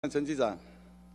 陈局长，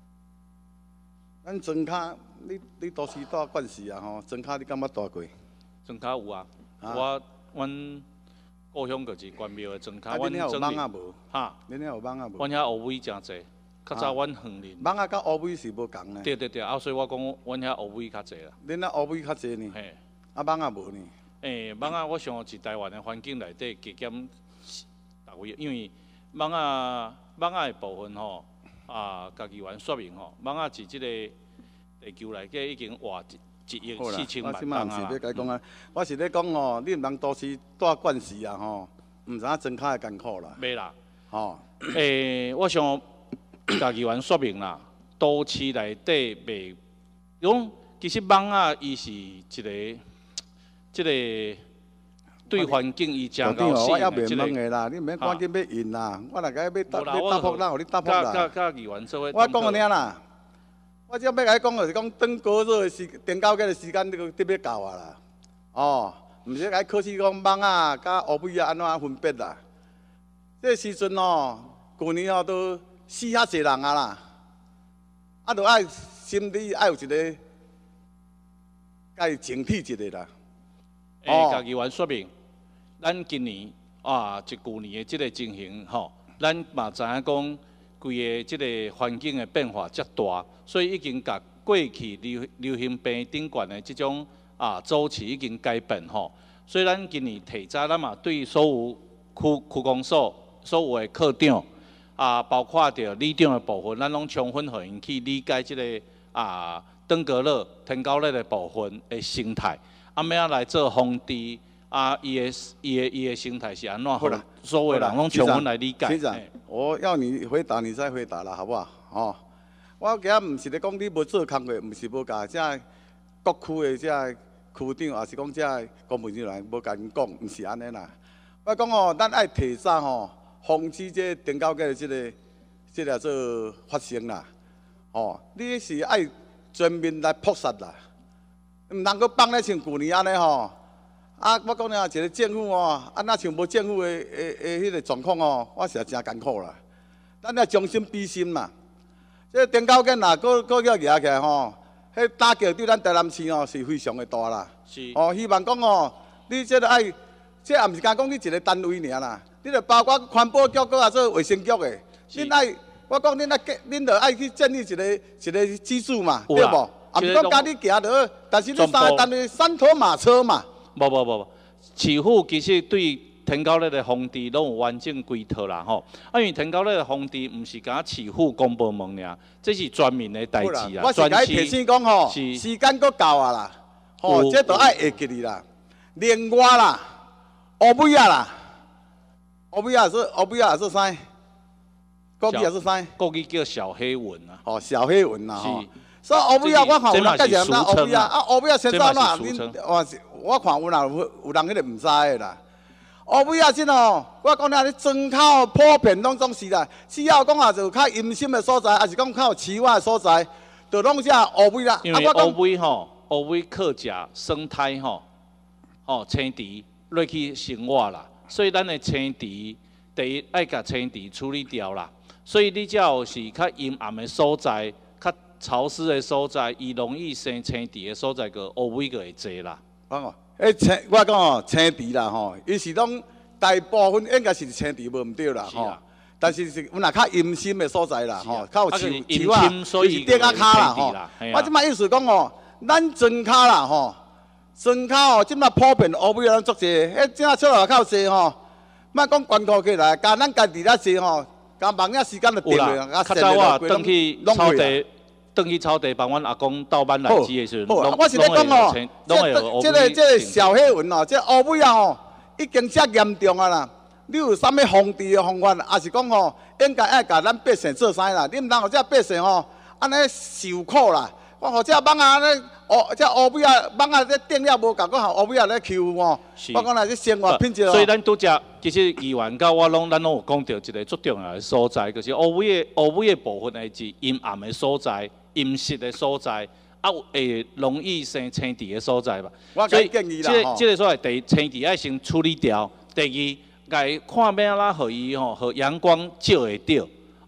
咱庄卡，你都市带惯势啊吼，庄卡你敢捌带过？ 庄卡有啊，阮故乡就是关庙的庄卡， 阮遐有蠓仔无？ 哈， 恁遐有蠓仔无？ 阮遐乌尾真济，较早阮园林。 蠓仔甲乌尾是无共呢？ 对，所以我讲阮遐乌尾较济啦。 恁遐乌尾较济呢？ 嘿， 蠓仔无呢？ 蠓仔我想是台湾的环境内底加减逐位，因为蠓仔的部分吼，家己原说明吼，蠓仔是即个地球内底已经活1亿4000万蠓仔啦。我是要甲你讲啊，我是咧讲吼，你毋通都市带惯势啊吼，毋知影庄卡的艰苦啦。 袂啦， 吼， 我想家己原说明啦，都市内底袂，讲其实蠓仔伊是一个。即个对环境伊真高兴我还袂的。 问的啦，你毋免赶紧要应啦，我来甲你要答复啦，互你答复啦。 甲议员做伙。 我讲个尔啦，我只要甲你讲就是讲等高热的电高阶的时间，你要到啊啦。哦，毋是甲你考试讲蠓仔甲乌尾啊安怎分别啦？这时阵哦，旧年哦都死遐济人啊啦，啊，着爱心里爱有一个，甲伊警惕一下啦。 家己原说明，咱今年旧年的即个情形吼，咱嘛知影讲，规个即个环境的变化遮大，所以已经甲过去流行病顶悬的即种周期已经改变吼。所以咱今年提早，咱嘛对所有区公所所有的科长包括着里长的部分，咱拢充分互因去理解即个登革热、天高热的部分的生态。要来做防治伊的生态是安怎？好啦，所有人拢充分来理解。 局长，我要你回答，你再回答啦，好不好？哦，我今仔毋是咧讲你无做工课，毋是无甲这各区的这区长，也是讲这公务人员无甲因讲，毋是安尼啦。我讲哦，咱爱提早吼，防止这电高阶的这个做发生啦。哦，你是爱全面来扑杀啦。毋通阁放咧像旧年安尼吼，我讲了一个政府哦，那像无政府的迄个状况哦，我是真艰苦啦。咱要将心比心嘛，这电高建啦，搁要举起来吼，迄打击对咱台南市哦是非常的大啦。 是。 哦，希望讲哦，你这个爱，这也毋是讲你一个单位尔啦，你着包括环保局搁也做卫生局的，恁爱，我讲恁着爱去建立一个机制嘛，对无？啊，毋是讲家己行落，但是你三个单位山头马车嘛。 无，市府其实对天高热的防治拢有完整规套啦吼。因为天高热的防治毋是讲市府公部门尔，这是全民的代志啦。 我是甲伊提醒讲吼，时间搁到啊啦，吼，这都爱会记哩啦。另外啦，乌尾啊啦，乌尾也是啥？国语也是啥？ 国语叫小黑蚊啊。 哦，小黑蚊啦吼。所以乌尾啊，我看有人介绍咱乌尾啊，乌尾啊先走哪？我看有人迄个毋知的啦。乌尾啊，真哦，我讲了，你庄口普遍拢总是啦，只要讲就较阴森的所在，还是讲较有奇怪的所在，就拢是乌尾啦。 因为乌尾吼，乌尾靠食生态青池落去生活啦，所以咱的青池第一爱甲青池处理掉啦。所以你只要是较阴暗的所在。潮湿的所在，伊容易生青虫的所在，个乌尾个会多啦。 我讲哦，青虫啦吼，伊是拢大部分应该是青虫无毋对啦吼。但是有若较阴森的所在啦吼，较有树啊，就是顶啊骹啦吼。我即摆意思讲哦，咱庄骹啦吼，庄骹哦，即摆普遍乌尾啊足济，即摆出来较济吼。莫讲关顾起来，甲咱家己咧济吼，甲忙仔时间就定落， 较早我转去草地。转去草地帮阮阿公倒班来煮的时阵， 我是咧讲哦，这个小黑蚊哦，这乌尾啊吼，已经遮严重啊啦。你有啥物防治的方法，还是讲吼，应该爱甲咱百姓做啥啦？你毋通互这百姓吼，安尼受苦啦。我互这蠓仔咧，这乌尾啊，蠓仔咧顶了无共，搁互乌尾啊咧欺负吼。我讲啦，这生活品质哦。 所以咱拄则其实议员甲我咱拢有讲到一个最重要的所在，就是乌尾的部分呢是阴暗的所在。阴湿的所在，会容易生青虫的所在吧。 所以建议啦， 这个所在，第一青虫爱先处理掉，第二，该看要安怎互伊吼，互阳光照会到，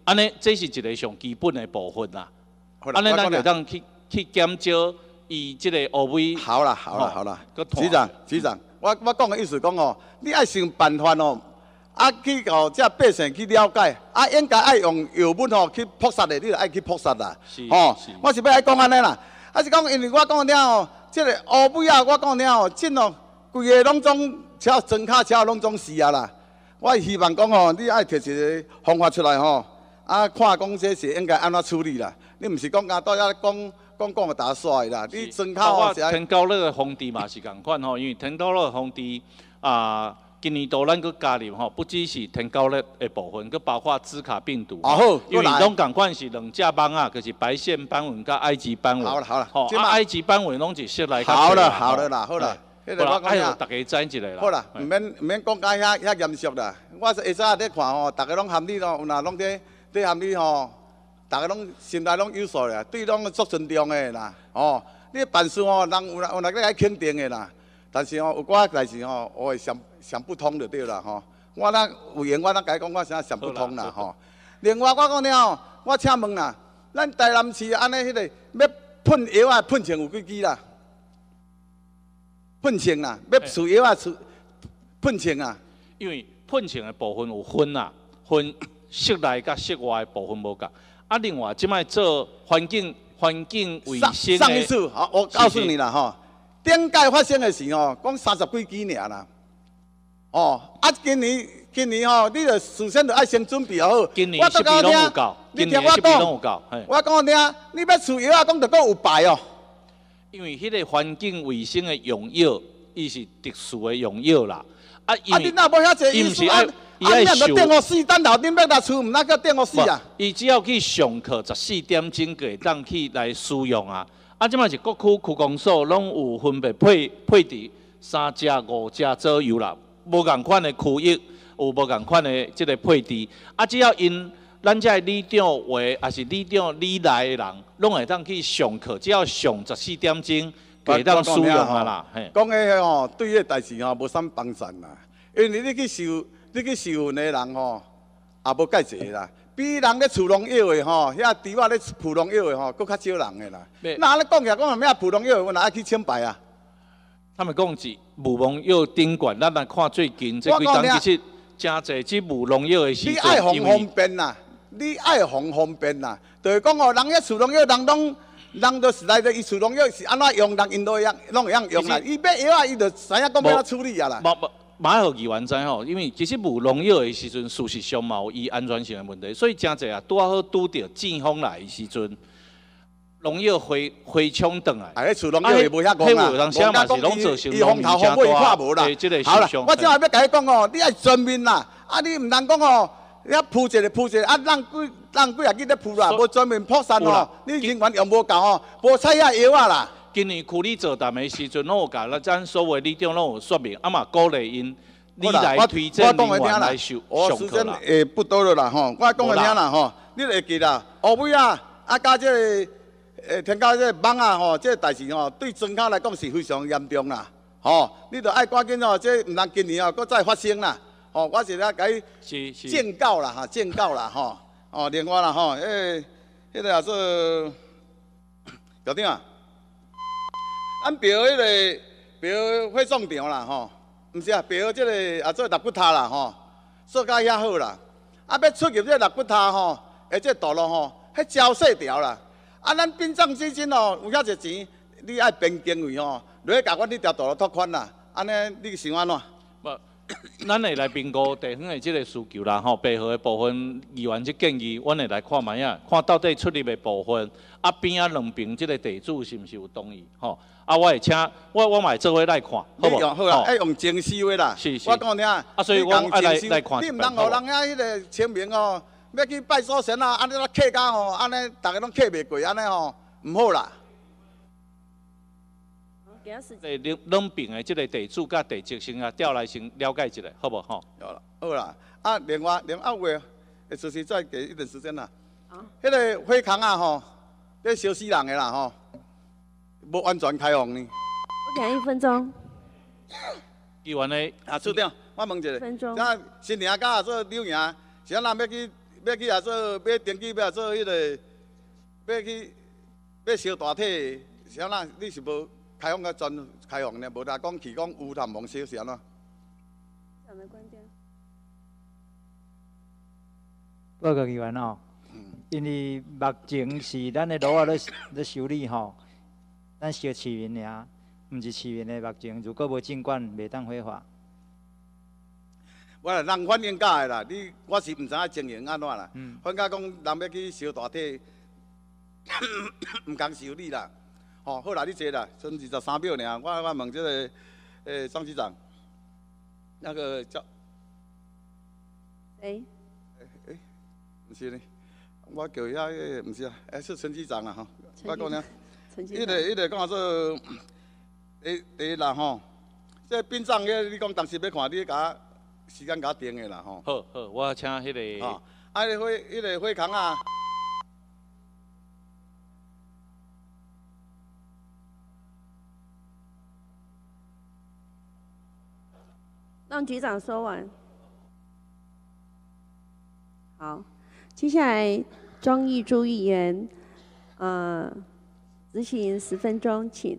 安尼这是一个上基本的部分啦。 安尼咱就当去减少伊即个乌龟。 好啦，局长，我讲的意思讲哦，你爱想办法哦，去互这百姓去了解，应该爱用药物哦去扑杀的，你就爱去扑杀啦。我是要爱讲安尼啦，是讲因为我讲了哦，这个乌龟啊，我讲了哦，真哦，规个拢总车装卡车拢总死啊啦。我希望讲哦，你爱摕一个方法出来吼，看讲这是应该安怎处理啦。你毋是讲到遐讲个打煞啦，你装卡哦。 天高乐的风地嘛是共款吼，因为天高乐的风地今年度咱佫加入吼，不只是天高乐的部分，佫包括兹卡病毒。因为拢共款是两只斑啊，就是白线斑纹甲埃及斑纹。 好了， 埃及斑纹拢是色来较好了啦。好啦， 哎呦，大家知一个啦。 好啦，毋免讲甲遐严肃啦。我是下早咧看吼，大家拢含你咯，有若拢伫含你吼，大家拢心内拢有数啦，对拢足尊重的啦。你办事吼，人有若咧爱肯定的啦。但是有寡代志我会想不通就对啦我有闲我甲伊讲，我啥想不通啦另外我讲了我请问啦，咱台南市安尼迄个要喷药喷枪有几支啦？喷枪啦，要除药喷枪啊。 因为喷枪的部分有分啦，分室内甲室外的部分无共。另外即摆做环境卫生上一次我告诉你啦顶届发生的事讲30几支尔啦。今年你着事先着爱先准备好。 今年设备拢有够， 你听我讲，我讲听，你要除药讲着搁有排哦。 因为迄个环境卫生的用药，伊是特殊的用药啦。 你若无遐济医师你若着电我死，等后顶要来除，毋那叫电我死啊。 伊只要去上课14点钟，就会当去来使用啊。即摆是各区区公所拢有分别配置3只、5只左右啦，无共款的区域，有无共款的即个配置。只要因咱这里长话，也是里长里内的人，拢会当去上课，只要上14点钟，就会当使用啊啦。 讲个对迄个代志无啥帮助啦，因为你去受训的人也无介济啦。比人咧除农药的遐猪仔咧铺农药的佫较少人的啦。那咧讲起来，讲咩铺农药，我哪爱去请牌啊？ 他们讲是无农药顶管，咱来看最近这几档其实真侪即无农药的时阵， 你爱方便啦，你爱方便啦，就是讲人遐除农药，人都是来着，伊除农药是安怎用，人因都拢会用啦。伊要药伊就知影讲要怎处理啊啦。 马好议员知吼，因为其实无农药的时阵，事实上嘛有伊安全性的问题，所以真侪拄好拄着季风来的时阵，农药回冲转来。 除农药也无遐讲啦， 人写嘛是拢做成农民正多啊。好啦，我正话要甲你讲你爱全面啦，你毋通讲遐铺一个，人几啊日咧铺啦，无全面扑杀你人员用无够无采遐药啊啦。 今年区里座谈的时阵，拢有甲咱所有里长拢有说明，嘛鼓励因你来推荐人员来上课啦。 时间不多了啦我讲个听啦你会记啦，乌尾甲这个天高这个蠓这个代志对庄脚来讲是非常严重啦你着爱赶紧这毋通今年搁再发生啦我是咧甲伊警告啦警告啦另外啦迄个也做校长咱标迄个标火葬场啦毋是标即个也做肋骨塔啦做甲遐好啦要出入这肋骨塔这道路迄交细条啦咱殡葬基金有遐侪钱，你爱编经费落去甲阮这条道路拓宽啦，安尼你想安怎？ 咱会来评估地方的即个需求啦，配合的部分议员即建议，阮会来看卖啊，看到底出入的部分，边两边即个地主是毋是有同意？我会请我嘛会做伙来看，好无？ 好啦，爱用精细的啦。 是。 我讲听， 所以我爱来看。 你毋通互人遐迄个签名要去拜祖神安尼客家安尼大家拢客袂过，安尼毋好啦。 两边的即个地主甲地籍先调来先了解一下，好无吼？ 好啦，另外会就是再给一点时间啦。迄个火坑要烧死人的啦无完全开放呢。 我给1分钟。 议员的处长，我问一下， 1分钟。 新娘甲做柳营，是咱要去要去做，要登记要做迄个，要烧大体，是安那？你是无开放个全开放呢？无啦，讲去讲有淡薄烧是安怎？ 讲的关掉。 报告议员哦，因为目前是咱的路啊咧修理吼，咱烧市民尔，毋是市民的目前，如果无监管，袂当非法。 我人反映假的啦，我是毋知影情形安怎啦。反假讲人要去烧大体，毋共修理啦。吼，好啦，你坐啦，剩23秒尔。我问这个张局长，那个叫谁？ 毋是呢，我叫遐个毋是啊，是陈局长啊吼。我讲呢， 迄个讲做第一啦吼，这殡葬个你讲当时要看你甲时间甲定的啦吼。 好，我请迄个。 啊，迄个火坑啊。 让局长说完。好，接下来庄义珠议员，执行10分钟，请。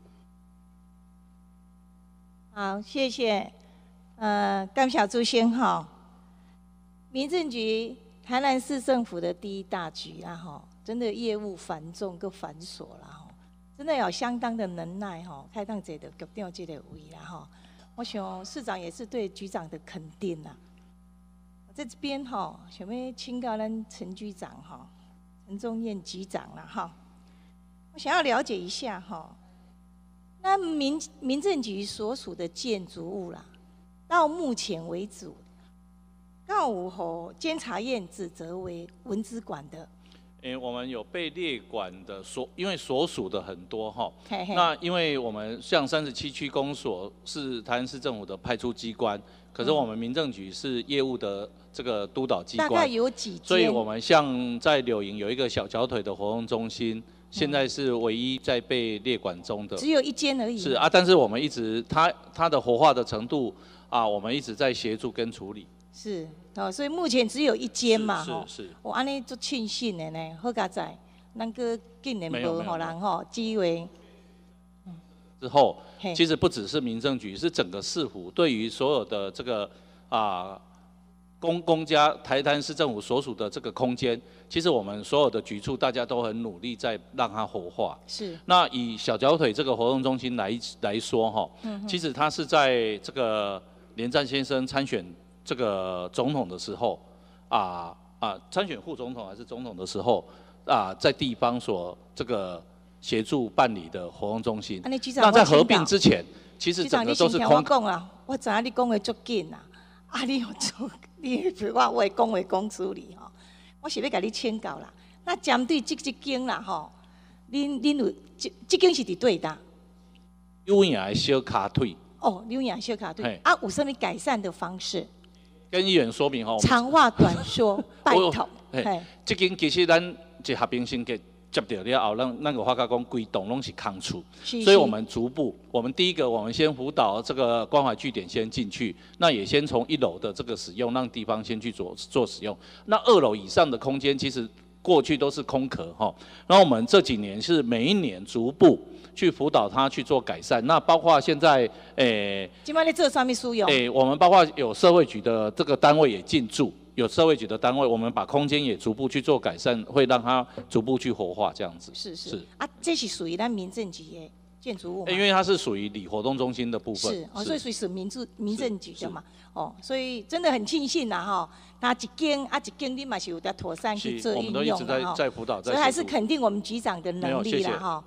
好，谢谢。感谢主席哈。民政局台南市政府的第一大局啦哈，真的业务繁重跟繁琐啦哈，真的有相当的能耐哈，开当这个局长这个位啦哈。我想市长也是对局长的肯定啦。在这边哈，想要请教咱陈局长哈，陈宗彦局长啦哈。我想要了解一下哈，那民政局所属的建筑物啦，到目前为止，告有和监察院指责为文资馆的。 我们有被列管的因为所属的很多哈。那因为我们像37区公所是台南市政府的派出机关，可是我们民政局是业务的这个督导机关。 大概有几间？ 所以我们像在柳营有一个小脚腿的活动中心，现在是唯一在被列管中的。 只有1间而已。 是啊，但是我们一直它的活化的程度啊，我们一直在协助跟处理。 是哦，所以目前只有1间嘛， 是。 我安尼足庆幸的呢，好佳在，咱个竟然无互人吼机会。 之后，其实不只是民政局，是整个市府对于所有的这个公家台南市政府所属的这个空间，其实我们所有的局处大家都很努力在让它活化。 是。那以小脚腿这个活动中心来说哈，其实它是在这个连战先生参选这个总统的时候，参选副总统还是总统的时候，在地方所这个协助办理的活动中心。那在合并之前，其实整个都是空。 我讲啊，我知影你讲的足紧啊，你有做，你我话讲处理吼，我是要甲你请教啦。那针对这间啦吼，恁有这间是伫对的？ 有影的小卡腿。 哦，有影小卡腿。有什么改善的方式？ 跟议员说明吼。 长话短说，拜托。 这间其实咱一合并升级接到了后，咱有发觉讲规栋拢是空厝，所以我们逐步，我们第一个我们先辅导这个关怀据点先进去，那也先从1楼的这个使用，让地方先去做使用。那2楼以上的空间其实过去都是空壳哈，然后我们这几年是每一年逐步去辅导他去做改善。那包括现在今摆咧做啥物使用？ 我们包括有社会局的这个单位也进驻。有社会局的单位，我们把空间也逐步去做改善，会让它逐步去活化，这样子。 是啊，这是属于咱民政局的建筑物吗？ 因为它是属于里活动中心的部分。 是哦，所以属于民政局的嘛。哦，所以真的很庆幸啦哈，那一间你嘛是有在妥善去做运用啦哈。 我们都一直在辅导， 所以还是肯定我们局长的能力啦哈。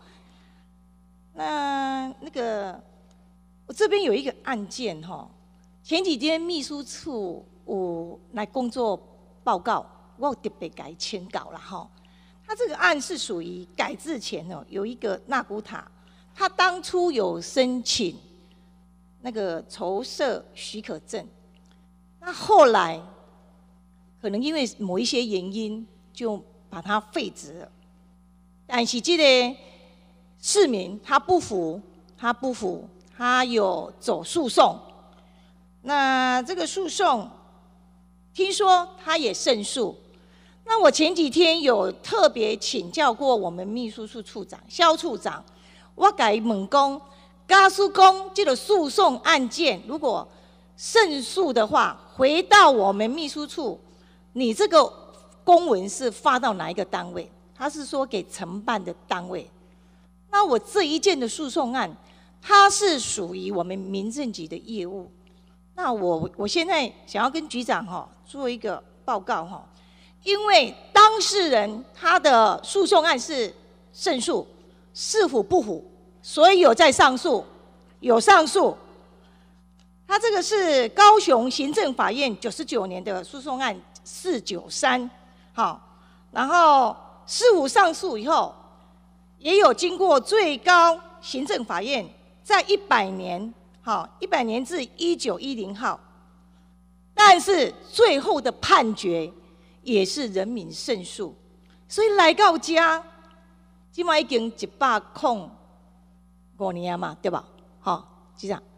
那个我这边有一个案件哈，前几天秘书处。有来工作报告，我有特别给签稿了哈。他这个案是属于改制前哦，有一个纳古塔，他当初有申请那个筹设许可证，那后来可能因为某一些原因，就把它废止了。但是这个市民他不服，他有走诉讼。那这个诉讼。听说他也胜诉， 那我前几天有特别请教过我们秘书处处长肖处长，我甲伊问讲，假使讲这个诉讼案件如果胜诉的话，回到我们秘书处，你这个公文是发到哪一个单位？他是说给承办的单位。那我这一件的诉讼案，它是属于我们民政局的业务。那我现在想要跟局长做一个报告因为当事人他的诉讼案是胜诉，是否不服，所以有在上诉，有上诉。他这个是高雄行政法院99年的诉讼案493，然后事务上诉以后，也有经过最高行政法院在100年，100年至1910号，但是最后的判决也是人民胜诉，所以来到家，今嘛已经105年嘛，对吧？局长。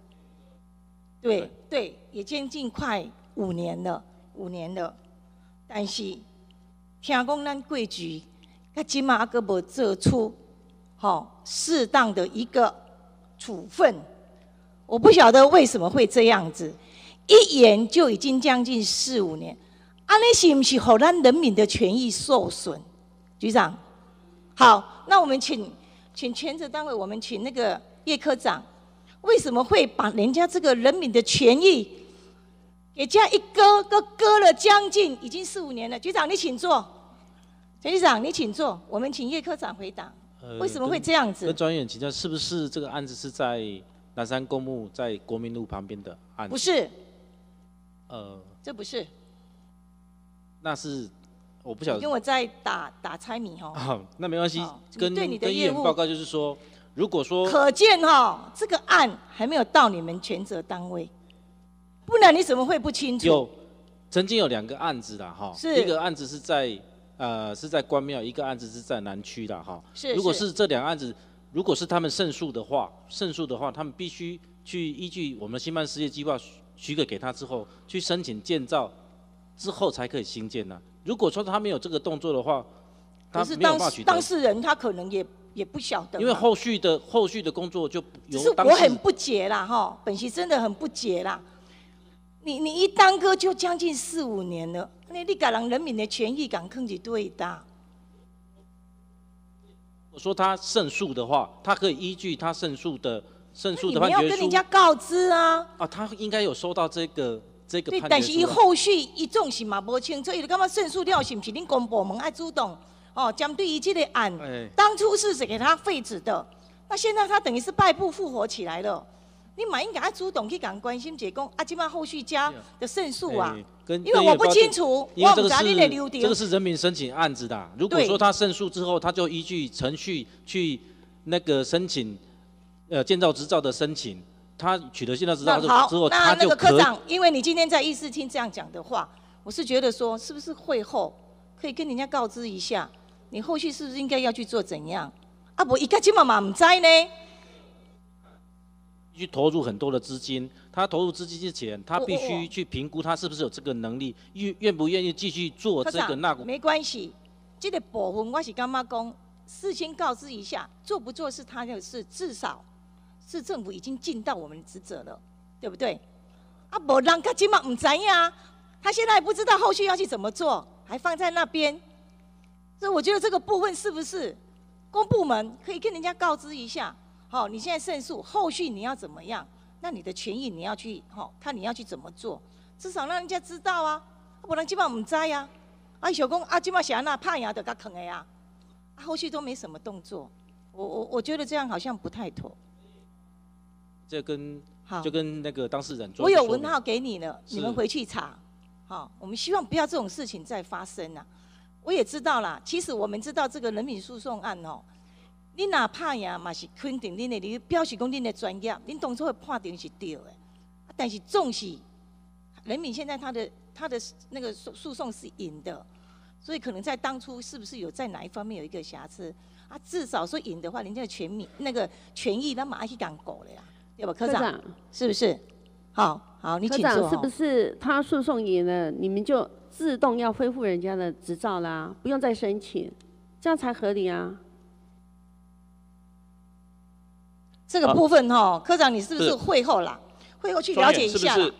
对，也将近快5年了，5年了。但是听讲咱贵局，到今嘛还阁无做出适当的一个处分。我不晓得为什么会这样子，一延就已经将近4、5年，安尼是不是让咱人民的权益受损？局长，好，那我们请权责单位，我们请那个叶科长。为什么会把人家这个人民的权益给这样一割了将近已经4、5年了？局长，你请坐。陈局长，你请坐。我们请叶科长回答。为什么会这样子？ 跟专员请教，是不是这个案子是在南山公墓在国民路旁边的案子？ 不是。这不是。 那是我不晓得。 你跟我在打猜谜那没关系。跟议员报告就是说。如果说可见这个案还没有到你们权责单位，不然你怎么会不清楚？ 曾经有2个案子啦一个案子是在关庙，一个案子是在南区的如果是这2个案子，如果是他们胜诉的话，他们必须去依据我们新办事业计划许可给他之后，去申请建造之后才可以兴建呢。如果说他没有这个动作的话，他没有办法取得。 当事人他可能也不晓得， 因为后续的工作就由当事人。我很不解啦，本席真的很不解啦。你一耽搁就将近4、5年了，你把人民的权益敢坑起对的。 我说他胜诉的话，他可以依据他胜诉的判决书。 你要跟人家告知啊。 他应该有收到这个判决书。 但是后续总是嘛不清楚，伊就感觉胜诉了是不是恁公部门爱主动？针对于这个案，当初是给他废止的，那现在他等于是败部复活起来了。你嘛应该主动去讲关心解公今麦后续加的胜诉啊，因为我不清楚，我不知道你的流程。 这个是人民申请案子的，如果说他胜诉之后，他就依据程序去那个申请建造执照的申请，他取得建造执照之后，他就可以。那个科长，因为你今天在议事厅这样讲的话，我是觉得说，是不是会后可以跟人家告知一下？你后续是不是应该要去做怎样？不，伊家今嘛唔知呢。 去投入很多的资金，他投入资金之前，他必须去评估他是不是有这个能力，愿不愿意继续做这个那个。 没关系，这个部分我是感觉讲，事先告知一下，做不做是他的事，至少市政府已经尽到我们的职责了，对不对？无人家今嘛唔知呀，他现在也不知道后续要去怎么做，还放在那边。所以我觉得这个部分是不是公部门可以跟人家告知一下？你现在胜诉，后续你要怎么样？那你的权益你要去看你要去怎么做，至少让人家知道啊，不然基本上唔知呀。小公基本上那怕赢就甲坑的呀，后续都没什么动作。我觉得这样好像不太妥。 就跟那个当事人做。 我有文号给你了，你们回去查。我们希望不要这种事情再发生啊。我也知道啦，其实我们知道这个人民诉讼案你哪怕赢嘛是肯定恁的，你表示讲恁的专业，恁当初的判定是对的。但是总是人民现在他的那个诉讼是赢的，所以可能在当初是不是有在哪一方面有一个瑕疵至少说赢的话，人家的权益那马上去讲过了呀，对吧？科长是不是？好，你请坐。 科长是不是他诉讼赢了，你们就自动要恢复人家的执照啦，不用再申请，这样才合理啊。 这个部分哈，科长你是不是会后啦？会后去了解一下啦。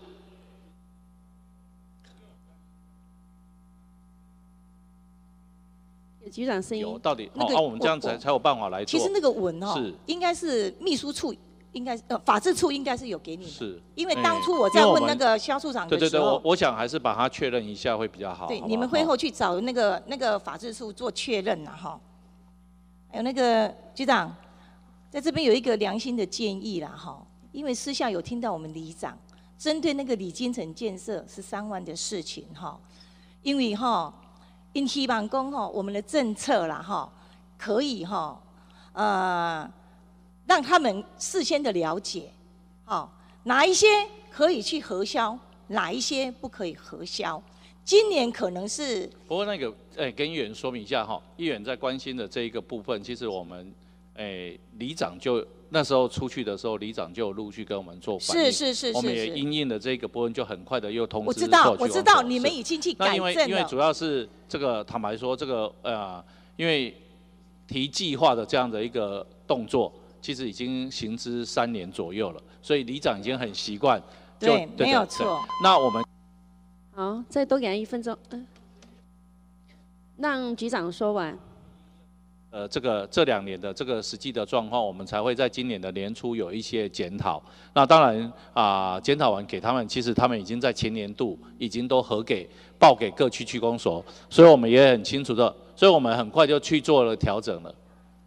局长声音有到底我们这样才有办法来做。 其实那个文应该是秘书处，应该法制处应该是有给你的。 是。 因为当初我在问那个肖处长的时候， 对，我想还是把它确认一下会比较好。 对，你们会后去找那个法制处做确认呐哈。还有那个局长，在这边有一个良心的建议啦哈，因为私下有听到我们里长针对那个李金城建设13万的事情哈，因为哈。因希望讲吼，我们的政策啦哈，可以哈，让他们事先的了解，哪一些可以去核销，哪一些不可以核销。今年可能是。 不过那个，跟议员说明一下哈，议员在关心的这一个部分，其实我们，里长就。那时候出去的时候，里长就有陆续跟我们做反映， 是， 我们也因应的这个部分，就很快的又通知。 我知道，你们已经去改正了。 因为主要是这个，坦白说，这个因为提计划的这样的一个动作，其实已经行之3年左右了，所以里长已经很习惯。 对，没有错。 那我们好，再多给他1分钟，让局长说完。 这2年的这个实际的状况，我们才会在今年的年初有一些检讨。那当然检讨完给他们，其实他们已经在前年度已经都报给各区公所，所以我们也很清楚的，所以我们很快就去做了调整了。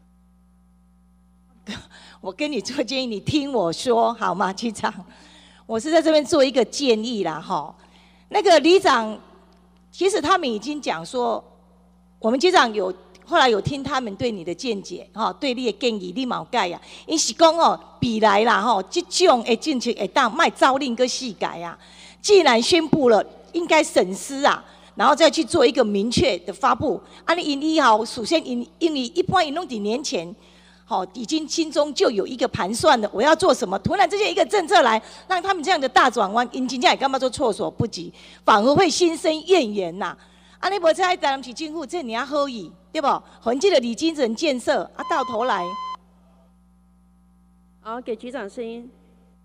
我跟你做建议，你听我说好吗，局长？我是在这边做一个建议啦，哈。那个里长，其实他们已经讲说，我们局长后来有听他们对你的见解，对你的建议你冇改啊。因是讲未来啦，这种的政策会当卖朝令跟细改啊。既然宣布了，应该审视啊，然后再去做一个明确的发布。你以后首先因为一般因拢伫年前，已经心中就有一个盘算了，我要做什么。突然之间一个政策来，让他们这样的大转弯，因真正也干嘛做措手不及，反而会心生怨言呐。你无猜台南市政府这尔好意，对不？环境的李金城建设到头来， 好，给局长声音。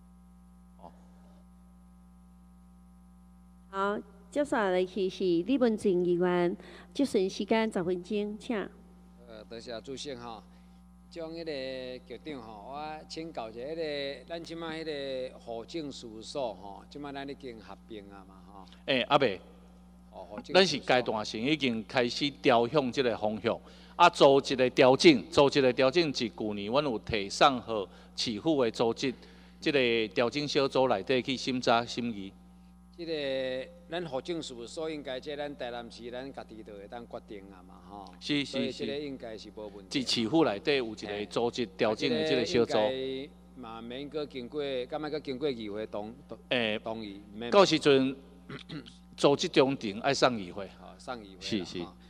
好，接下来是李文静议员，节省时间10分钟，请。 多谢主席哈，将迄个局长我请教一下咱即摆迄个户政事务所即摆咱已经合并啊嘛阿伯。咱是阶段性已经开始调向这个方向，做一个调整，是去年阮有提上予市府的组织，这个调整小组内底去审查审议。 这个咱户政事务所应该咱台南市咱家己就会当决定啊嘛是。 所以这个应该是无问题。 是市府内底有一个组织调整的这个小组。 嘛免阁经过，敢若阁经过议会同意。 到时阵。组织中庭爱上议会， 上议会。 是。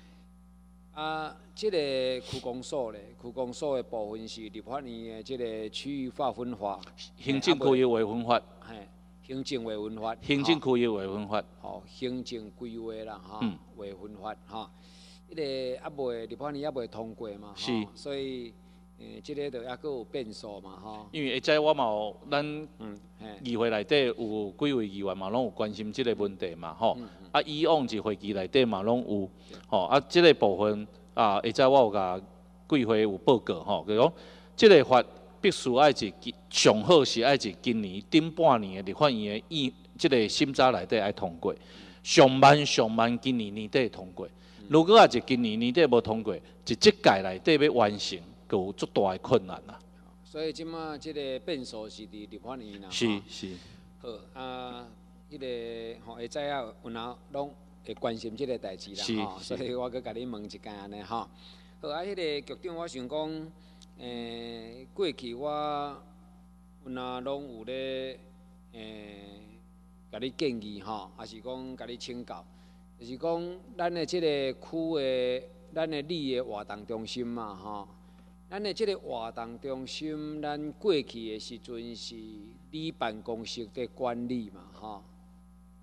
这个区公所咧，区公所的部分是立法院的这个区域划分法， 行政区域划分法， 行政划分法， 行政区域划分法， 行政规划啦划分法迄个立法院还未通过嘛，所以。这个就还阁有变数嘛因为会知我嘛有咱议会内底有几位议员嘛，拢有关心这个问题嘛以往一会期内底嘛拢有这个部分会知我有甲贵会有报告就讲这个法必须爱是上好是爱是今年顶半年的立法院的这个审查内底爱通过，上慢今年年底通过。如果也是今年年底无通过，是这届内底要完成。有足大的困难啦， 所以即马即个变数是伫立法院啦。 是。 好迄个会知影有哪拢会关心即个代志啦所以我阁甲你问一下安尼好，迄个局长，我想讲，过去我有哪拢有咧，甲你建议还是讲甲你请教，就是讲咱的即个区的，咱的里的活动中心嘛咱的这个活动中心，咱过去的时阵是里办公室在管理嘛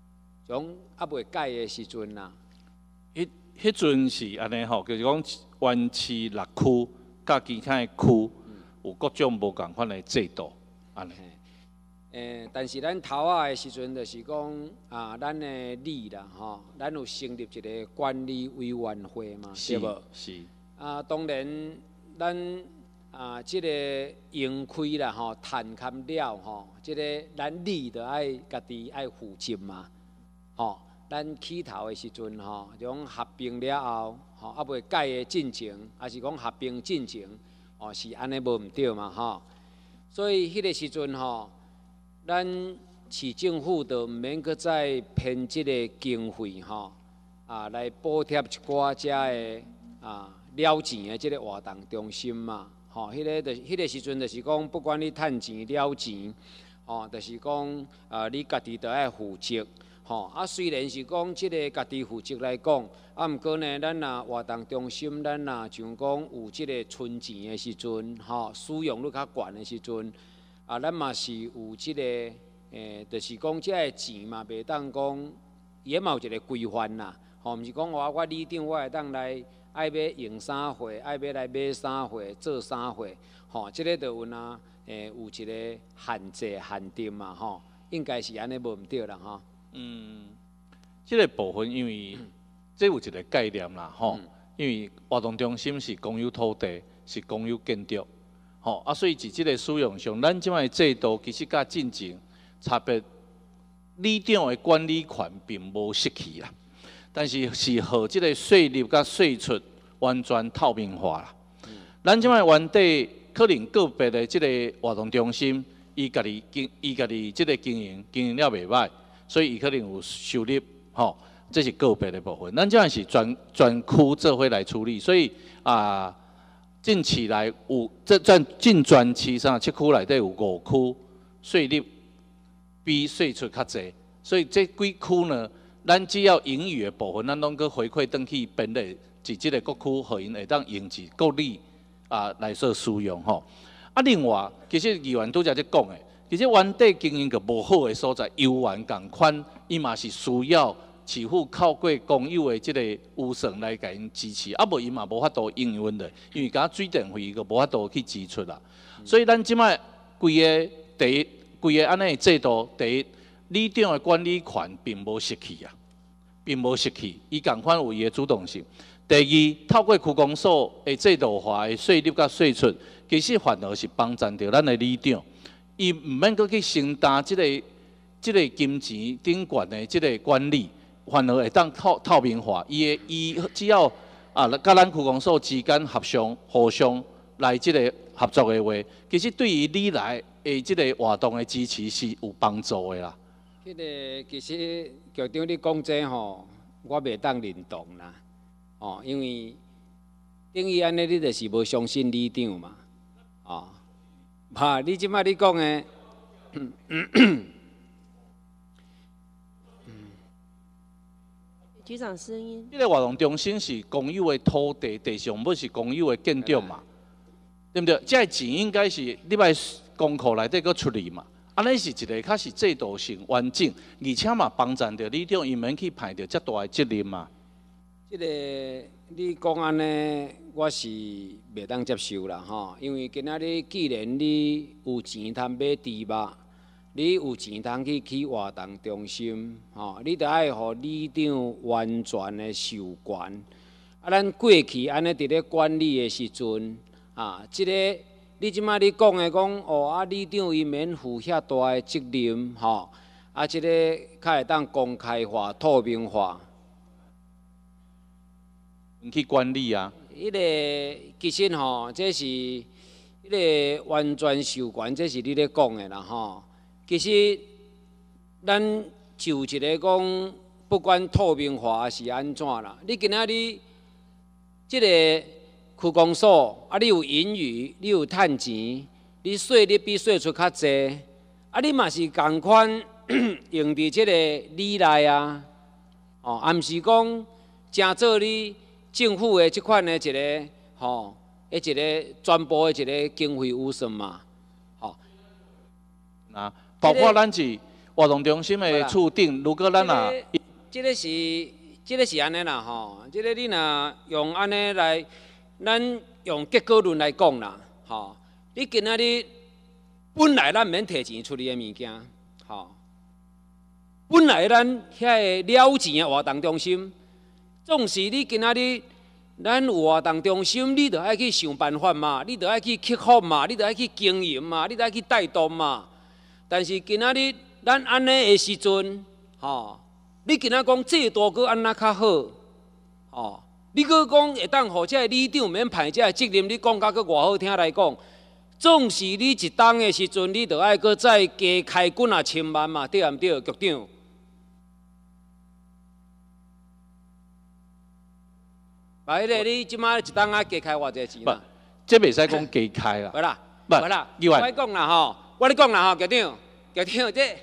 种还未改的时阵啦。 迄阵是安尼吼，就是讲湾市6区甲其他的区有各种无共款的制度，安尼。 但是咱头仔的时阵，就是讲咱的里啦吼，咱有成立一个管理委员会嘛，对无？ 是。 当然，咱即个营开啦吼，谈勘了吼，即个咱里就爱家己爱负责嘛，吼。咱起头的时阵吼，就讲合并了后，吼未改的进程，还是讲合并进程，哦是安尼无毋对嘛吼。所以迄个时阵吼。咱市政府就毋免搁再偏即个经费吼，来补贴一寡遮个了钱的即个活动中心嘛，吼，迄个时阵就是讲，不管你趁钱了钱，吼，就是讲你家己都爱负责，吼，虽然是讲即个家己负责来讲，毋过呢，咱活动中心，咱像讲有即个存钱的时阵，吼，使用率较悬的时阵。咱嘛是有即个就是讲遮个钱嘛，袂当讲也嘛有一个规范啦，吼，毋是讲我里长我会当来爱要用啥货，爱要来买啥货，做啥货，吼，即个就有有一个限制限定嘛，吼，应该是安尼无毋对啦，吼。 即个部分因为这有一个概念啦，吼，因为活动中心是公有土地，是公有建筑。吼所以伫即个使用上，咱即摆制度其实甲进前差别，里长的管理权并无失去啦，但是是互即个税入甲税出完全透明化啦。咱即摆原地可能个别的即个活动中心，伊家己即个经营了袂歹，所以伊可能有收入，吼，这是个别的部分。咱即摆是全区做伙来处理，所以近期来有近专区7区内底有5区税入比税出较济，所以这几区呢，咱只要盈余的部分，咱拢去回馈转去编列，伫即个各区互因会当用至各里来做使用吼。另外，其实议员拄则在讲的，其实原地经营个无好的所在，游园共款，伊嘛是需要。市府靠过公有的即个预算来甲因支持，无伊嘛无法度营运的，因为甲水电费伊个无法度去支出啦。所以咱即摆规个安尼的制度，第一，里长的管理权并无失去啊，并无失去，伊共款有伊的主动性。第二，透过区公所的制度化的税入甲税出，其实反而是帮助着咱的里长，伊毋免阁去承担即个金钱顶悬的即个管理。反而会当透明化，伊只要甲咱区公所之间互相来即个合作的话，其实对于你来的即个活动的支持是有帮助的啦。 迄个其实局长你讲这吼，我袂当认同啦，因为等于安尼你就是无相信里长嘛，你即摆你讲的。 局长声音。 这个活动中心是公有的土地，地上不是公有的建筑嘛，对不对？这个钱应该是你摆公库内底搁处理嘛，安尼是一个较是制度性完整，而且嘛帮助着里长，伊免去派着遮大的责任嘛。 这个你讲安尼，我是袂当接受啦吼，因为今仔日既然你有钱通买猪肉。你有钱通去起活动中心，你着爱互里长完全的授权。咱过去安尼伫咧管理的时阵，即个你即摆你讲的讲，里长伊免负遐大的责任，即个较会当公开化、透明化， 去管理啊。 迄个其实这是迄个完全授权，这是你咧讲的啦吼。其实，咱就一个讲，不管透明化还是安怎啦，你今仔日即个区公所，你有盈余，你有趁钱，你税入比税出较济，你嘛是共款用伫即个里内啊，毋是讲正做你政府的即款的一个一个全部的一个经费预算嘛， 包括咱是活动中心的厝顶，如果咱也， 这个是安尼啦吼，这个你若用安尼来，咱用结果论来讲啦，吼，你今仔日本来咱免摕钱处理的物件，吼，本来咱遐个了钱的活动中心，总是你今仔日咱有活动中心，你着爱去想办法嘛，你着爱去克服嘛，你着爱去经营嘛，你着爱去带动嘛。但是今仔日咱安尼的时阵，吼，你今仔讲制度搁安那较好，吼，你搁讲会当互这里长免派这责任，你讲甲搁偌好听来讲，总是你一当的时阵，你着爱搁再加开几啊千万嘛，对毋对，局长？把迄个你即马一当啊加开偌济钱啦？ 这袂使讲加开啦。 无啦， 无啦，我讲啦吼，我咧讲啦吼，局长，这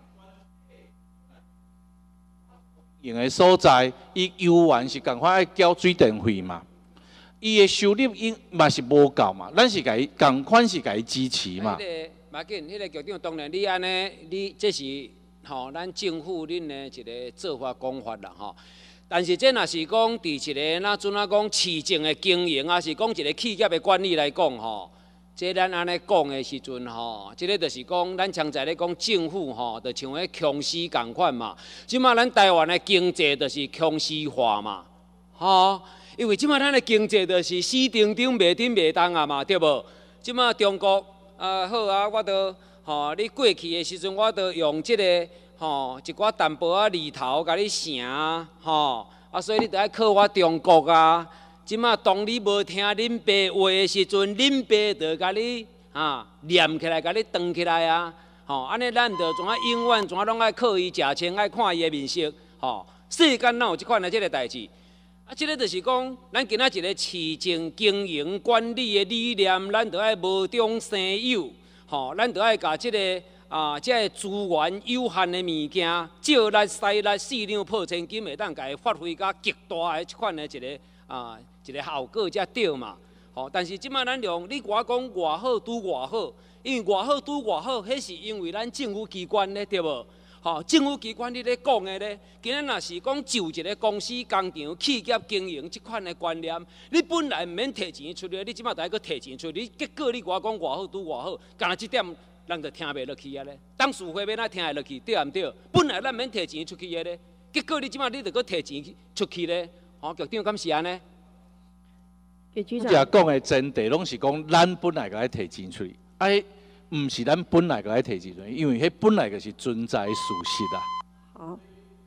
用的所在，伊游玩是共款爱缴水电费嘛，伊的收入嘛是无够嘛，咱是甲伊共款是甲伊支持嘛。 嘛紧，迄个局长当然你安尼，你这是吼咱政府恁的一个做法讲法啦吼。但是这若是讲伫一个那阵啊讲市政的经营，还是讲一个企业的管理来讲吼，这咱安尼讲的时阵吼，这个就是讲咱常在咧讲政府吼，就像迄强势共款嘛。即马咱台湾的经济就是强势化嘛，吼，因为即马咱的经济就是死顶顶袂顶袂动啊嘛，对无？即马中国好啊，我都吼，你过去的时阵，我都用这个。吼，一寡淡薄仔利头，甲你成吼，所以你着爱靠我中国啊。即马当你无听恁爸话的时阵，恁爸着甲你念起来，甲你长起来啊。吼，安尼咱着怎啊永远怎啊拢爱靠伊食穿，爱看伊的面色。吼，世间哪有即款的即个代志？即个就是讲，咱今仔一个市政经营管理的理念，咱着爱无中生有。吼，咱着爱甲即个。这资源有限的物件，少力、使力、四两破千斤，会当甲伊发挥到极大的即款的一个效果才对嘛。吼，但是即摆咱用你我讲偌好拄偌好，因为偌好拄偌好，迄是因为咱政府机关咧，对无？吼，政府机关你咧讲的咧，今仔若是讲就一个公司、工厂、企业经营即款的观念，你本来毋免摕钱出来，你即摆就爱搁摕钱出来，结果你我讲偌好拄偌好，干那即点。咱就听袂落去啊咧，当事会要哪听会落去，对毋对？本来咱免摕钱出去的咧，结果你即马你着搁摕钱出去咧，吼，局长敢是安尼？ 局长， 讲的前提拢是讲咱本来该摕钱出去，毋是咱本来该摕钱出去，因为迄本来就是存在事实啊。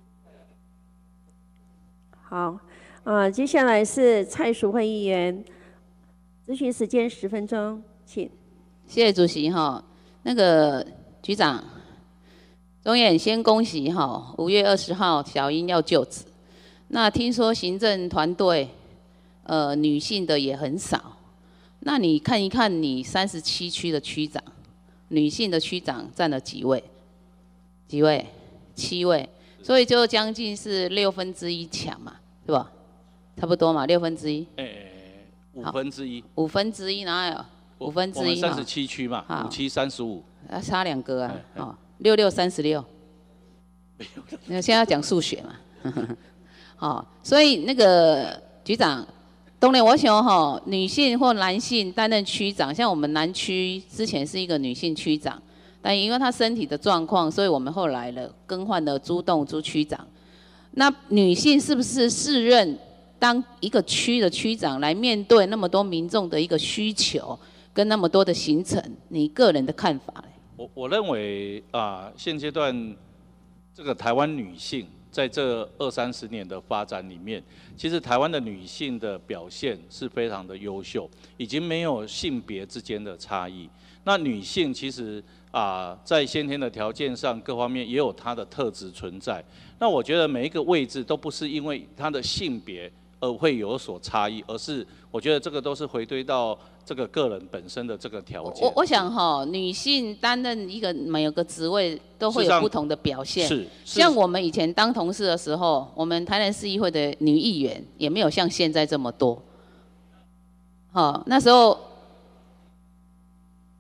好，接下来是蔡淑慧议员，咨询时间10分钟，请。 谢谢主席哈。那个局长，中院先恭喜哈，5月20号小英要就职。那听说行政团队，女性的也很少。那你看一看你37区的区长，女性的区长占了几位？几位？7位，所以就将近是1/6强嘛，是吧？差不多嘛，1/6。 1/5。 1/5，哪有？1/5。我们 37区嘛，57、35。 差2个啊，哦，66、36。没有。那现在要讲数学嘛，好，所以那个局长，当然我想哈，女性或男性担任区长，像我们南区之前是一个女性区长，但因为她身体的状况，所以我们后来更换了朱区长。那女性是不是适任当一个区的区长，来面对那么多民众的一个需求？跟那么多的行程，你个人的看法呢？ 我认为现阶段这个台湾女性在这20-30年的发展里面，其实台湾的女性的表现是非常的优秀，已经没有性别之间的差异。那女性其实在先天的条件上各方面也有她的特质存在。那我觉得每一个位置都不是因为她的性别而会有所差异，而是我觉得这个都是回归到这个个人本身的这个条件。 我想哈，女性担任每个职位都会有不同的表现。是。像我们以前当同事的时候，我们台南市议会的女议员也没有像现在这么多。那时候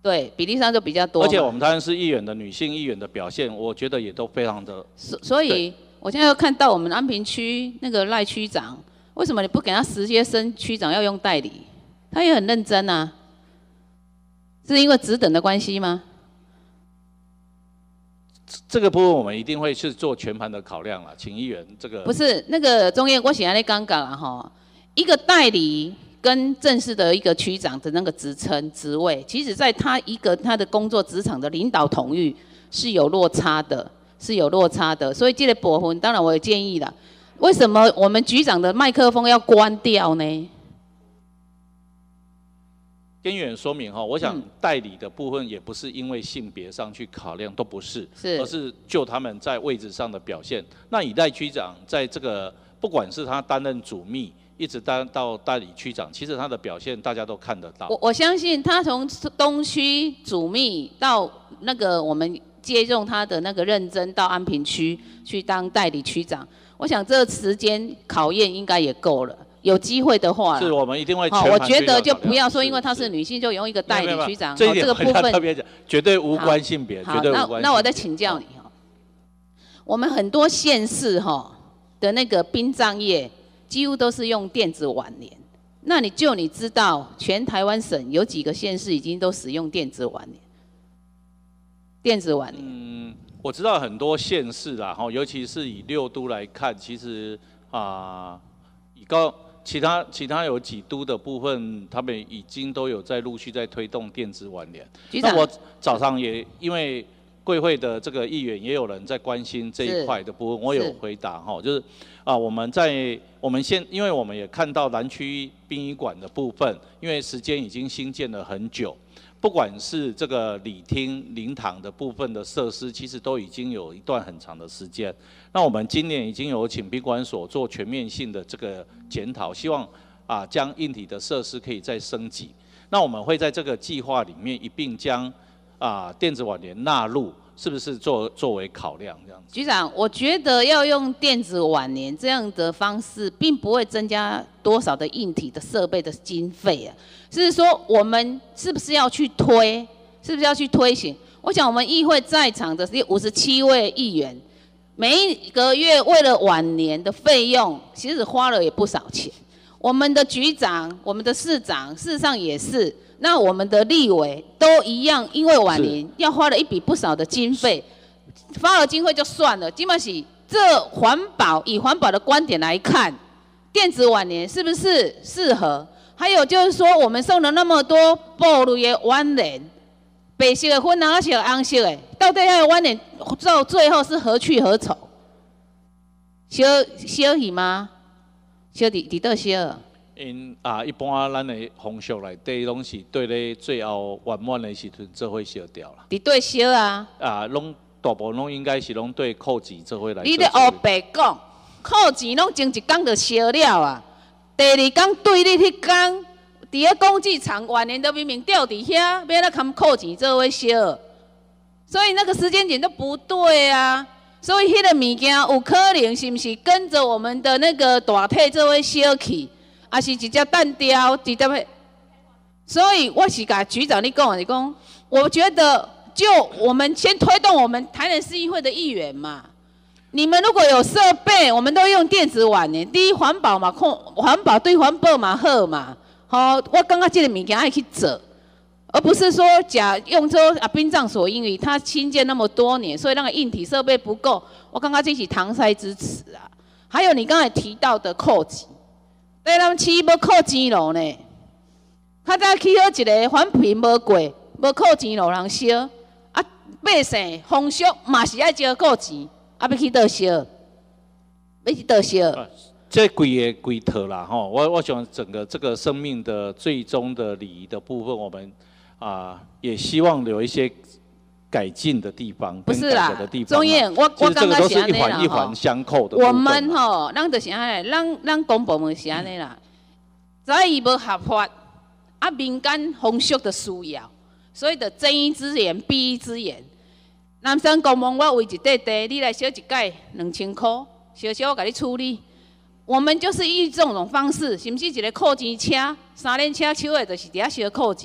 对，比例上就比较多。 而且我们台南市议员的女性议员的表现，我觉得也都非常的。 所以，我现在又看到我们安平区那个赖区长，为什么你不给他直接升区长，要用代理？他也很认真啊，是因为职等的关系吗？ 这个部分我们一定会去做全盘的考量啦，请议员这个。 不是那个中燕，我写在刚刚啦哈，一个代理跟正式的一个区长的那个职称职位，其实在他的工作职场的领导统御是有落差的，所以这个部分当然我也建议啦，为什么我们局长的麦克风要关掉呢？ 跟议员说明哈，我想代理的部分也不是因为性别上去考量，都不是，而是就他们在位置上的表现。那以赖区长在这个不管是他担任主秘，一直担到代理区长，其实他的表现大家都看得到。 我相信他从东区主秘到那个我们接种他的那个认真到安平区去当代理区长，我想这个时间考验应该也够了。有机会的话， 是我们一定会。 我觉得就不要说，因为她是女性就用一个代理区长， 这个部分特别讲，绝对无关性别，绝对无关性别。 那我再请教你哈，我们很多县市哈的那个殡葬业几乎都是用电子挽联，那你知道全台湾省有几个县市已经都使用电子挽联？电子挽联。 我知道很多县市啦，哈，尤其是以6都来看，其实其他有几都的部分，他们已经都有在陆续在推动电子挽联。那我早上也因为贵会的这个议员也有人在关心这一块的部分，我有回答哈，就是因为我们也看到南区殡仪馆的部分，因为时间已经新建了很久。不管是这个礼厅、灵堂的部分的设施，其实都已经有一段很长的时间。那我们今年已经有请殡管所做全面性的这个检讨，希望将硬体的设施可以再升级。那我们会在这个计划里面一并将电子挽联纳入，是不是作为考量这样子？ 局长，我觉得要用电子挽联这样的方式，并不会增加多少的硬体的设备的经费啊。是说我们是不是要去推？是不是要去推行？我想我们议会在场的57位议员，每一个月为了挽联的费用，其实花了也不少钱。我们的局长、我们的市长，事实上也是。那我们的立委都一样，因为挽联要花了一笔不少的经费，发了经费就算了，基本是这环保，以环保的观点来看，电子挽联是不是适合？还有就是说，我们送了那么多布类的挽联，白色的、粉红色的、红色的，到底那个挽联到最后是何去何从？烧去吗？烧伫倒烧？ 一般咱的风俗内底拢是对咧最后圆满的时阵，做伙烧掉啦。 伫对烧啊？ 拢大部分拢应该是拢对扣钱做伙来。 你咧黑白讲，扣钱拢前一天就烧了啊。第二天对你迄天，伫个公祭场晚年都明明吊伫遐，要来扛扣钱做伙烧，所以那个时间点都不对啊。所以迄个物件有可能是不是跟着我们的那个大体做伙烧去？还是直接单雕，直接。所以我是甲局长你讲，我觉得就我们先推动我们台南市议会的议员嘛。你们如果有设备，我们都用电子挽联。第一环保嘛，环保对环保嘛好嘛。好，我感觉这个物件爱去做，而不是说用说殡葬所因为它新建那么多年，所以那个硬体设备不够。我感觉这是搪塞之词啊。还有你刚才提到的扣钱。对咱市要扣钱路呢，较早起好一个环评无过，无扣钱路人烧，百姓风俗嘛是爱交扣钱，要去倒烧，要去倒烧。 这规套啦吼，我想整个这个生命的最终的礼仪的部分，我们也希望有一些改进的地方， 不是啦， 钟燕， 我刚刚是安尼啦， 一环一环相扣的。 我们吼，咱就是安尼，咱公部门是安尼啦，早已无合法，民间风俗的需要，所以就睁一只眼闭一只眼。南山公墓我为一块地，你来烧一盖2000块，烧我给你处理。我们就是以这种方式，是不是一个扣钱车，3轮车收的就是伫遐烧扣钱。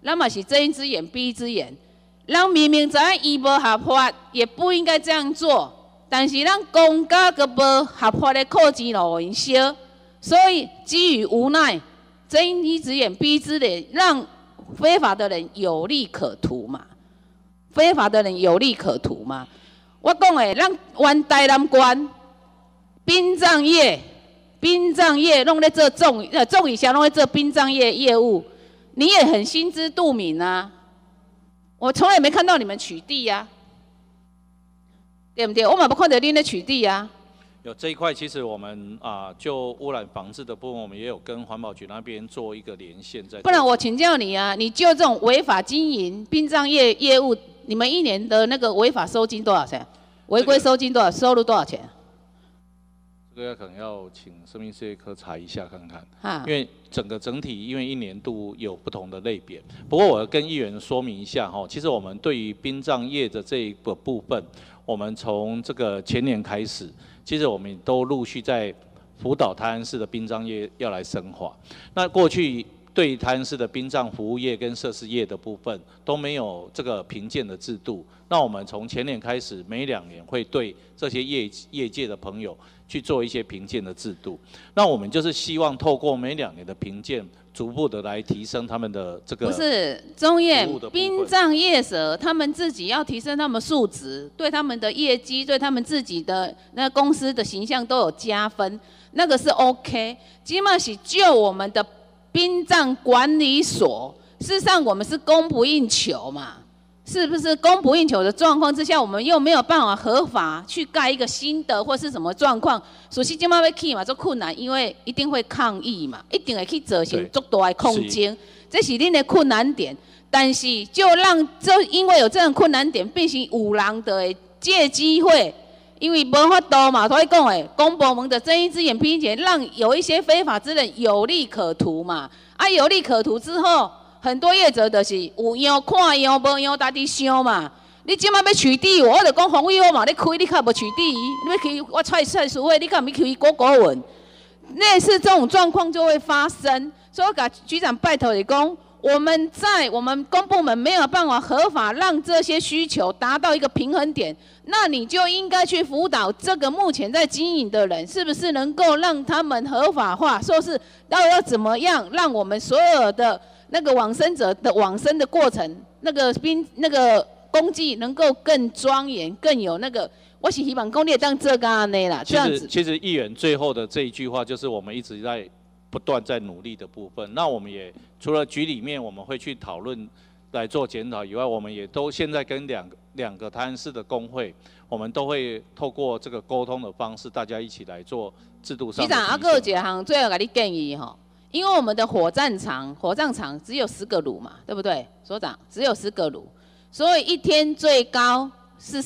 咱嘛是睁一只眼闭一只眼。咱明明知影伊无合法，也不应该这样做，但是咱公家个无合法的扣钱路营销，所以基于无奈，睁一只眼闭一只眼，让非法的人有利可图嘛。非法的人有利可图嘛。我讲诶，咱原台南县殡葬业拢咧做葬仪社拢咧做殡葬业业务，你也很心知肚明啊。我从来没看到你们取缔啊，对不对？我嘛不看到恁咧取缔啊。 有这一块，其实我们就污染防治的部分，我们也有跟环保局那边做一个连线在。 不然我请教你啊，你就这种违法经营殡葬业业务，你们一年的那个违法收金多少钱？违规收金多少？收入多少钱？ 这个可能要请生命事业科查一下看看，因为整体因为一年度有不同的类别。不过我跟议员说明一下哈，其实我们对于殡葬业的这一个部分，我们从这个前年开始，其实我们都陆续在辅导台南市的殡葬业要来深化。那过去对于台南市的殡葬服务业跟设施业的部分都没有这个评鉴的制度。那我们从前年开始，每2年会对这些业界的朋友去做一些评鉴的制度。那我们就是希望透过每2年的评鉴，逐步的来提升他们的这个。 不是中业殡葬业者，他们自己要提升他们素质，对他们的业绩，对他们自己的那公司的形象都有加分，那个是 OK。起码是就我们的殡葬管理所，事实上我们是供不应求嘛。是不是供不应求的状况之下，我们又没有办法合法去盖一个新的或是什么状况？所以今麦要起嘛，做困难，因为一定会抗议嘛，一定会去造成足大的空间，这是恁的困难点。但是就因为有这种困难点，变成有人的借机会，因为无法度嘛，所以讲诶，公部门的睁一只眼闭一只眼，让有一些非法之人有利可图嘛。有利可图之后。很多业者就是有样看样，无样家己想嘛。你即摆要取缔我，就讲防疫我嘛，你开你较无取缔，你要开我蔡淑慧，你较毋去开郭国文，类似这种状况就会发生。所以我甲局长拜托你讲，我们公部门没有办法合法让这些需求达到一个平衡点，那你就应该去辅导这个目前在经营的人，是不是能够让他们合法化？说是要怎么样让我们所有的那个往生者的往生的过程，那个公祭能够更庄严，更有那个。我是希望公列当这个安内啦，这样子。 其实议员最后的这一句话，就是我们一直在不断在努力的部分。那我们也除了局里面我们会去讨论来做检讨以外，我们也都现在跟两个台南市的工会，我们都会透过这个沟通的方式，大家一起来做制度上的提升。 局长，还有一项最后给你建议哈。因为我们的火葬场只有10个炉嘛，对不对？所长只有10个炉，所以一天最高是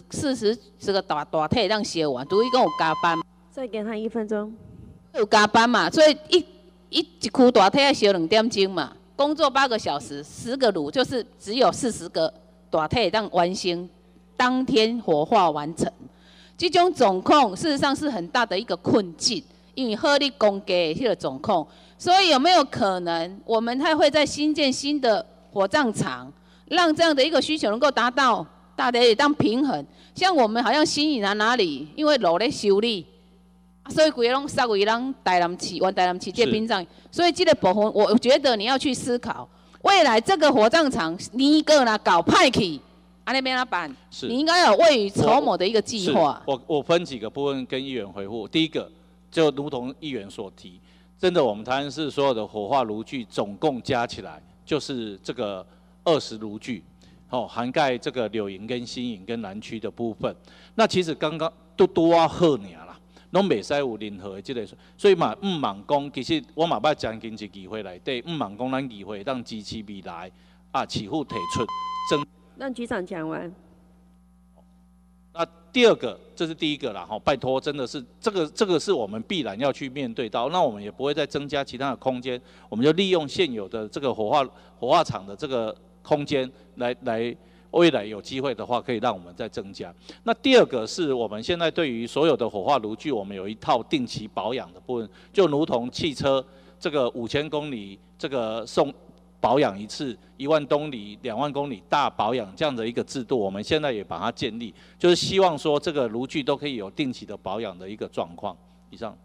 40个大体让烧完，除非讲有加班。 再给他1分钟。 有加班嘛，所以一区大体要烧2点钟嘛，工作8个小时，10个炉就是只有40个大体让完成当天火化完成。这种状况事实上是很大的一个困境，因为合理公家的这个状况。所以有没有可能，我们还会在新建新的火葬场，让这样的一个需求能够达到大家也当平衡？像我们好像新营哪里，因为路咧修理，所以规个拢杀为人台南市，原台南市这殡葬，所以这个部分，我觉得你要去思考，未来这个火葬场你个啦搞派去，安尼要怎办？你应该有未雨绸缪的一个计划。 我分几个部分跟议员回复。第一个，就如同议员所提。真的，我们台南市所有的火化炉具总共加起来就是这个20炉具，涵盖这个柳营跟新营跟南区的部分。那其实刚刚都好尔啦，拢袂使有任何的这个，所以嘛，唔茫讲，其实我嘛捌将近一议会内底，唔茫讲咱议会让支持未来起户提出增。 让局长讲完。 那第二个，这是第一个啦，拜托，真的是这个是我们必然要去面对到，那我们也不会再增加其他的空间，我们就利用现有的这个火化场的这个空间来未来有机会的话，可以让我们再增加。那第二个是我们现在对于所有的火化炉具，我们有一套定期保养的部分，就如同汽车这个5000公里这个保养一次1万公里、2万公里大保养这样的一个制度，我们现在也把它建立，就是希望说这个炉具都可以有定期的保养的一个状况。以上。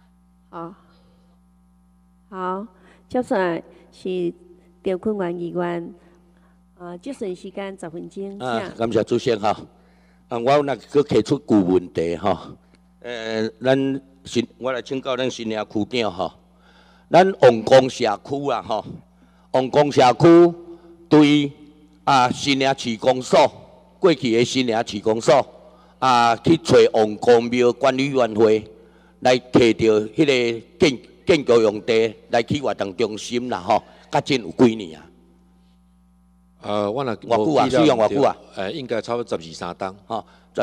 好，接下来是赵坤元议员，节省时间10分钟。 感谢主席哈。我那个提出旧问题哈。我来请教咱新营区长哈。咱王公社区啊吼，王公社区对新营市公所过去的新营市公所去找王公庙管理委员会来摕到迄个建筑用地来起活动中心啦吼，甲真有几年啊？ 我若偌久啊？使用偌久啊？ 应该差不多12、13档。 吼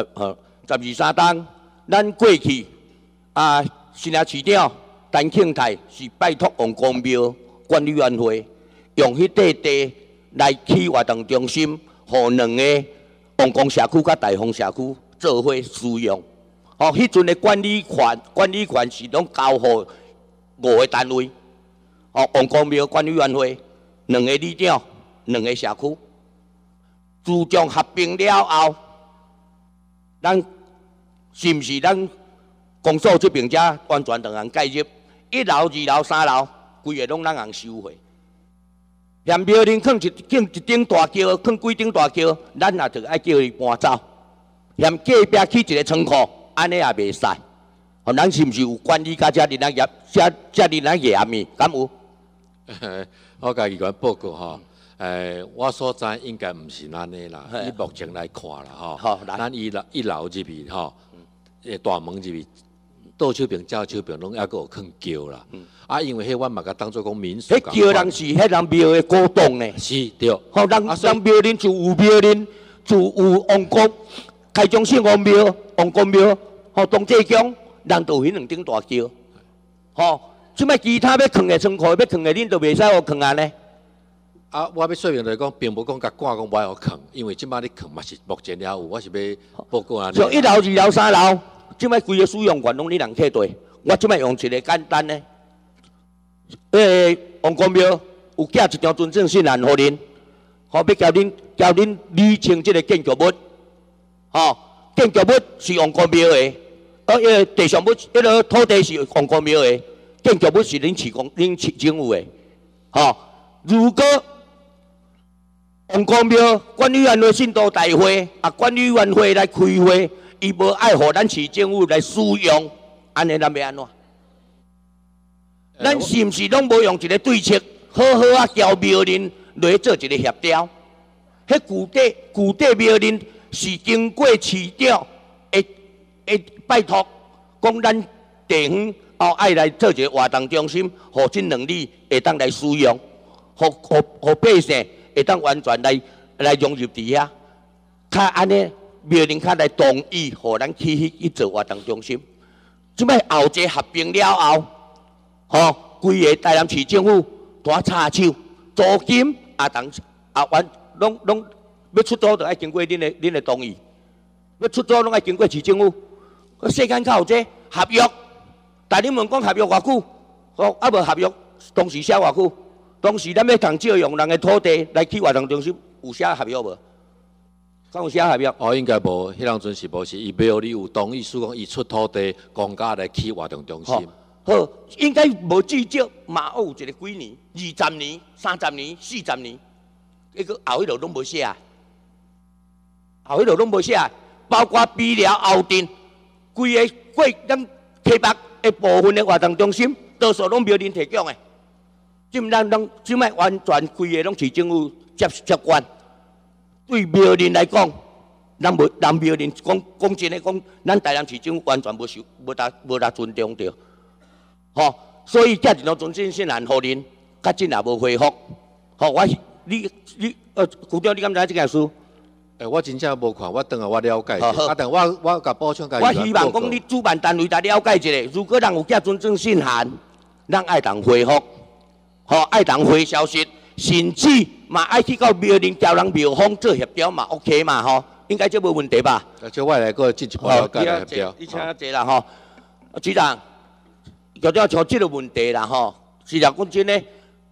，12、13档，咱过去新营市长陈庆泰是拜托王公庙管理委员会用迄块地来起活动中心，互2个王公社区甲大丰社区做伙使用。哦，迄阵的管理权是拢交互5个单位，哦，王公庙管理委员会2个里长，2个社区，自从合并了后，咱是毋是咱公所这边才完全让人介入？1楼、2楼、3楼，规个拢咱人收回。连庙顶放一顶大桥，放几顶大桥，咱也着爱叫伊搬走。连隔壁起一个仓库，安尼也袂使。哦，咱是毋是有管理甲遮哩咱业，遮哩咱业面？敢有？ 我甲议员报告吼，我所知应该毋是安尼啦。以目前来看啦，吼， 好， 咱一楼这边吼，大门这边。倒手边、照手边拢还佫有囥桥啦，因为迄阮嘛甲当做讲民俗。 迄桥人是迄人庙的古董呢。 是对。 吼，人庙林就有庙林，就有王公开宗姓王庙、王公庙，吼东济宫，人就有迄2顶大桥。吼，即摆其他要囥的仓库，要囥的恁就袂使互囥安尼。 我要说明就是讲，并无讲甲赶讲袂互囥，因为即摆你囥嘛是目前了有，我是要报告安尼。 就1楼、2楼、3楼。即摆规个使用权拢你人客地，我即摆用一个简单的，王公庙有寄一张准证信函互恁，要交恁履清即个建筑物，建筑物是王公庙的，地上物土地是王公庙的，建筑物是恁市政府的，如果王公庙管理委员会信徒大会管理委员会来开会。伊无爱互咱市政府来使用，安尼咱要安怎？咱是毋是拢无用一个对策，好好交庙林来做一个协调？迄具体庙林是经过市长的拜托，讲咱地方爱来做一个活动中心，互这2里会当来使用，互百姓会当完全来融入伫遐，较安尼。庙林较来同意，互咱去做活动中心。即摆后者合并了后，规个台南市政府大插手，租金完拢要出租，就爱经过恁的同意。要出租拢爱经过市政府。世间较有这合约，但你问讲合约偌久？无合约，当时写偌久？当时咱要通借用人的土地来起活动中心，有写合约无？有写合约？ 应该无，迄当阵是无是，伊庙里有同意，说讲伊出土地公家来起活动中心。 好，应该无至少嘛有一个几年，20年、30年、40年，迄个后迄落拢无写，后迄落拢无写，包括比寮后镇，规个过咱溪北的部分的活动中心，多数拢庙林提供的，即摆完全规个拢市政府接管。对庙林来讲，咱庙林讲真诶，讲咱台南市政府完全无达尊重着，所以寄一张准证信函互恁，较真也无回复，你局长你敢知即件事？ 我真正无看，我等下我了解一下。但我甲补充甲我希望讲你主办单位来了解一下，如果人有寄准证信函，咱爱当回复，爱当回消息。甚至嘛爱去到庙林交人庙方做协调嘛 ，OK 嘛应该这无问题吧？ 这我来个进一步了解协调。 你请坐啦局长，就像像这个问题啦实际讲真诶，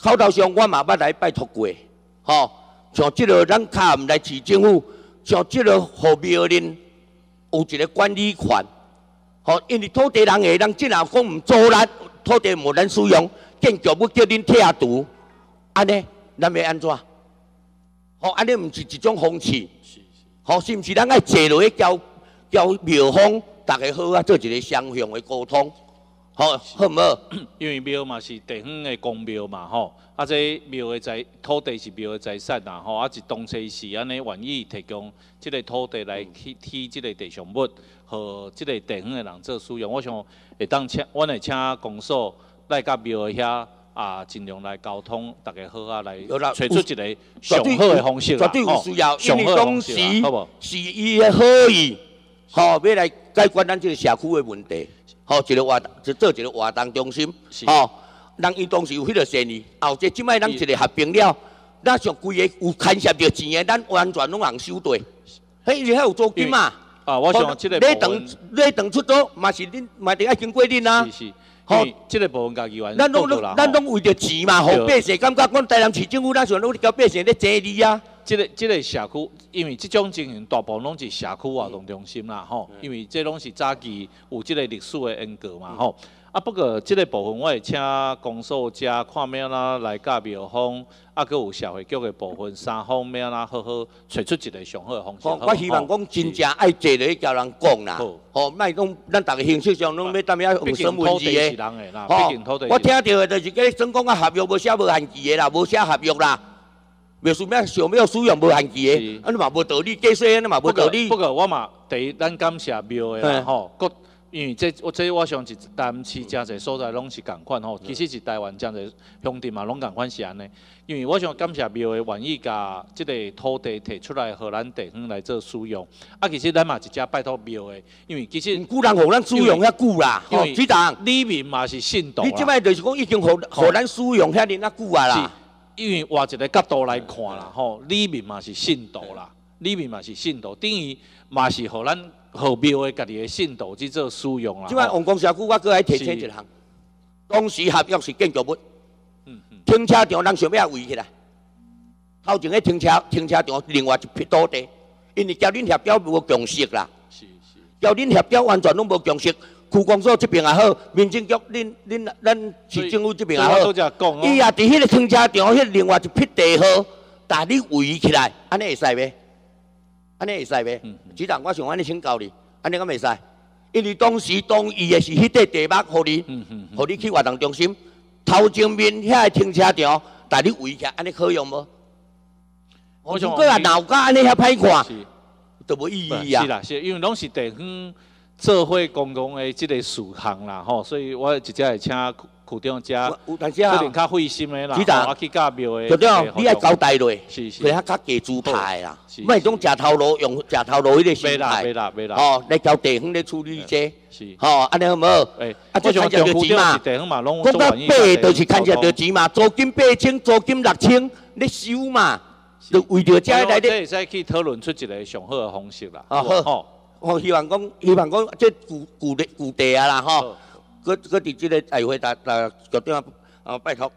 口头上我嘛捌来拜托过，吼，像即个咱卡唔来市政府，像即个互庙林有一个管理权，吼，因为土地人个人即若讲唔做咱土地无咱使用，建筑物叫恁拆除，安尼咱要安怎？吼，安尼唔是一种风气，吼，是毋是咱爱坐落去交庙方，大家好啊，做一个双向的沟通。好，好唔好？ 因为庙嘛是地方的公庙嘛，吼，啊，这庙的土地是庙的财产呐，吼，啊，是当初是安尼愿意提供这个土地来起这个地上物，和这个地方的人做使用。我想会当请，阮会请公所来甲庙的遐啊，尽量来沟通，大家好啊，来找出一个上好的方式啦， 绝对有需要， 上因为当时是伊的好意，吼，要来解决咱这个社区的问题。吼，一个活动，就做一个活动中心，吼，人伊当时有迄个善意，后即摆咱一个合并了，咱上规个有牵涉到钱的，咱完全拢人收地，迄伊遐有租金嘛。 啊，我想即个礼堂出租嘛是恁，嘛得爱经过恁啊。 是，吼，即个部分家己员咱拢为着钱嘛，互百姓感觉阮台南市政府咱想努力交百姓咧争利啊。 即个社区，因为即种经营大部分拢是社区活动中心啦，吼，因为这拢是早期有即个历史的因果嘛，吼。啊，不过即个部分我会请公所遮看咩啦来甲庙方，啊，佮有社会局的部分三方面啦，好好找出一个上好的方式。 我希望讲真正爱坐落去交人讲啦，吼，莫讲咱逐个形式上拢要踮遐用什文字的，吼。我听到的就是个总讲啊合约无写无限期的啦，无写合约啦。庙事咩想要使用无限期的，安尼嘛无道理，解释安尼嘛无道理。 不过我嘛第一，咱感谢庙的啦吼，因为这我相信台南市真侪所在拢是共款吼，其实是台湾真侪兄弟嘛拢共款是安尼。因为我想感谢庙的愿意甲即个土地摕出来，互咱地方来做使用。啊，其实咱嘛一只拜托庙的，因为其实久人互咱使用遐久啦，吼，局长， 里面嘛是信徒。 你即摆就是讲已经互咱使用遐尼啊久啊啦。 因为换一个角度来看啦，吼，里面嘛是信徒啦，里面嘛是信徒，等于嘛是互咱互庙的家己的信徒去做使用啦。 即摆王宫社区我搁来提醒一项，当时合约是建筑物，停车场人想要围起来，头前个停车场另外一片土地，因为交恁协调无共识啦，交恁协调完全拢无共识。区公所这边也好，民政局咱市政府这边也好，伊也伫迄个停车场迄另外一片地号，但你围起来，安尼会使袂？安尼会使袂？局长，我想安尼请教你，安尼敢袂使？因为当时同意的是迄块地目，互你去活动中心，头前面遐个停车场，但你围起来，安尼可用无？如果啊闹甲安尼遐歹看，就无意义啊。 是啦，是因为拢是地方。做伙公共的即个事项啦，吼，所以我直接会请区长遮，可能较费心的啦，我去甲庙的。 局长，你爱交代落， 是， 佢较加猪排啦，莫种食头路用食头路迄个心态，哦，来交地方来处理这，吼，安尼好无？啊，这看着着钱嘛，讲到八就是看着着钱嘛，租金8,000，租金6,000，你收嘛，就为着这来的。这会使去讨论出一个上好的方式啦， 好。我希望讲，这旧地啊啦吼，搁伫即个大会，局长拜托，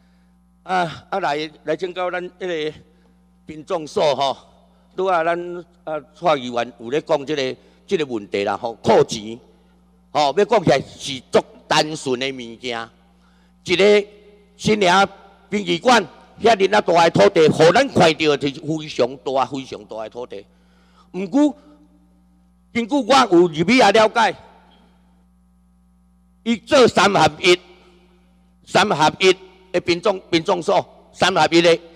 来请教咱迄个民众所吼，拄啊咱蔡议员有咧讲即个问题啦吼，扣钱，吼要讲起来是足单纯的物件，一个新营殡仪馆遐尼啊大个土地，互咱看到就是非常大个土地，毋过。根据我有入去也了解，伊做3合1的民众所，3合1的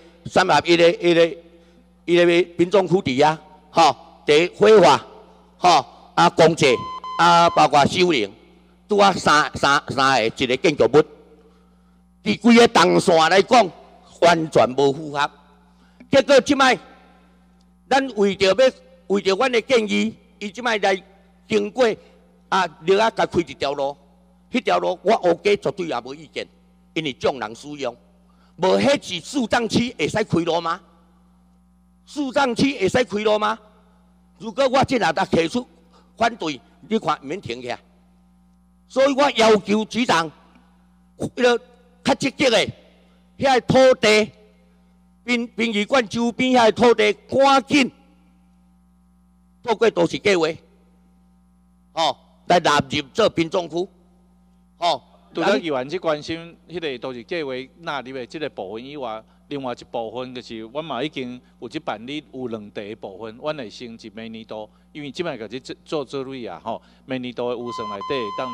伊个民众区伫啊，吼，第火化，吼啊公祭啊，包括修灵，拄啊三个一个建筑物，伫规个动线来讲，完全无符合。结果即摆，咱为着阮的建议。伊即摆来经过啊，另外甲开一条路，迄条路我OK绝对也无意见，因为众人使用。无迄是树葬区会使开路吗？树葬区会使开路吗？如果我即下达提出反对，你看免停起来。所以我要求局长，迄个较积极的， 遐土地，殡仪馆周边遐土地，赶紧透过都市计划，来纳入做滨总区， 除了议员去关心迄个都市计划纳入的即个部分以外，另外一部分就是，阮嘛已经有即办理有两地的部分，阮会升一明年度，因为即摆个去做类啊，明年度的预算内底当然。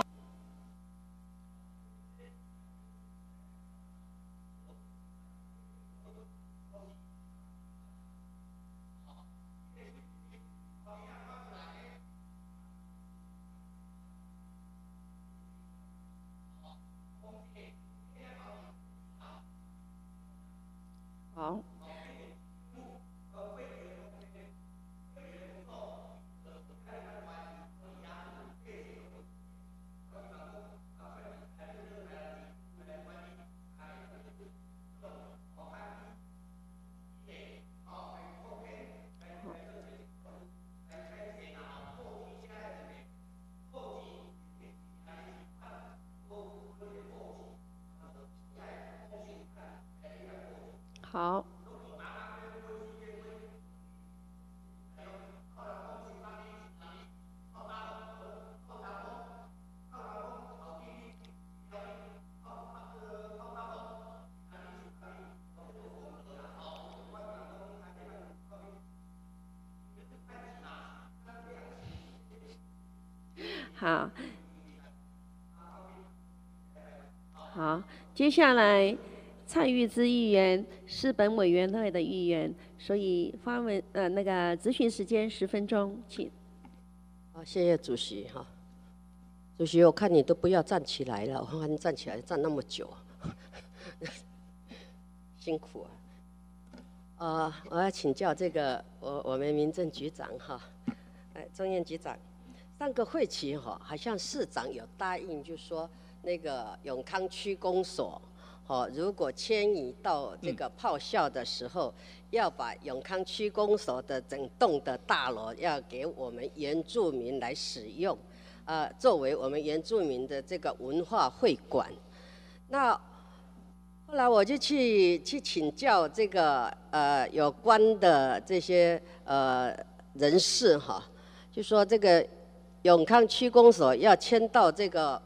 好。好。好。好，接下来。蔡玉芝议员是本委员会的议员，所以发问那个质询时间10分钟，请。 好，谢谢主席哈。主席，我看你都不要站起来了，我看你站起来站那么久，辛苦啊。我要请教这个我们民政局长哈，钟燕局长，上个会期哈，好像市长有答应，就说那个永康区公所。如果迁移到这个炮校的时候，要把永康区公所的整栋的大楼要给我们原住民来使用，作为我们原住民的这个文化会馆。那后来我就去请教这个有关的这些人士哈，就说这个永康区公所要迁到这个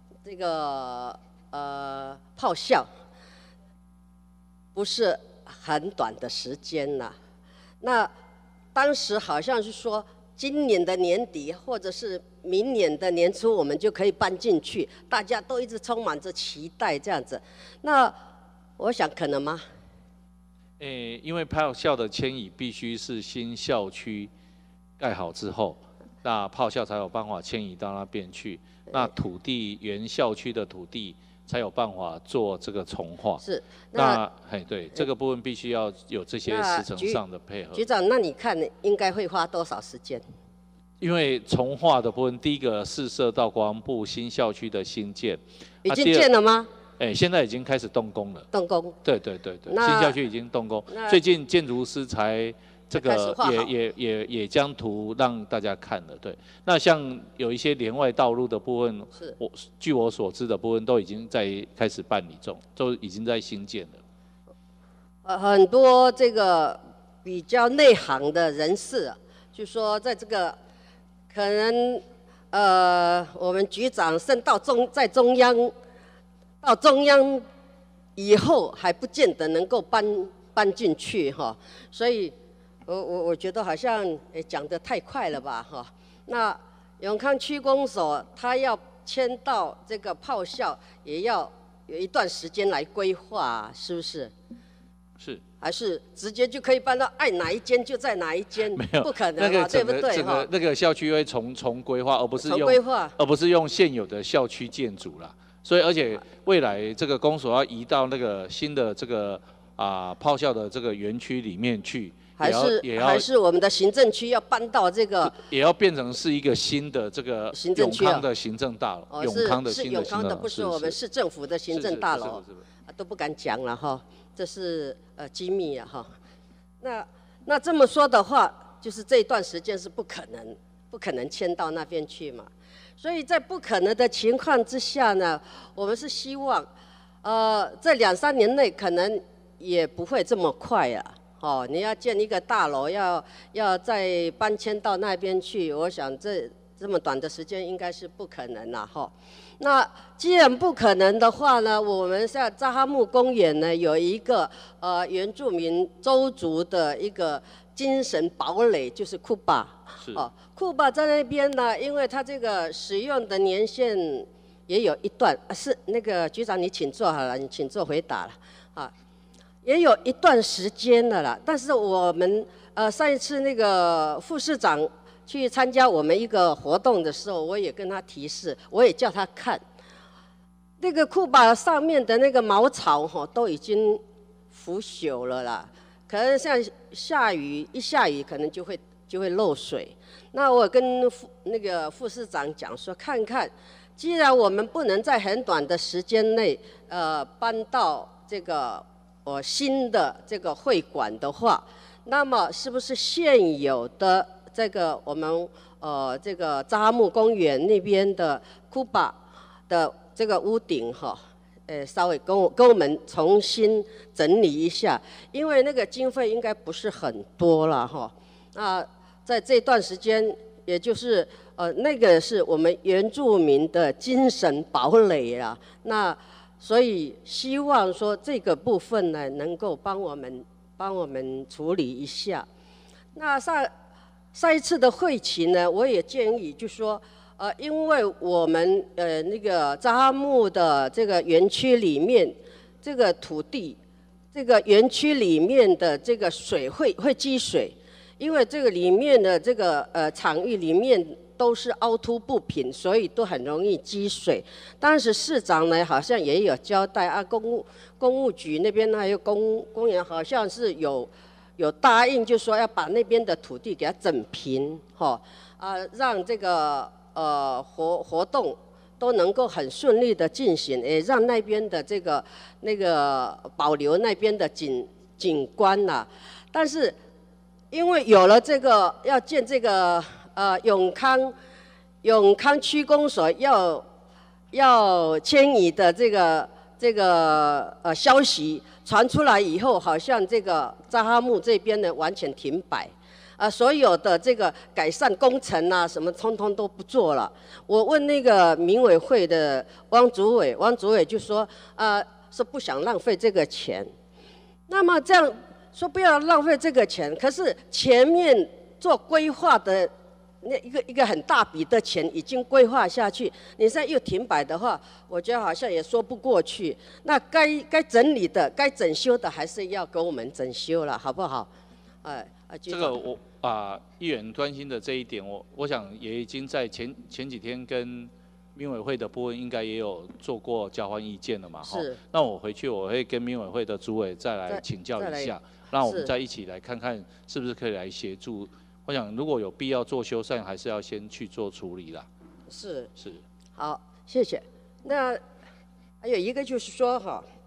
炮校不是很短的时间了。那当时好像是说，今年的年底或者是明年的年初，我们就可以搬进去，大家都一直充满着期待这样子。那我想可能吗？ 因为炮校的迁移必须是新校区盖好之后，那炮校才有办法迁移到那边去。那土地原校区的土地。才有办法做这个重划。 是， 对，这个部分必须要有这些时程上的配合。 局长，那你看应该会花多少时间？ 因为重划的部分，第一个是涉到国防部新校区的新建， 已经建了吗？ 现在已经开始动工了。 动工。 对，新校区已经动工，最近建筑师才。这个也将图让大家看了，对。那像有一些连外道路的部分，据我所知的部分都已经在开始办理中，都已经在新建了。 很多这个比较内行的人士，就说在这个可能我们局长升到在中央，到中央以后还不见得能够搬进去哈，所以。我觉得好像讲得太快了吧哈。那永康区公所他要迁到这个炮校，也要有一段时间来规划，是不是？ 是。 还是直接就可以搬到爱哪一间就在哪一间？ 没有， 不可能嘛，对不对哈？ 那个校区会重规划，而不是用现有的校区建筑啦。所以而且未来这个公所要移到那个新的这个炮校的这个园区里面去。 还是我们的行政区要搬到这个， 也要变成是一个新的这个永康的行政大楼，永康的新的永康的，不是我们市政府的行政大楼，都不敢讲了哈，这是机密啊哈。那这么说的话，就是这一段时间是不可能迁到那边去嘛。所以在不可能的情况之下呢，我们是希望这2、3年内可能也不会这么快啊。哦，你要建一个大楼，要再搬迁到那边去，我想这么短的时间应该是不可能啦。哈。那既然不可能的话呢，我们像扎哈木公园呢，有一个原住民邹族的一个精神堡垒，就是库巴。哦，库巴在那边呢，因为它这个使用的年限也有一段，是那个局长你请坐好了，你请坐回答了啊。也有一段时间了啦，但是我们上一次那个副市长去参加我们一个活动的时候，我也跟他提示，我也叫他看那个库巴上面的那个茅草都已经腐朽了啦，可能像下雨可能就会漏水。那我跟那个副市长讲说，看看，既然我们不能在很短的时间内搬到这个新的这个会馆的话，那么是不是现有的这个我们这个扎哈木公园那边的库巴的这个屋顶稍微跟我们重新整理一下，因为那个经费应该不是很多了哈。那在这段时间，也就是那个是我们原住民的精神堡垒啦。那所以希望说这个部分呢，能够帮我们处理一下。那上一次的会期呢，我也建议就是说，因为我们那个扎哈木的这个园区里面，这个土地，这个园区里面的这个水会积水，因为这个里面的这个场域里面都是凹凸不平，所以都很容易积水。当时市长呢好像也有交代啊，公务局那边还有公园好像是有答应，就说要把那边的土地给它整平，让这个活动都能够很顺利的进行，也让那边的那个保留那边的景观啦。但是因为有了这个要建这个永康区公所要迁移的这个消息传出来以后，好像这个扎哈木这边呢完全停摆，所有的这个改善工程啊什么通通都不做了。我问那个民委会的汪主委就说是不想浪费这个钱。那么这样说不要浪费这个钱，可是前面做规划的那一个很大笔的钱已经规划下去，你现在又停摆的话，我觉得好像也说不过去。那该整理的、该整修的，还是要给我们整修了，好不好？ 这个议员关心的这一点，我想也已经在前几天跟民委会的部分应该也有做过交换意见了嘛。是。那我回去我会跟民委会的主委再来请教一下，让我们再一起来看看是不是可以来协助。我想，如果有必要做修缮，还是要先去做处理啦。是。 好，谢谢。那还有一个就是说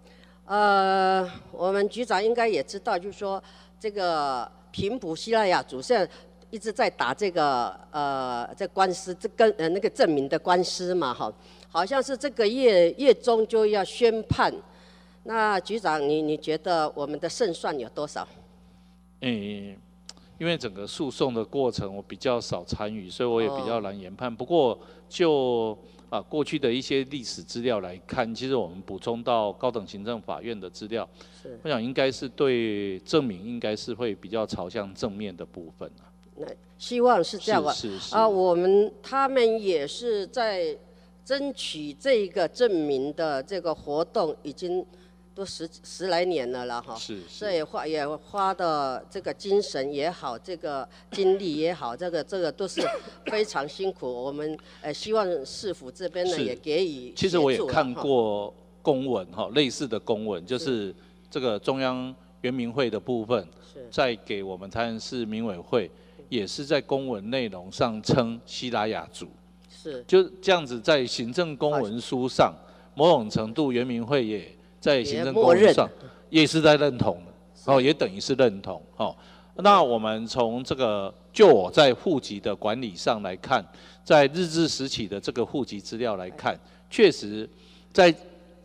我们局长应该也知道，就是说这个平埔西拉雅族现在一直在打这个这官司，那个证明的官司嘛，好像是这个月中就要宣判。那局长，你觉得我们的胜算有多少？ 因为整个诉讼的过程我比较少参与，所以我也比较难研判。不过就过去的一些历史资料来看，其实我们补充到高等行政法院的资料，我想应该是对证明应该是会比较朝向正面的部分。 希望是这样吧。 是。 他们也是在争取这个证明的这个活动，已经都十来年了啦，所以也花的这个精神也好，这个精力也好，这个都是非常辛苦。我们希望市府这边呢也给予协助。 其实我也看过公文类似的公文，就是这个中央原民会的部分，再给我们台南市民委会，也是在公文内容上称西拉雅族，就这样子在行政公文书上，某种程度原民会也在行政公文上也是在认同的，也等于是认同。那我们从这个就我在户籍的管理上来看，在日治时期的这个户籍资料来看，确实在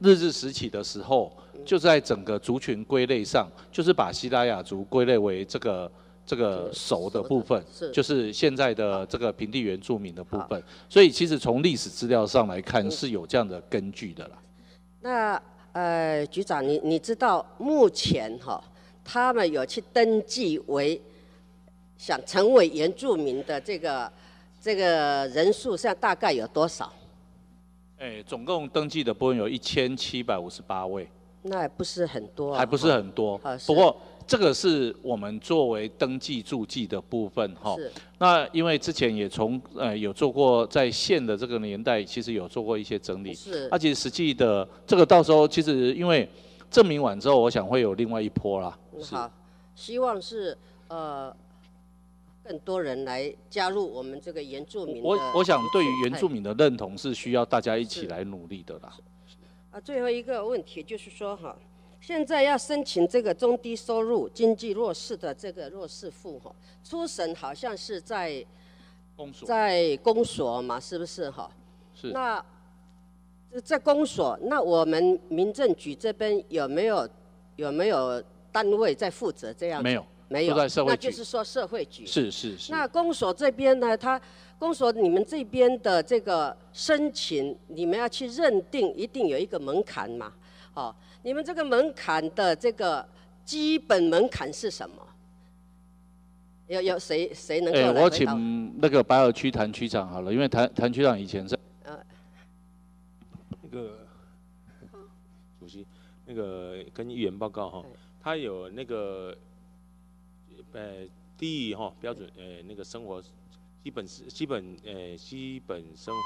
日治时期的时候，就在整个族群归类上，就是把西拉雅族归类为这个熟的部分，就是现在的这个平地原住民的部分。所以其实从历史资料上来看是有这样的根据的啦。 那局长，你知道目前他们有去登记为想成为原住民的这个人数，现在大概有多少？ 总共登记的部分有1758位， 那还不是很多， 还不是很多。不过这个是我们作为登记注记的部分哈。那因为之前也有做过在县的这个年代，其实有做过一些整理。是。而且实际的这个到时候其实因为证明完之后，我想会有另外一波啦。 好，希望是更多人来加入我们这个原住民的。 我想对于原住民的认同是需要大家一起来努力的啦。 最后一个问题就是说现在要申请这个中低收入、经济弱势的这个弱势户初审好像是在公所嘛，是不是是。那在公所，那我们民政局这边有没有单位在负责这样？没有，那就是说社会局。 是。 那公所这边呢，公所你们这边的这个申请，你们要去认定，一定有一个门槛嘛？你们这个门槛的这个基本门槛是什么？有谁能够来回答？ 我请那个白河区谭区长好了，因为谭区长以前是那个主席，那个跟议员报告他有那个第一标准那个生活基本生活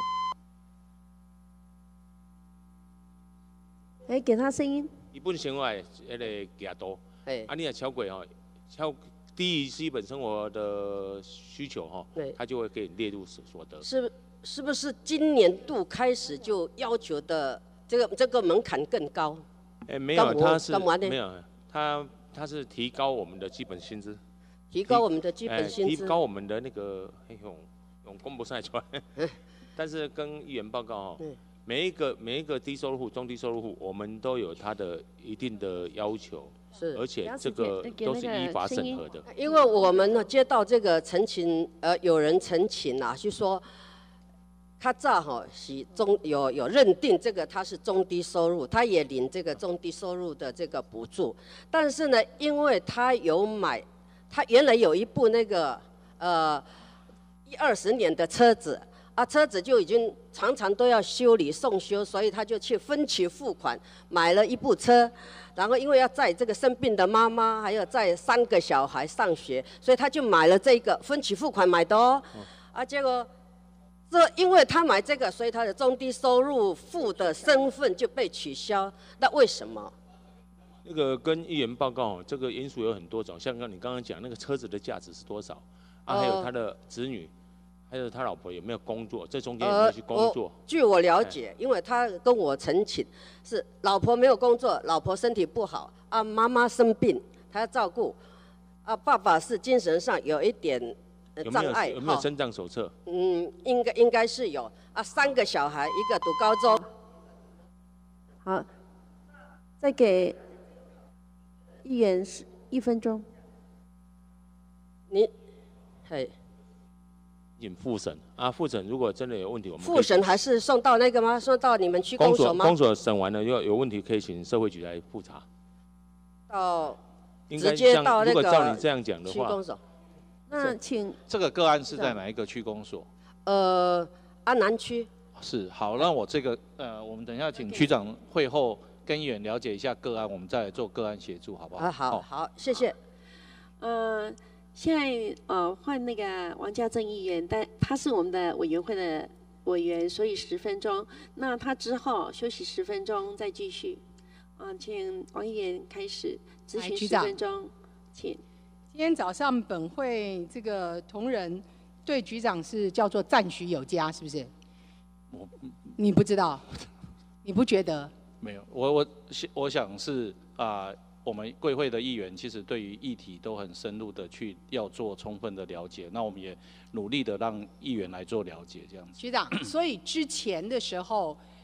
的。给他声音。 基本生活的那个价度，你也超过低于基本生活的需求他就会给你列入所得。 是不是今年度开始就要求的这个门槛更高？ 没有，他是没有，他是提高我们的基本薪资。 提高我们的基本薪资。 提高我们的那个用公布赛出来。但是跟议员报告每一个低收入户、中低收入户，我们都有他的一定的要求，而且这个都是依法审核的。 因为我们接到这个陈情，有人陈情就说他是有认定这个他是中低收入，他也领这个中低收入的这个补助，但是呢，因为他有买，他原来有一部那个20年的车子。车子就已经常常都要修理送修，所以他就去分期付款买了一部车，然后因为要载这个生病的妈妈，还有载3个小孩上学，所以他就买了这个分期付款买的结果因为他买这个，所以他的中低收入户的身份就被取消，那为什么？ 那个跟议员报告这个因素有很多种，像你刚刚讲那个车子的价值是多少还有他的子女。还有他老婆有没有工作？这中间有没有去工作？ 据我了解，因为他跟我陈情，是老婆没有工作，老婆身体不好妈妈生病，他要照顾爸爸是精神上有一点障碍。 有没有身障手册？ 应该是有3个小孩，一个读高中。 好，再给议员1分钟。 复审复审如果真的有问题，我们复审还是送到那个吗？送到你们区公所吗？ 公所审完了，有问题可以请社会局来复查。 直接到那个如果照你这样讲的话， 区公所。 那请这个个案是在哪一个区公所？ 安南区。 是好，那我这个我们等一下请区长会后跟议员了解一下个案，我们再来做个案协助，好不好？ 好，谢谢。 现在换那个王家正议员，但他是我们的委员会的委员，所以10分钟。那他之后休息10分钟再继续。请王议员开始咨询10分钟，请。 今天早上本会这个同仁对局长是叫做赞许有加，是不是？你不知道，你不觉得？ 没有，我想是我们贵会的议员其实对于议题都很深入的去要做充分的了解，那我们也努力的让议员来做了解，这样子。 局长，所以之前的时候，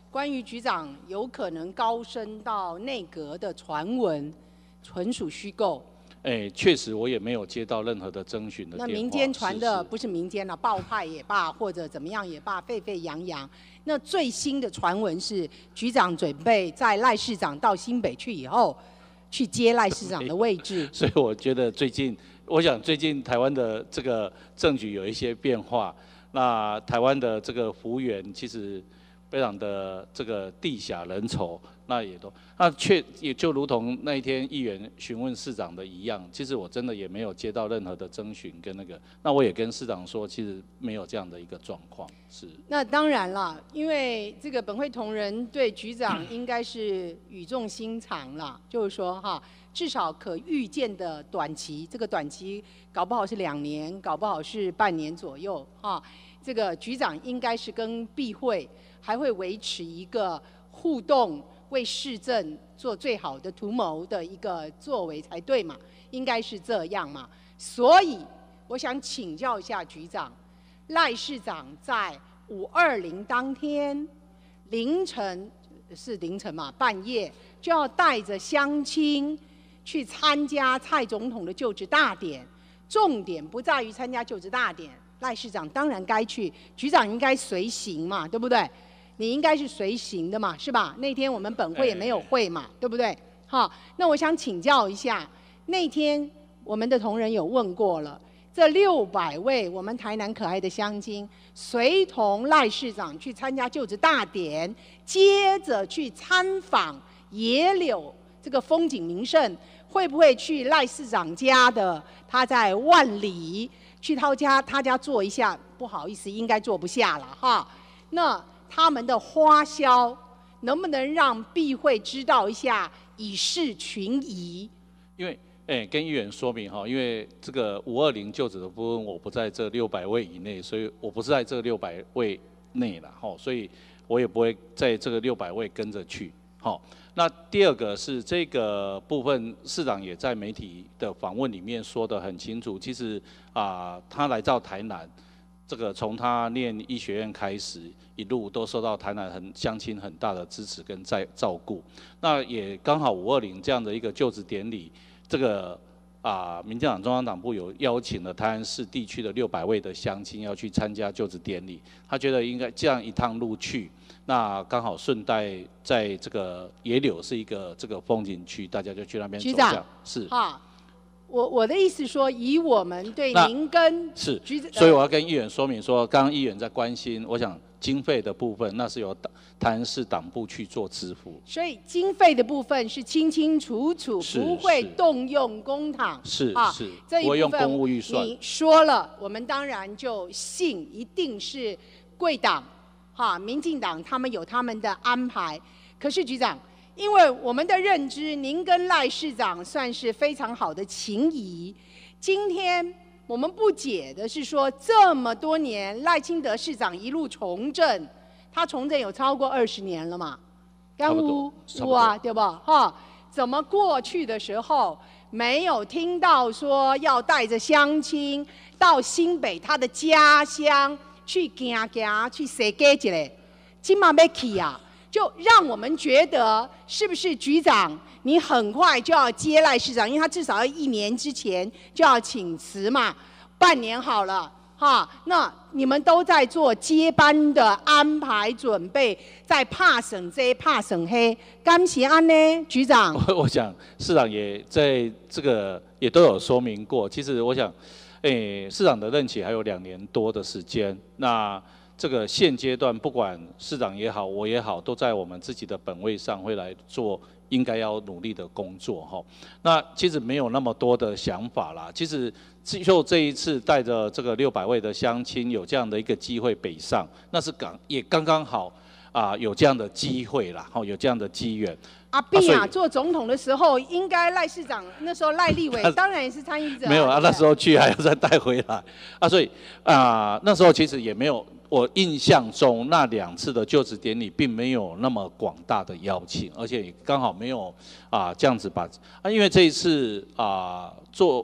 关于局长有可能高升到内阁的传闻，纯属虚构。 确实我也没有接到任何的征询的电话。 那民间传的不是民间了，爆派也罢，或者怎么样也罢，沸沸扬扬。那最新的传闻是，局长准备在赖市长到新北去以后，去接赖市长的位置。 所以我觉得我想最近台湾的这个政局有一些变化。那台湾的这个幅员其实非常的这个地狭人稠。那也就如同那一天议员询问市长的一样，其实我真的也没有接到任何的征询跟那个，那我也跟市长说，其实没有这样的一个状况。是。 那当然了，因为这个本会同仁对局长应该是语重心长啦，就是说哈，至少可预见的短期，这个短期搞不好是2年，搞不好是半年左右哈。这个局长应该是跟避会还会维持一个互动。为市政做最好的图谋的一个作为才对嘛，应该是这样嘛。所以我想请教一下局长，赖市长在520当天凌晨嘛，半夜就要带着乡亲去参加蔡总统的就职大典，重点不在于参加就职大典，赖市长当然该去，局长应该随行嘛，对不对？你应该是随行的嘛，是吧？那天我们本会也没有会嘛，对不对？好，那我想请教一下，那天我们的同仁有问过了，这600位我们台南可爱的乡亲，随同赖市长去参加就职大典，接着去参访野柳这个风景名胜，会不会去赖市长家的？他在万里，去他家坐一下，不好意思，应该坐不下了哈。那他们的花销能不能让避会知道一下，以示群疑？因为跟议员说明哈，因为这个520就职的部分，我不在这600位以内，所以我不是在这600位内啦，哈，所以我也不会在这个600位跟着去，好。那第二个是这个部分，市长也在媒体的访问里面说得很清楚，其实他来到台南。这个从他念医学院开始，一路都受到台南乡亲很大的支持跟照顾。那也刚好520这样的一个就职典礼，这个民进党中央党部有邀请了台南市地区的600位的乡亲要去参加就职典礼。他觉得应该这样一趟路去，那刚好顺带在这个野柳是一个这个风景区，大家就去那边走。局长是。 我的意思说，以我们对您跟是，所以我要跟议员说明说，刚刚议员在关心，我想经费的部分，那是由台南市党部去做支付。 所以经费的部分是清清楚楚，不会动用公帑。 是， 这一部分不会用公务预算。 你说了，我们当然就信一定是贵党、民进党他们有他们的安排。可是局长。因为我们的认知，您跟赖市长算是非常好的情谊。今天我们不解的是说，这么多年赖清德市长一路从政，他从政有超过20年了嘛？干污啊，对吧？怎么过去的时候没有听到说要带着乡亲到新北他的家乡去行去踅街一下？今嘛要去啊！就让我们觉得，是不是局长你很快就要接赖市长，因为他至少要1年之前就要请辞嘛，半年好了那你们都在做接班的安排准备，在怕省这怕省黑，甘是安呢？局长， 我想市长也在这个也都有说明过，其实我想，市长的任期还有2年多的时间，那。这个现阶段，不管市长也好，我也好，都在我们自己的本位上会来做应该要努力的工作哈。那其实没有那么多的想法啦。其实就这一次带着这个600位的乡亲有这样的一个机会北上，那是也刚刚好有这样的机会啦，有这样的机缘。 阿扁做总统的时候，应该赖市长那时候赖立委当然也是参与者。 没有那时候去还要再带回来所以那时候其实也没有。我印象中那2次的就职典礼并没有那么广大的邀请，而且刚好没有这样子因为这一次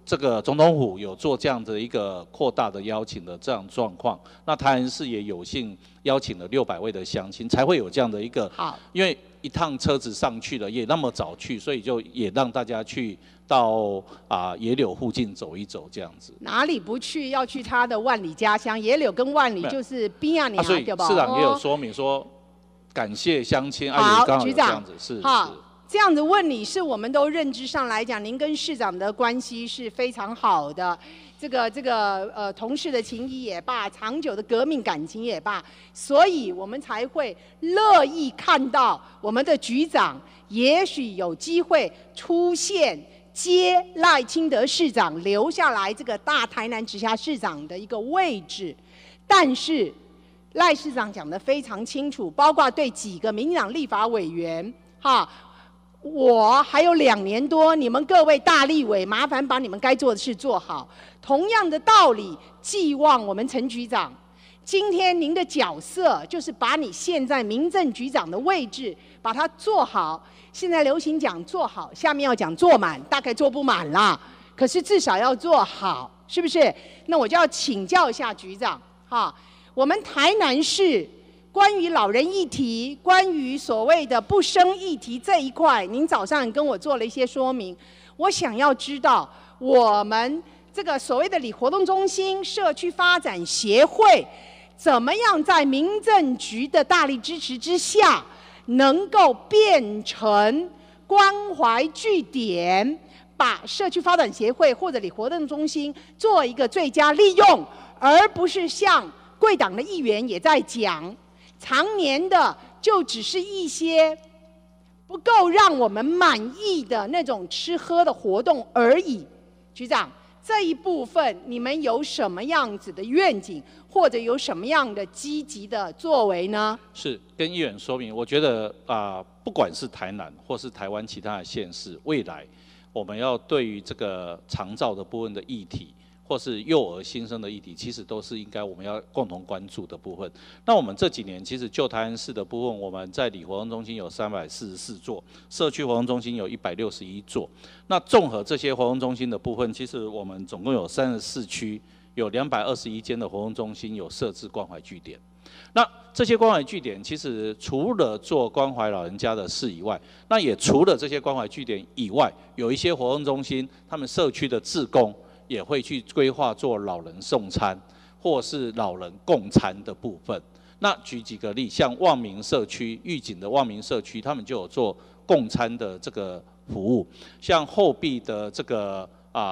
这个总统府有做这样的一个扩大的邀请的这样状况，那台南市也有幸邀请了600位的乡亲，才会有这样的一个。好，因为一趟车子上去了，也那么早去，所以就也让大家去到野柳附近走一走这样子。 哪里不去，要去他的万里家乡。野柳跟万里就是边啊， 所以对吧？ 市长也有说明说，感谢乡亲， 好， 刚好局长有这样子是。 好。这样子问你是我们都认知上来讲，您跟市长的关系是非常好的，同事的情谊也罢，长久的革命感情也罢，所以我们才会乐意看到我们的局长也许有机会出现接赖清德市长留下来这个大台南直辖市长的一个位置，但是赖市长讲得非常清楚，包括对几个民进党立法委员我还有2年多，你们各位大立委，麻烦把你们该做的事做好。同样的道理，寄望我们陈局长，今天您的角色就是把你现在民政局长的位置把它做好。现在流行讲做好，下面要讲做满，大概做不满啦，可是至少要做好，是不是？那我就要请教一下局长，我们台南市关于老人议题，关于所谓的不生议题这一块，您早上跟我做了一些说明。我想要知道，我们这个所谓的里活动中心、社区发展协会，怎么样在民政局的大力支持之下，能够变成关怀据点，把社区发展协会或者里活动中心做一个最佳利用，而不是像贵党的议员也在讲。常年的就只是一些不够让我们满意的那种吃喝的活动而已。局长，这一部分你们有什么样子的愿景，或者有什么样的积极的作为呢？ 是跟议员说明，我觉得不管是台南或是台湾其他的县市，未来我们要对于这个长照的部分的议题，或是幼儿新生的议题，其实都是应该我们要共同关注的部分。那我们这几年其实就台南市的部分，我们在里活动中心有344座，社区活动中心有161座。那综合这些活动中心的部分，其实我们总共有34区，有221间的活动中心有设置关怀据点。那这些关怀据点，其实除了做关怀老人家的事以外，那也除了这些关怀据点以外，有一些活动中心，他们社区的志工也会去规划做老人送餐，或是老人共餐的部分。那举几个例，像望民社区、玉井的望民社区，他们就有做共餐的这个服务。像后壁的这个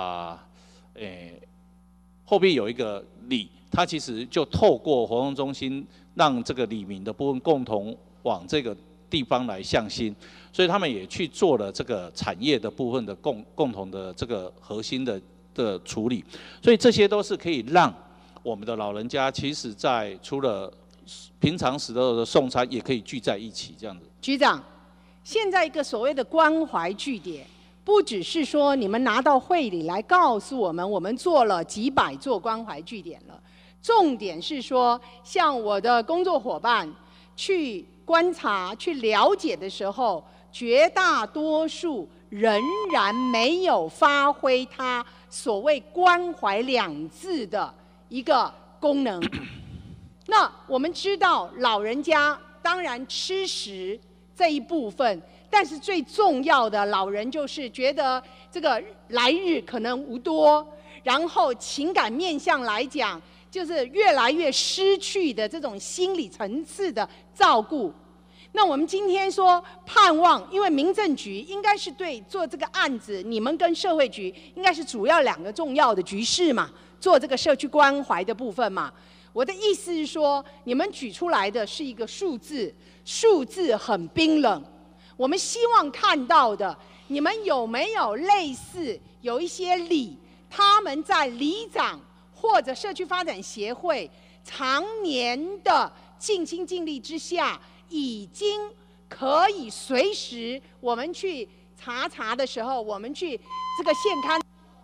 后壁有一个里，它其实就透过活动中心，让这个里民的部分共同往这个地方来向心，所以他们也去做了这个产业的部分的共同的这个核心的处理，所以这些都是可以让我们的老人家，其实在除了平常时的送餐，也可以聚在一起这样子。 局长，现在一个所谓的关怀据点，不只是说你们拿到会里来告诉我们，我们做了几百座关怀据点了，重点是说，像我的工作伙伴去观察、去了解的时候，绝大多数仍然没有发挥它所谓关怀2字的一个功能。那我们知道老人家当然吃食这一部分，但是最重要的，老人就是觉得这个来日可能无多，然后情感面向来讲，就是越来越失去的这种心理层次的照顾。那我们今天说盼望，因为民政局应该是对做这个案子，你们跟社会局应该是主要2个重要的局势嘛，做这个社区关怀的部分嘛。我的意思是说，你们举出来的是一个数字，数字很冰冷。我们希望看到的，你们有没有类似有一些里，他们在里长或者社区发展协会常年的尽心尽力之下，已经可以随时我们去查的时候，我们去这个现刊。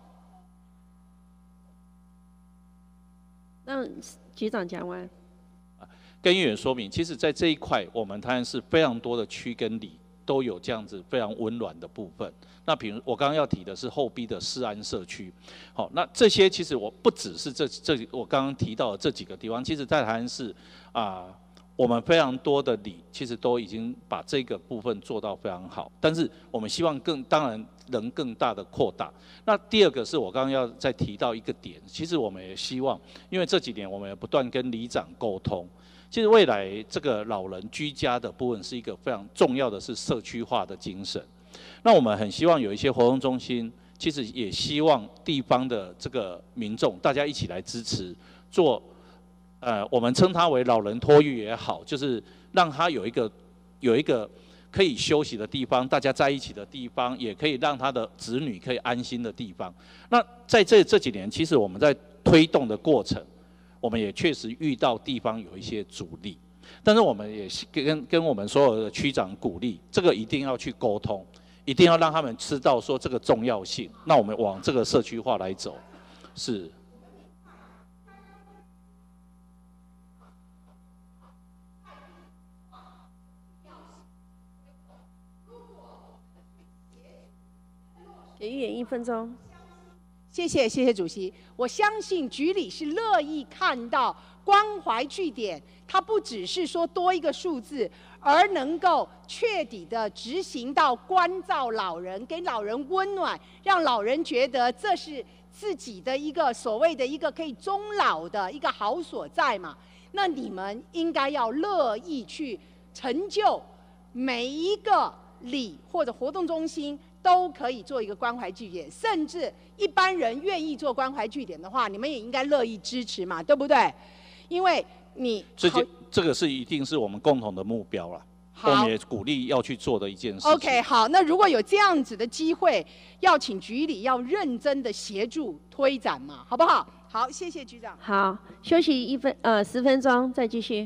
让局长讲完。 跟议员说明，其实在这一块，我们台南市非常多的区跟里都有这样子非常温暖的部分。那比如我刚刚要提的是后壁的世安社区，好，那这些其实我不只是我刚刚提到的这几个地方，其实在台南市我们非常多的里其实都已经把这个部分做到非常好，但是我们希望当然能更大的扩大。那第二个是我刚刚要再提到一个点，其实我们也希望，因为这几年我们也不断跟里长沟通，其实未来这个老人居家的部分是一个非常重要的是社区化的精神。那我们很希望有一些活动中心，其实也希望地方的这个民众大家一起来支持做。我们称它为老人托育也好，就是让他有一个可以休息的地方，大家在一起的地方，也可以让他的子女可以安心的地方。那在这几年，其实我们在推动的过程，我们也确实遇到地方有一些阻力，但是我们也跟我们所有的区长鼓励，这个一定要去沟通，一定要让他们知道说这个重要性。那我们往这个社区化来走，是。 给议员1分钟。 谢谢主席。我相信局里是乐意看到关怀据点，它不只是说多一个数字，而能够彻底的执行到关照老人，给老人温暖，让老人觉得这是自己的一个所谓的一个可以终老的一个好所在嘛。那你们应该要乐意去成就每一个里或者活动中心。都可以做一个关怀据点，甚至一般人愿意做关怀据点的话，你们也应该乐意支持嘛，对不对？因为你这个是一定是我们共同的目标啦，我们也鼓励要去做的一件事情。 OK， 好，那如果有这样子的机会，要请局里要认真的协助推展嘛，好不好？好，谢谢局长。 好，休息10分钟，再继续。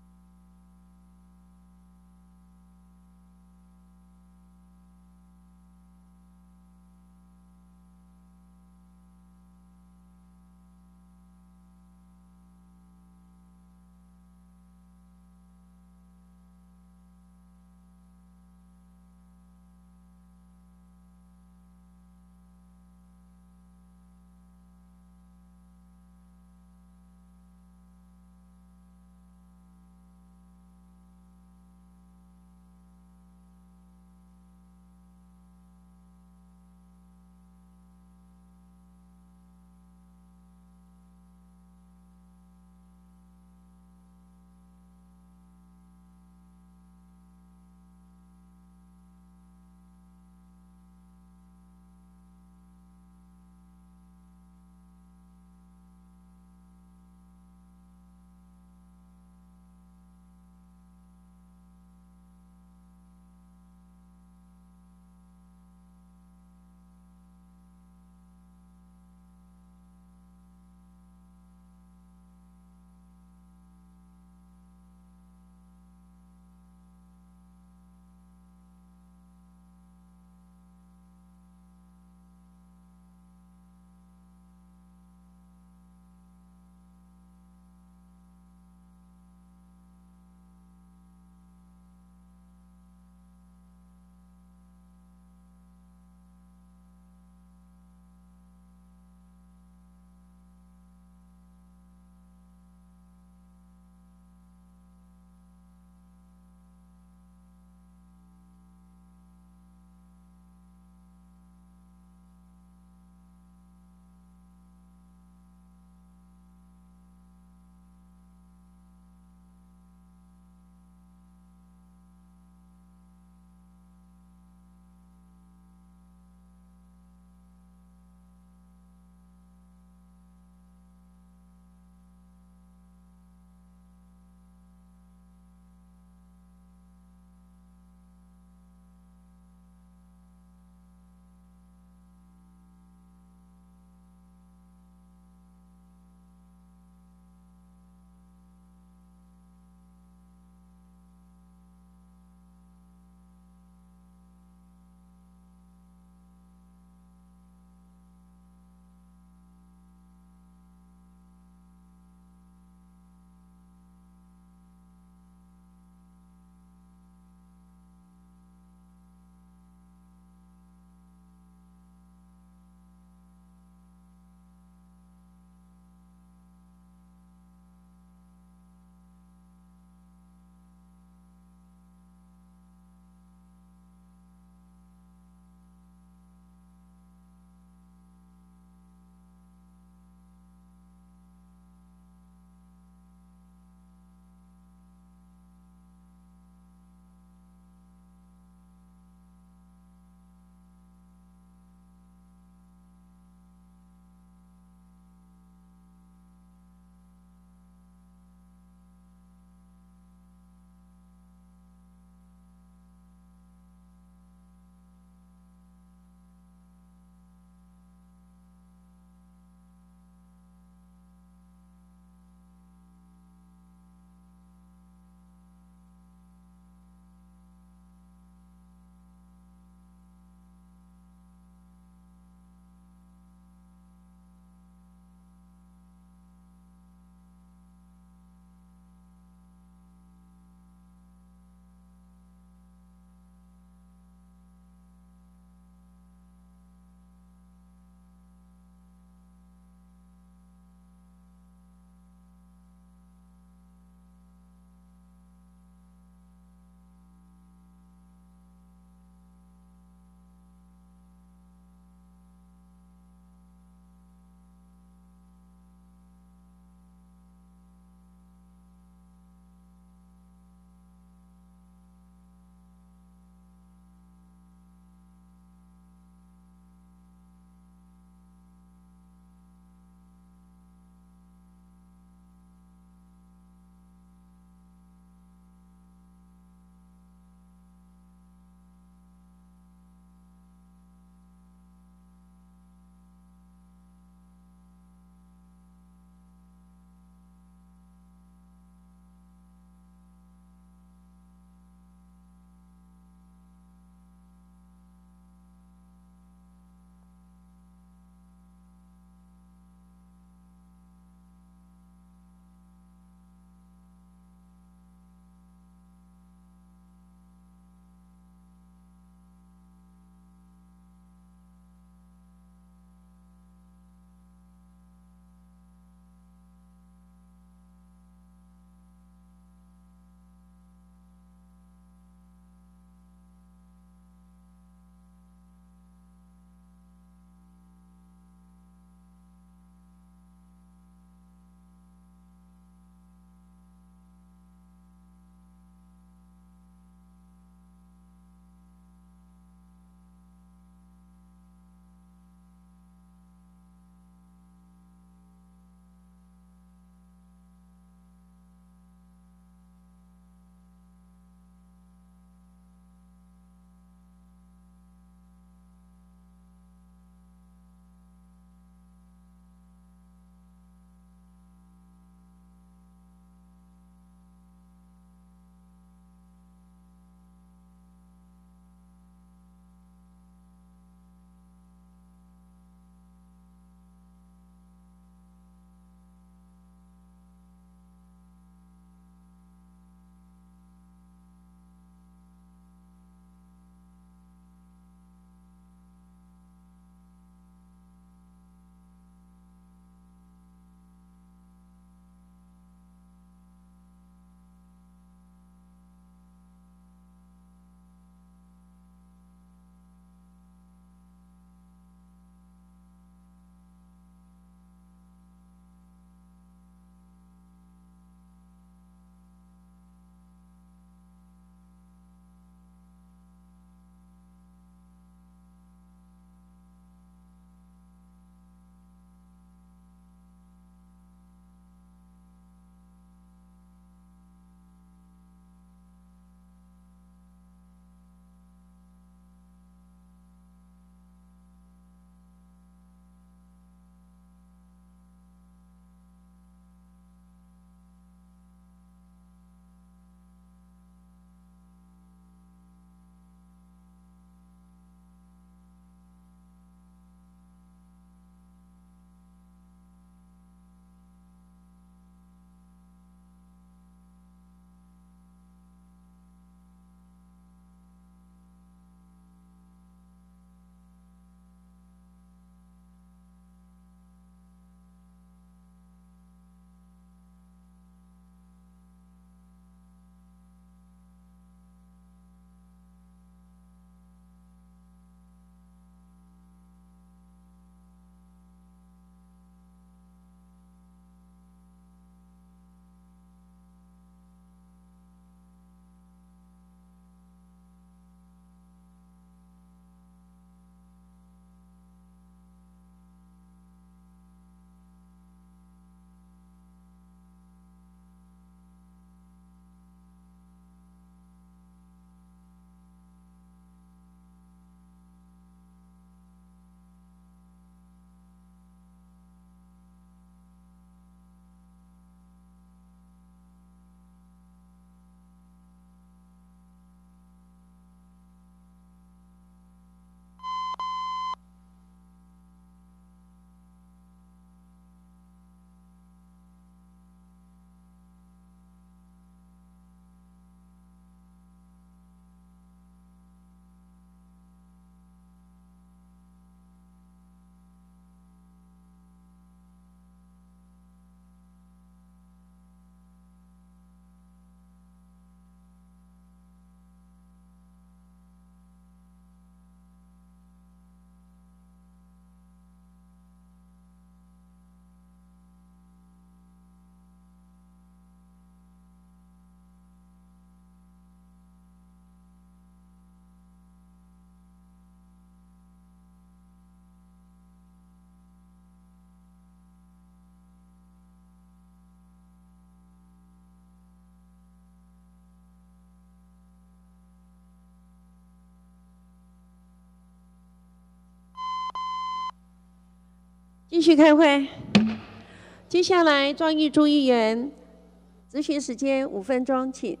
继续开会。接下来，庄玉珠议员，咨询时间5分钟，请。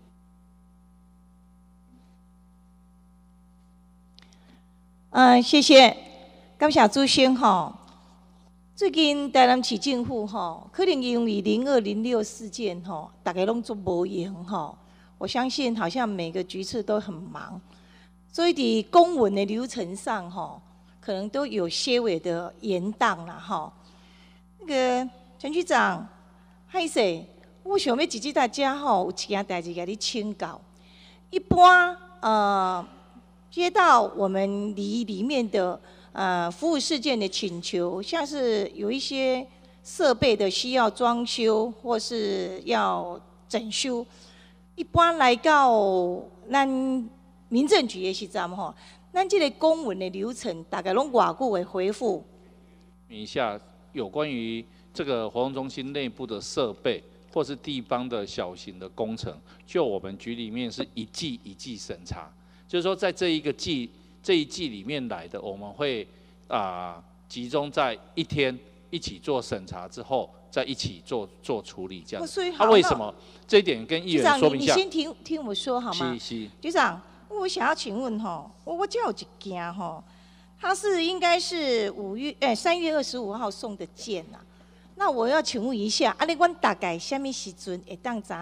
谢谢，感谢主席吼。最近台南市政府吼，可能因为02、06事件吼，大家拢做无用吼。我相信好像每个局处都很忙，所以伫公文的流程上吼，可能都有些微的延宕啦吼。那个陈局长，歹势，我想要支持大家吼，有一件代志甲你请教。一般接到我们里面的服务事件的请求，像是有一些设备的需要装修或是要整修，一般来到咱民政局的时阵吼，咱这个公文的流程大概拢偌久的回复？ 一下有关于这个活动中心内部的设备，或是地方的小型的工程，就我们局里面是一季一季审查。就是说，在这一季里面来的，我们会集中在一天一起做审查之后，再一起做处理这样。为什么这一点跟议员说明一下？ 你先听我说好吗？ 是。 局长，我想要请问吼，我这有一件吼，它是应该是3月25号送的件呐。那我要请问一下，你阮大概什么时阵会当知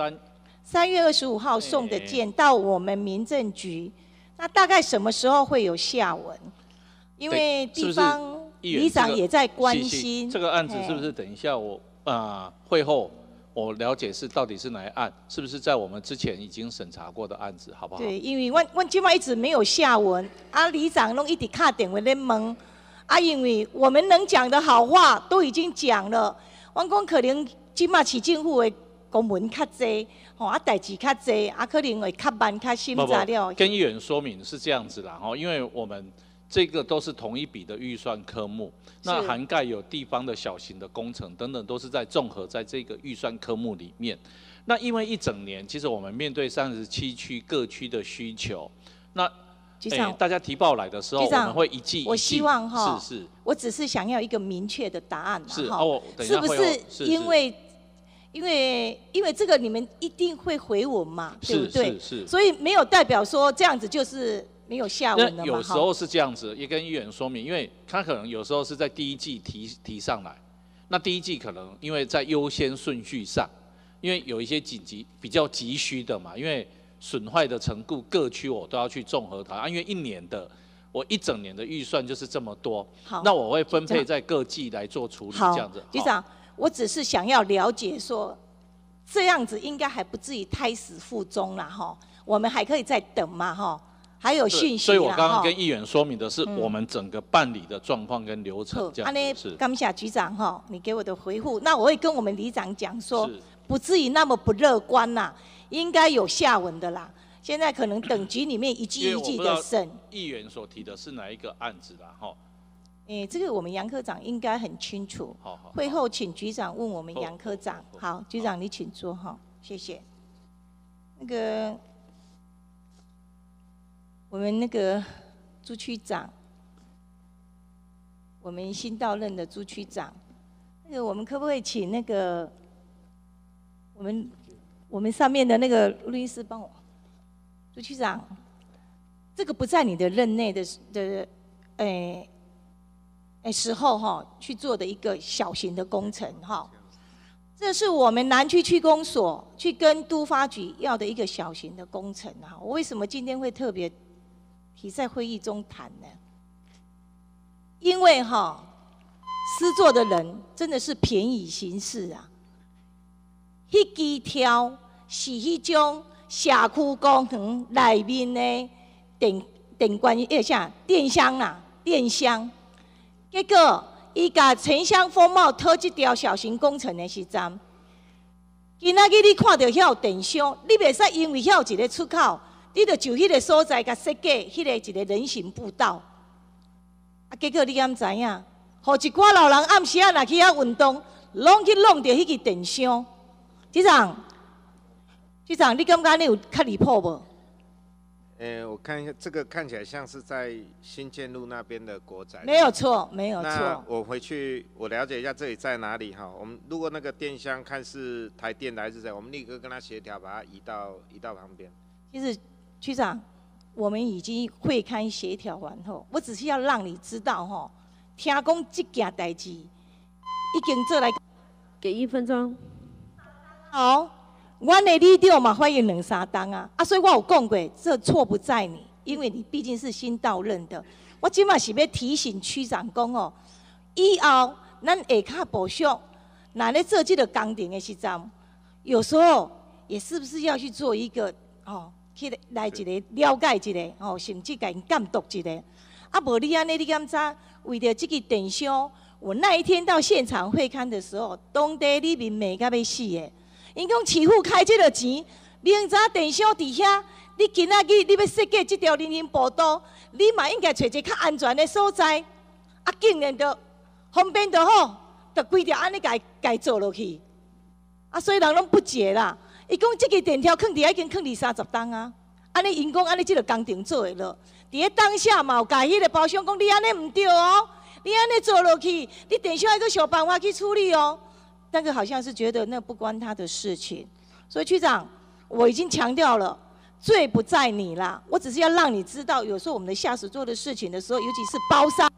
？3月25号送的件到我们民政局，那大概什么时候会有下文？因为地方里长也在关心。 这个案子是不是等一下我会后我了解是到底是哪一案，是不是在我们之前已经审查过的案子，好不好？ 对，因为我今晚一直没有下文，里长拢一直打电话在问，因为我们能讲的好话都已经讲了，我讲可能今晚市政府的公文较济。代志较济，可能会较慢、较新材料。 跟议员说明是这样子啦，因为我们这个都是同一笔的预算科目，那涵盖有地方的小型的工程等等，都是在综合在这个预算科目里面。那因为一整年，其实我们面对37区各区的需求，那大家提报来的时候，我们会一季。 我希望哈， 是， 我只是想要一个明确的答案是是不是因为这个你们一定会回我嘛，对不对？ 是。 所以没有代表说这样子就是没有下文的嘛。 有时候是这样子，也跟议员说明，因为他可能有时候是在第一季提上来，那第一季可能因为在优先顺序上，因为有一些比较急需的嘛，因为损坏的程度各区我都要去综合它，因为我一整年的预算就是这么多，那我会分配在各季来做处理，这样子。 局长。我只是想要了解说，这样子应该还不至于胎死腹中啦哈，我们还可以再等嘛哈，还有讯息啦。 所以我刚刚跟议员说明的是我们整个办理的状况跟流程这样子。 感谢局长哈，你给我的回复，那我会跟我们里长讲说，不至于那么不乐观啦，应该有下文的啦。现在可能等局里面一季一季的审。 议员所提的是哪一个案子啦哈？ 这个我们杨科长应该很清楚。 好。 会后请局长问我们杨科长。好，局长你请坐哈，谢谢。那个我们那个朱区长，我们新到任的朱区长，那个我们可不可以请那个我们上面的那个录音师帮我，朱区长，这个不在你的任内的时候哈去做的一个小型的工程哈，这是我们南区区公所去跟都发局要的一个小型的工程哈。我为什么今天会特别提在会议中谈呢？因为哈施作的人真的是便宜行事啊，迄支条是迄种社区公园内面的电管电箱啦，电箱。结果，伊甲城乡风貌讨这条小型工程的时阵，今仔日你看到遐有电箱，你袂使因为遐有一个出口，你就迄个所在甲设计迄个一个人行步道。结果你敢知影？互一寡老人暗时若去遐运动，拢去弄着迄个电箱。局长，你感觉你有较离谱无？ 我看一下，这个看起来像是在新建路那边的国宅。 没有错，没有错。 那我回去我了解一下这里在哪里哈。我们如果那个电箱看是台电的还是谁，我们立刻跟他协调，把它移到旁边。 其实区长，我们已经会勘协调完后，我只是要让你知道哈，听讲这件代志已经做来， 给1分钟。 好。阮的里长嘛，欢迎2、3档啊，所以我有讲过，这错不在你，因为你毕竟是新到任的。我今嘛是要提醒区长讲哦，以后咱下骹部署，若咧做这个工程的时阵，有时候也是不是要去做一个去来一个了解一下甚至甲因监督一下。啊，无你安尼，你敢知？为着这个电箱，我那一天到现场会勘的时候，当地里面骂甲要死的。因讲市府开这个钱，明早电箱伫遐，你今仔日你要设计这条人行步道，你嘛应该找一个较安全的所在。啊，竟然就方便就好，就规条安尼改做落去。啊，所以人拢不解啦。伊讲这个电条放伫已经放20-30档啊，安尼因讲安尼这个工程做会落。伫咧当下嘛有甲迄个包厢讲，你安尼唔对哦，你安尼做落去，你电箱还阁想办法去处理哦。但是好像是觉得那不关他的事情，所以区长，我已经强调了，罪不在你啦，我只是要让你知道，有时候我们的下属做的事情的时候，尤其是包商。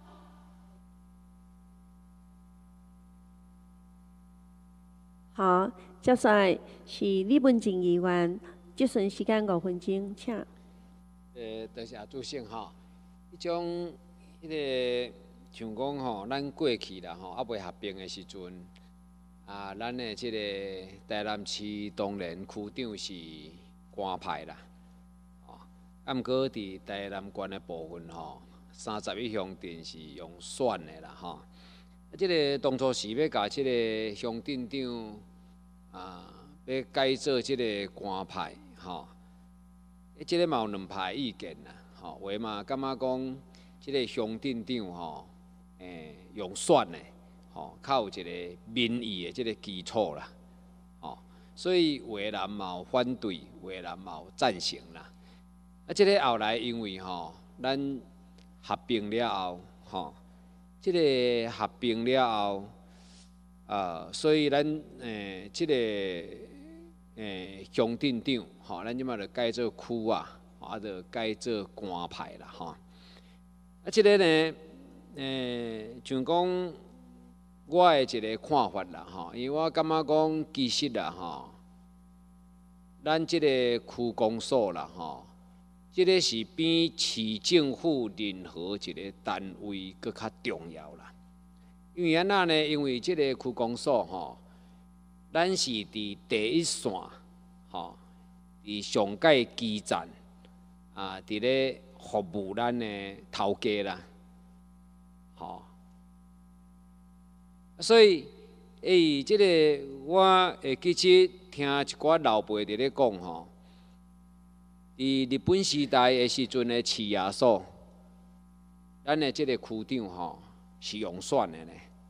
好，接下来是李文静议员，节省时间5分钟，请。 多谢主席哈，迄种迄个像讲吼，咱过去啦吼，未合并的时阵。咱的这个台南市当然区长是官派啦，毋过伫台南县的部分吼，31乡镇是用选的啦吼。这个当初是要甲这个乡镇长要改做这个官派吼，这个嘛有2派意见啦吼，有的嘛感觉讲这个乡镇长吼，用选的。较有一个民意的这个基础啦，所以有的人嘛有反对，有的人嘛有赞成啦。这个后来因为咱合并了后，这个合并了后，所以咱这个乡镇长咱即马就改做区啊，就改做官派啦这个呢，像讲。我的一个看法啦，因为我感觉讲，其实啦，咱这个区公所啦，这个是比市政府任何一个单位搁较重要啦。因为安那呢？因为这个区公所咱是伫第一线，伫上界基站伫咧服务咱的头家啦，所以，这个我其实听一寡老辈伫咧讲伫日本时代的时阵的市役所，咱的这个区长是用选的呢，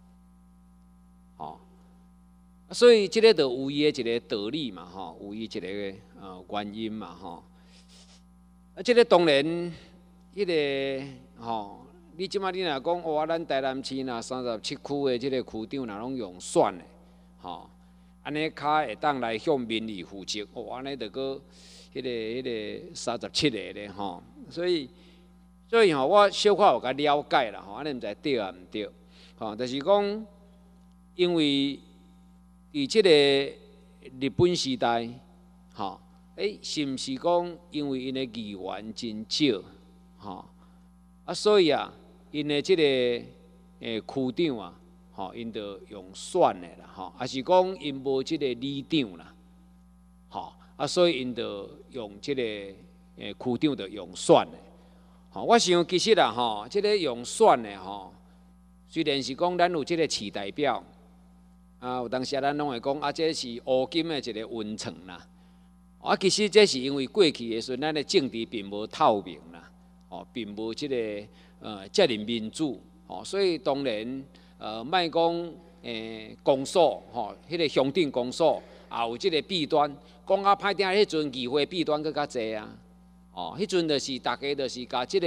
所以这个就有伊的一个道理嘛，有伊一个原因嘛，这个当然，迄个你即马你若讲，咱台南市若37区的即个区长若拢用选的，安尼较会当来向民意负责，安尼就搁迄个37个咧，所以我小可有甲了解啦，安尼毋知对啊毋对，就是讲，因为伫即个日本时代，是毋是讲因为因的议员真少，所以因的即个区长因着用选的啦，还是讲因无即个里长啦，所以因着用即个区长着用选的。我想其实啦，即个用选的虽然是讲咱有即个市代表，有当时咱拢会讲这是乌金的一个温床啦。其实这是因为过去的时阵，咱的政治并无透明啦，并无即个责任民主，所以当然莫讲公所，迄个乡镇公所也有即个弊端，讲歹听，迄阵议会弊端更较济啊， 哦，迄阵就是大家就是甲即个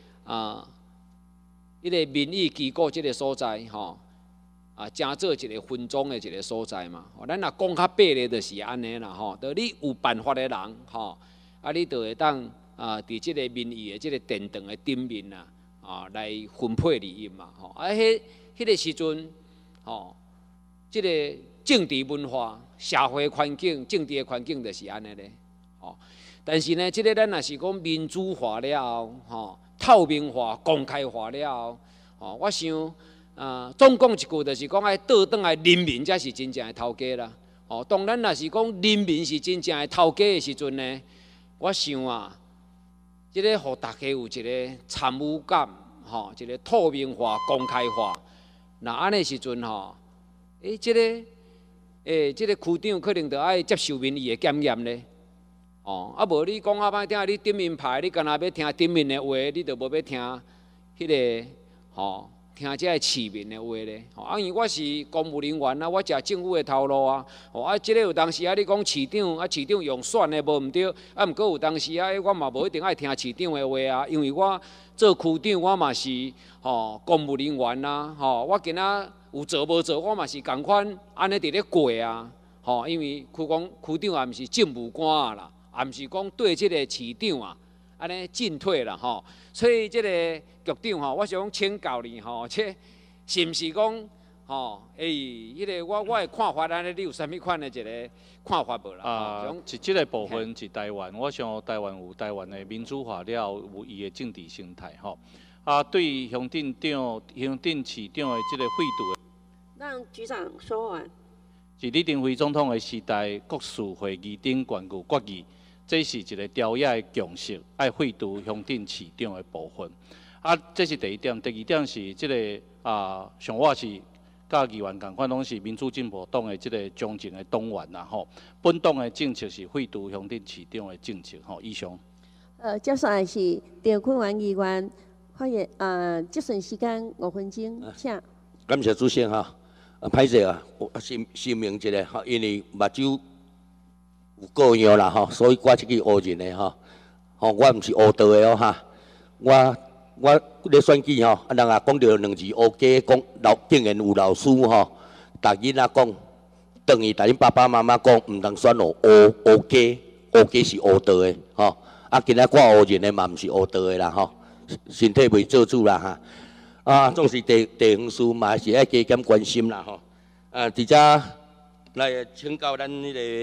迄个民意机构即个所在吼，正做一个分赃的一个所在嘛。咱若讲较白咧，就是安尼啦吼。就你有办法的人吼，你就会当伫即个民意的即个殿堂的顶面来分配利益嘛吼。迄个时阵吼，即个政治文化、社会环境、政治的环境就是安尼咧吼。但是呢，即个咱若是讲民主化了后吼。透明化、公开化了后，我想，总讲一句，就是讲爱倒转来，人民才是真正的头家啦。当然，若是讲人民是真正的头家的时阵呢，我想即个互大家有一个参与感，一个透明化、公开化。那安尼时阵即个区长可能就爱接受民意的检验咧。无你讲歹听，你顶面派，你干那要听顶面的话，你就无要听迄个听这个市民的话咧。因为我是公务人员我食政府的头路即个有当时你讲市长市长用选的无毋对，毋过有当时我嘛无一定爱听市长的话因为我做区长，我嘛是公务人员我今仔有做无做，我嘛是共款安尼伫咧过因为区长也毋是政务官啦。也毋是讲对即个市长安尼进退啦所以即个局长我想请教你这是毋是讲迄个我的看法安尼，你有啥物款的一个看法无啦？ 是即个部分是台湾，我想台湾有台湾的民主化了，有伊的政治生态对乡镇长、乡镇市长的即个费度， 让局长说完。 是李登辉总统的时代，国事会议顶关顾国议。这是一个朝野的共识，爱废除乡镇市长的部分。这是第一点。第二点是这个像我是甲议员共款，拢是民主进步党的这个忠诚的党员啦本党的政策是废除乡镇市长的政策以上。 接下来是赵坤元议员发言节省时间5分钟，请。 感谢主席歹势我声明一下因为目睭。有过样啦所以我即个乌人的我毋是乌道的我咧选举人也讲到2字乌鸡，讲竟然有老师逐囡仔讲，等于逐恁爸爸妈妈讲，毋通选乌鸡，乌鸡是乌道的今仔我乌人的嘛毋是乌道的啦身体袂做主啦总是地方事嘛是爱加减关心啦伫遮来请教咱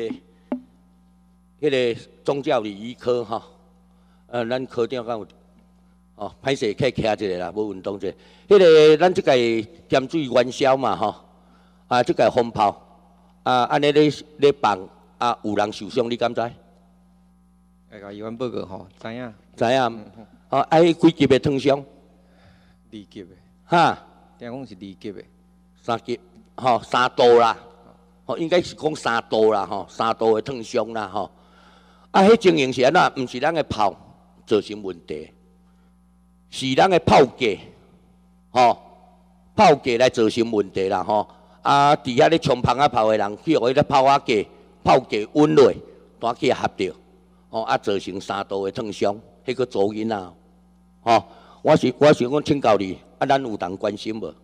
迄个宗教礼仪科咱科长敢有歹势客徛一下啦，无运动者。迄个咱即个点水元宵嘛即个风炮安尼咧放有人受伤，你敢知？ 甲议员报告知影。 知影。迄几级的烫伤 ？2级的。听讲是2级的。 3级，3度啦。应该是讲3度啦，3度的烫伤啦迄情形是安怎？毋是咱的炮造成问题，是咱的炮架炮架来造成问题啦伫遐咧冲炮炮的人去互迄个炮架稳落，单去合着造成3度的烫伤，迄个走囡仔我想讲请教你咱有当关心无？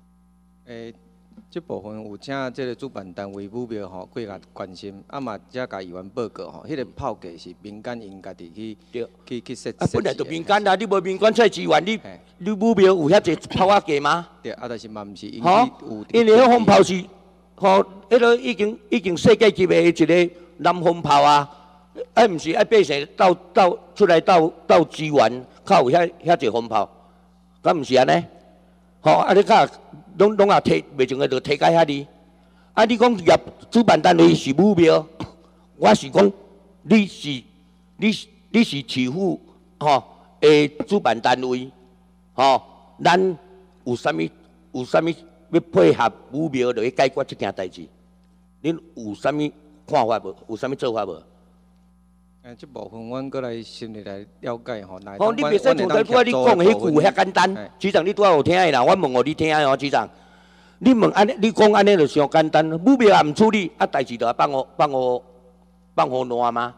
这部分有请这个主办单位武庙过来关心，嘛才甲议员报告迄个炮架是民间因家己去设置。 本来就民间啦，你无民间出来支援，你武庙有遐济炮架吗？ 对，但是嘛毋是因因为迄风炮是迄个已经世界级的一个南风炮毋是爱百姓出来斗支援，较有遐济风炮，敢毋是安尼？你看。拢也摕袂从个就摕到遐哩。你讲业主办单位是武庙，我是讲你是市府主办单位咱有啥物要配合武庙来解决这件代志？恁有啥物看法无？有啥物做法无？ 这部分阮过来先来了解你袂使从头拄仔你讲的迄句遐简单，局长你拄仔有听的啦，我问互你听的局长。你问安尼，你讲安尼就伤简单，武庙也毋处理，代志就要放互烂吗？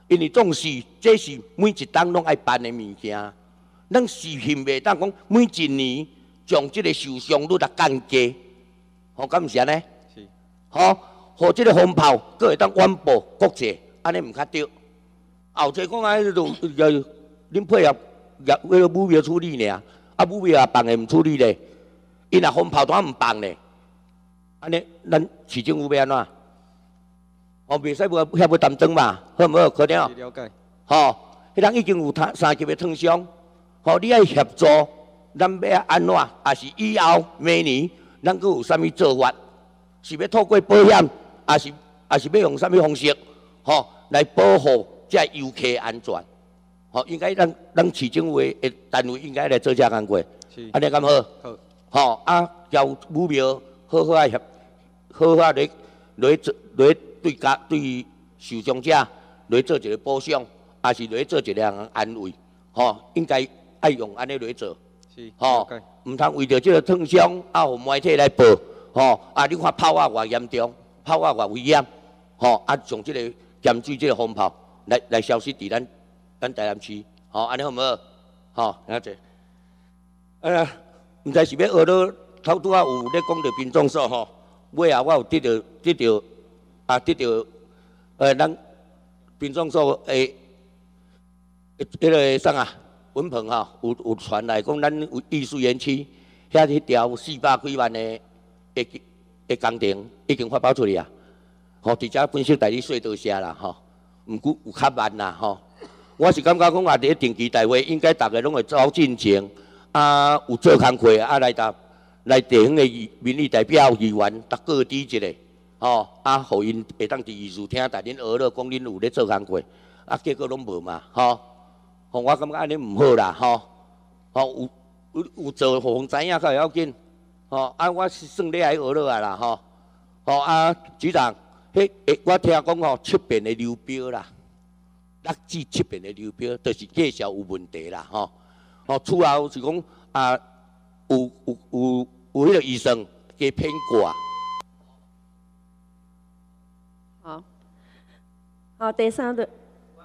因为重视这是每一档拢爱办的物件，咱是幸袂当讲每一年将这个受伤率来降低，吼，敢毋是安尼？是。吼，互这个风炮佫会当远播国际，安尼毋较对。后者讲啊，恁配合为了武庙处理尔，啊武庙也放的毋处理咧，因若风炮弹毋放咧，安尼咱市政府要安怎？哦，袂使无遐要担当嘛，好毋好？可了。了解。吼，迄人已经有3级的创伤，吼，你爱协助，咱要安怎？也是以后明年，咱佫有啥物做法？是要透过保险，也是要用啥物方式？吼，来保护这游客安全。吼，应该咱市政府的单位应该来做这工作，安尼敢好？好。吼，啊，交武庙好好来对受伤者来做一个保障，也是来做一个安慰，吼，应该爱用安尼来做，吼，唔通为着这个创伤啊，互媒体来报，吼，啊，你看炮啊偌严重，炮啊偌危险，吼，啊，从这个咸水这个风炮来消失伫咱台南市，吼，安尼好唔好？吼，了解。唔知是要学到头拄啊有咧讲到民众所吼，尾啊我有得到咱民众所迄个啥啊文鹏吼，有传来讲咱有艺术园区遐迄条400几万的工程已经发包出去啊，吼，伫遮分析代理说多谢啦吼，毋过有较慢啦吼，我是感觉讲啊，伫定期大会应该大家拢会走进前，啊有做工课啊来地方的民意代表议员，逐个知一个。吼，啊，互因会当伫艺术厅，但恁学了讲恁有咧做工课，啊，结果拢无嘛，吼，吼，我感觉安尼毋好啦，吼，吼有做，互人知影较会要紧，吼，啊，我是算咧爱学了啊啦，吼，吼啊，局长，我听讲吼，7遍的流标啦，6至7遍的流标，就是介绍有问题啦，吼，吼，厝后是讲啊，有迄个医生加骗挂。 好，第3轮。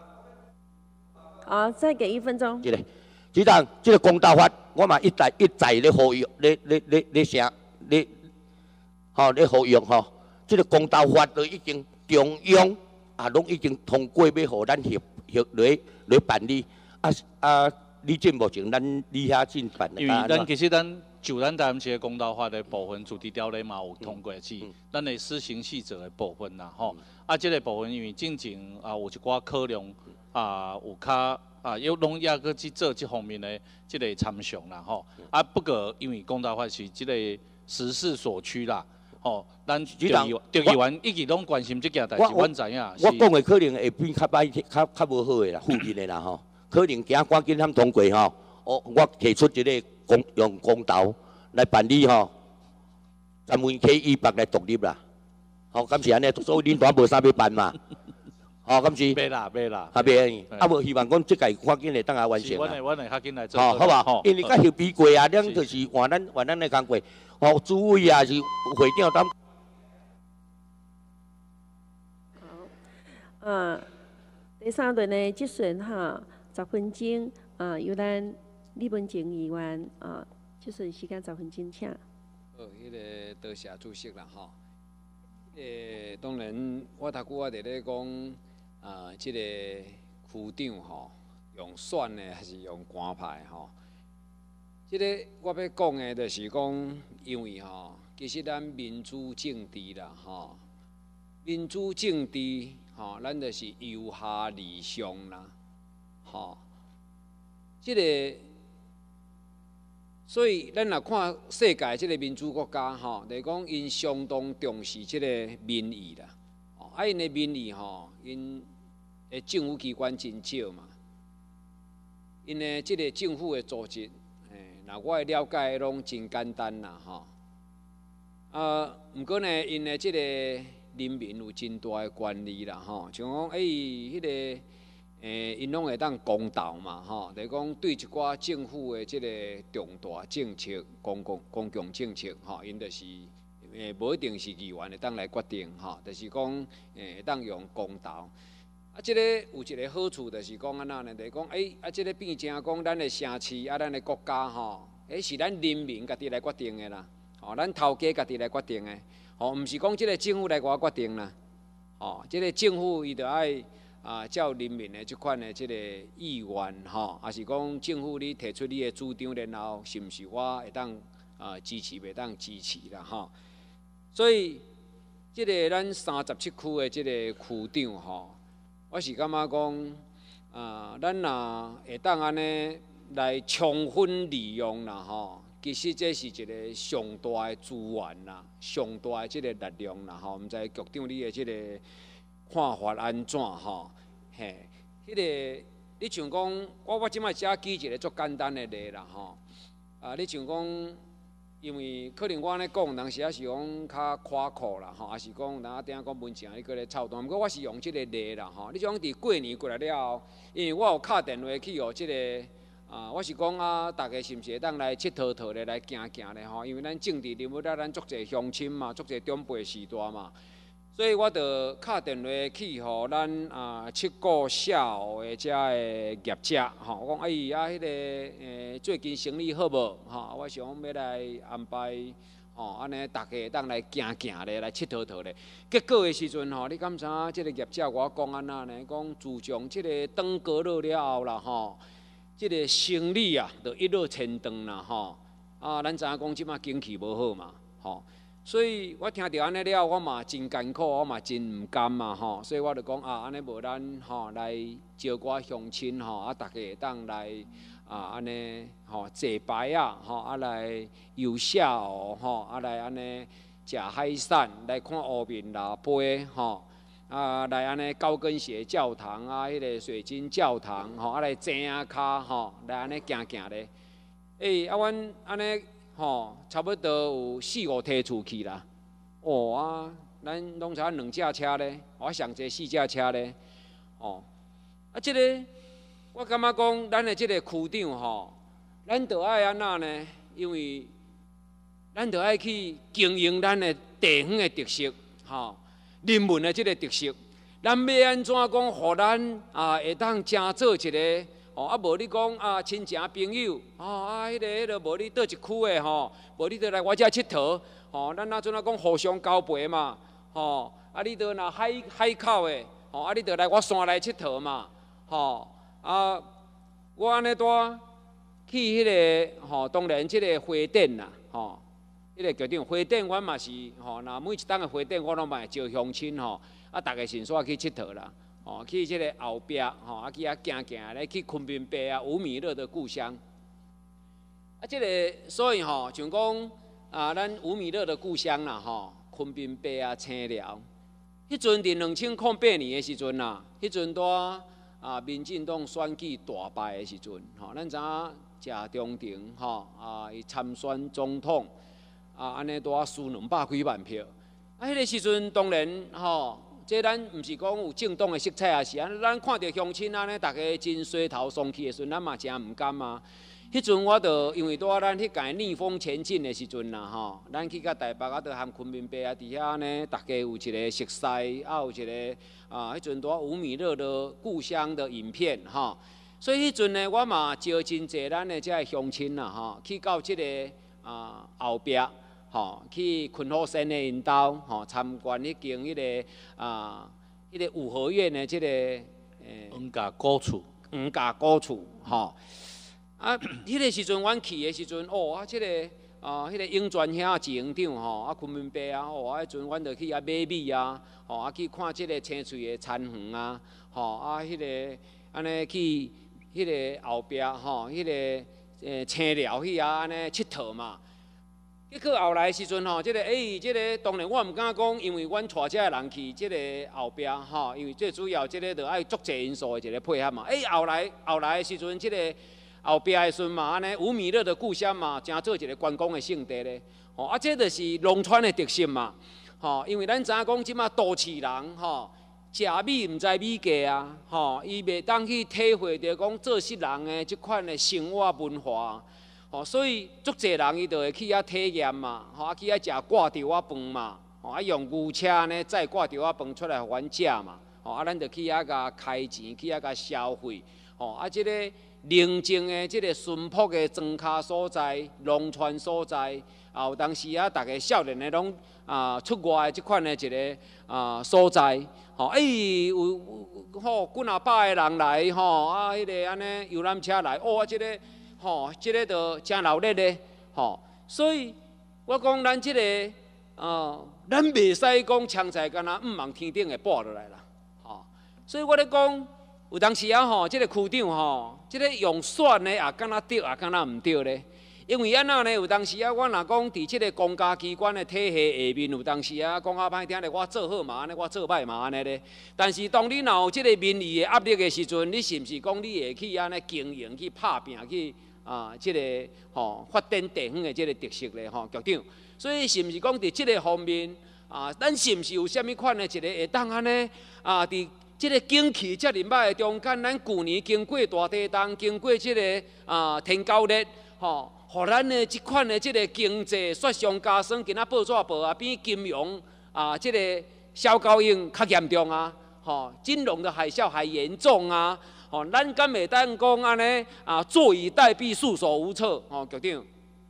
好，再给1分钟。 局长，这个公道法，我嘛一再咧呼吁，咧声，咧呼吁吼，这个公道法都已经中央啊，拢已经通过要互咱协来办理。你这目前咱你遐进办？ 因为其实就咱台南市的公道法的部分，处理条例嘛有通过是，咱的施行细则的部分啦吼。这个部分因为进前有一寡考量有较拢也搁去做这方面的这个参详啦吼。不过因为公道法是这个时势所趋啦，吼，咱着议员一直拢关心这件代志，阮知影。 我讲的可能会变较歹、较无好的啦，负面的啦吼。可能惊赶紧通通过吼，我提出一个用公道来办理吼，咱们可以依法来独立啦。吼，敢是安尼，所以恁大无啥要办嘛？吼，敢是？ 袂啦。 袂，无希望讲即届赶紧会当完成啦。 阮会较紧来做。 好吧，因为甲后边过啊，咱就是换咱的工过，吼，主委啊是会长当。 好，第3轮的质询哈，10分钟，由咱李文静议员质询时间10分钟，请。 迄个多谢主席啦吼。当然，我头拄仔伫咧讲，即个区长吼，用选的还是用官派吼？即个我要讲的，就是讲，因为吼，其实咱民主政治啦吼，民主政治吼，咱就是由下而上啦，吼，即个。所以，咱若看世界即个民主国家吼，就是讲因相当重视即个民意啦。因的民意吼，因的政府机关真少嘛。因的即个政府的组织，那我的了解拢真简单啦吼。毋过呢，因的即个人民有真大的权利啦吼，像讲迄个。因拢会当公道嘛，吼，就是讲对一寡政府的即个重大政策、公共政策，吼，因就是无一定是议员会当来决定，吼，就是讲会当用公道。 即个有一个好处，就是讲安那呢？就是讲，即个变成讲咱的城市咱的国家吼，是咱人民家己来决定的啦。咱头家家己来决定的，毋是讲即个政府来我决定啦。即个政府伊就爱照人民的即款的即个意愿还是讲政府你提出你的主张，然后是毋是我会当支持，袂当支持啦所以，即个咱37区的即个区长我是感觉讲，咱若会当安尼来充分利用啦其实这是一个上大的资源啦，上大的即个力量啦毋知局长你的即个看法安怎嘿，迄个你像讲，我即摆只举一个足简单的例啦你像讲。因为可能我安尼讲，人是是讲较夸酷啦，还是讲人顶讲文静，你搁咧操蛋。毋过我是用即个例啦，你像伫过年过来了后，因为我有敲电话去即个我是讲大家是毋是会当来佚佗咧，来行行咧因为咱政治人物咱足侪乡亲嘛，足侪长辈时代嘛，所以我就敲电话去互咱7个下午的遮的业者我讲迄个最近生意好无我想要来安排安尼大家会当来行行咧，来佚佗咧。结果的时阵你敢知影？即个业者我讲安那呢？讲自从即个当过了了后啦即个生意就一落千丈啦咱知影讲即马景气无好嘛所以我听到安尼了，我嘛真艰苦，我嘛真毋甘嘛所以我就讲安尼无咱来招我乡亲大家会当来安尼坐牌来游下来安尼食海产，来看乌面拉杯来安尼高跟鞋教堂迄个水晶教堂来坐骹来安尼行行咧。阮安尼。差不多有4、5梯厝去啦。咱拢才2架车咧，我上济4架车咧。即个我感觉讲，咱的即个区长咱着爱安那呢？因为咱着爱去经营咱的地方的特色，人文的即个特色。咱要安怎讲，互咱会当正做一个？无你讲亲情朋友，迄个无你倒一区的无你倒来我遮佚佗，咱怎讲互相交陪嘛，你倒若海口的，你倒来我山内佚佗嘛，我安尼带去迄个当然即个花店啦，迄个局长花店，阮嘛是若每一档的花店，我拢嘛会招乡亲大家先煞去佚佗啦。去即个后壁去行行咧，去昆明白吴米勒的故乡。即个所以像讲咱吴米勒的故乡啦昆明白青寮。迄阵伫2008年的时阵迄阵在民进党选举大败的时阵咱知影谢中庭伊参选总统安尼在输200几万票。迄个时阵当然这咱毋是讲有政党的色彩是咱看到乡亲安尼，大家真衰头丧气的时阵，咱嘛真毋甘嘛。迄阵我就因为在咱迄届逆风前进的时阵咱去到台北就含昆明白伫遐呢，大家有一个熟悉，有一个迄阵在吴米勒的故乡的影片所以迄阵呢，我嘛招真济咱的遮乡亲去到即个后壁。去昆火山的因兜参观迄间迄个五合院的即个黄家古厝， 迄个时阵阮去的时阵，即个迄个永泉遐志园长昆明白迄阵阮就去买米去看即个青翠的田园迄个安尼去迄个后壁迄个青寮去安尼佚佗嘛。结果后来时阵即个当然我毋敢讲，因为阮带遮个人去即个后壁因为最主要即个着爱足济因素的一个配合嘛。后来的时阵，即个后壁的时阵嘛，安尼吴米勒的故乡嘛，诚做一个观光的胜地咧。这就是农村的特色嘛。因为咱知影讲即马都市人食米毋知米价伊袂当去体会着讲做事人的即款的生活文化。所以足侪人伊就会去遐体验嘛，去遐食挂条仔饭嘛，用牛车呢载挂条仔饭出来互阮食嘛， 吼啊，咱就去遐甲开钱，去遐甲消费，吼啊，即个宁静的、即个淳朴的庄脚所在、农村所在，啊，有当时啊，逐个少年的拢出外的即款的一个所在，吼，有吼几啊百个人来，吼啊，迄个安尼游览车来，哦，啊，即个吼，即个就真热烈的，吼，所以我讲咱即个咱袂使讲枪在干那望天顶会爆落来啦，吼，所以我咧讲。有当时啊吼，即个区长吼，即个用选的也敢若对，也敢若毋对咧。因为安那呢？有当时啊，我若讲伫即个公家机关的体系下面，有当时啊讲较歹听咧，我做好嘛安尼，我做歹嘛安尼咧。但是当你若有即个民意的压力的时阵，你是毋是讲你会去安尼经营、去拍拼、去即个发展地方的即个特色咧？局长，所以是毋是讲伫即个方面咱是毋是有啥物款的一个会当安尼伫？即个景气遮尔歹的中间，咱旧年经过大地震，经过即个天高热，吼，互咱的即款的即个经济雪上加霜，今仔报纸报啊，比金融即个小高应较严重啊，吼，金融的海啸还严重啊，吼，咱敢袂当讲安尼坐以待毙、束手无策，吼，局长。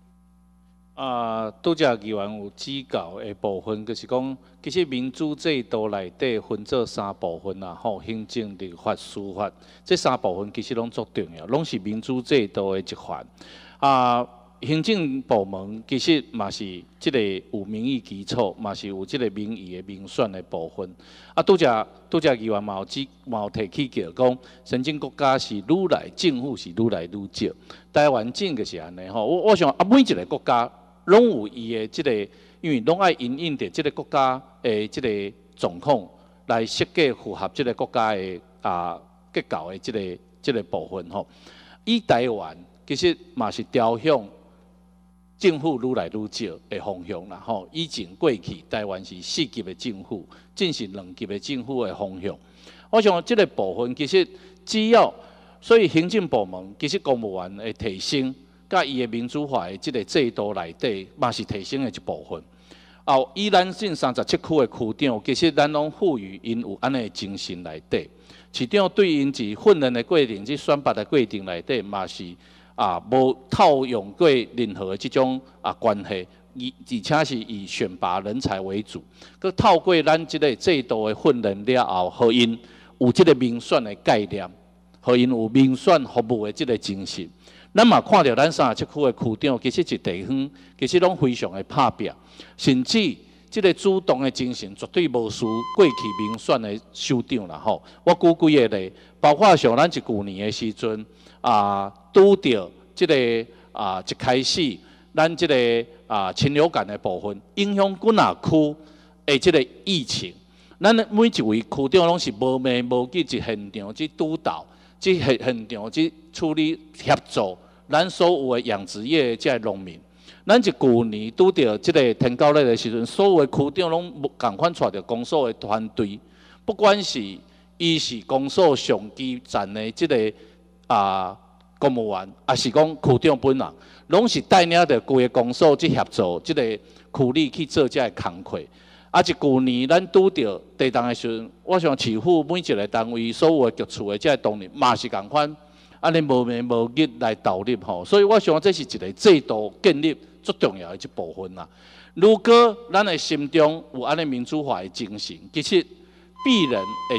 拄则议员有指教的部分，就是讲，其实民主制度内底分做3部分啦，吼，行政、立法、司法，这3部分其实拢足重要，拢是民主制度的一环。行政部门其实嘛是即个有民意基础，嘛是有即个民意的民选的部分。拄则议员嘛有提起叫讲，先进国家是愈来政府是愈来愈少，台湾整个是安尼吼。我想每一个国家。拢有伊的即个，因为拢爱因应着即个国家的即个状况来设计符合即个国家的结构的即个部分吼。以台湾其实嘛是朝向政府愈来愈少的方向啦吼。以前过去台湾是4级的政府，进行2级的政府的方向。我想即个部分其实只要，所以行政部门其实公务员的提升。甲伊的民主化的即个制度内底，嘛是提升的一部分。以咱县37区的区长，其实咱拢赋予因有安尼的精神内底。市长对因是训练的过程、即选拔的过程内底，嘛是无套用过任何即种关系，而且是以选拔人才为主。佮透过咱即个制度的训练了后，互因有即个民选的概念，互因有民选服务的即个精神。咱嘛看到咱37区的区长，其实一地方其实拢非常的拍拼，甚至即个主动的精神绝对无输过去民选的首长啦吼。我举几个例，包括像咱旧年的时阵拄着即个一开始咱即个禽流感的部分，影响几啊区的即个疫情，咱每一位区长拢是无眠无记一现场去督导。即现场去处理协助咱所有的养殖业即个农民，咱一旧年拄着即个天高热的时阵，所有的区长拢共款带着公所的团队，不管是伊是公所上基站的即个公务员，也是讲区长本人，拢是带领着规个公所去协助即个区里去做即个工作。一旧年咱拄着地震的时阵，我想市府每一个单位所有的局处的即个同仁嘛是共款，安尼无眠无日来投入吼，所以我想这是一个制度建立最重要的一部分啦。如果咱的心中有安尼民主化的精神，其实必然会。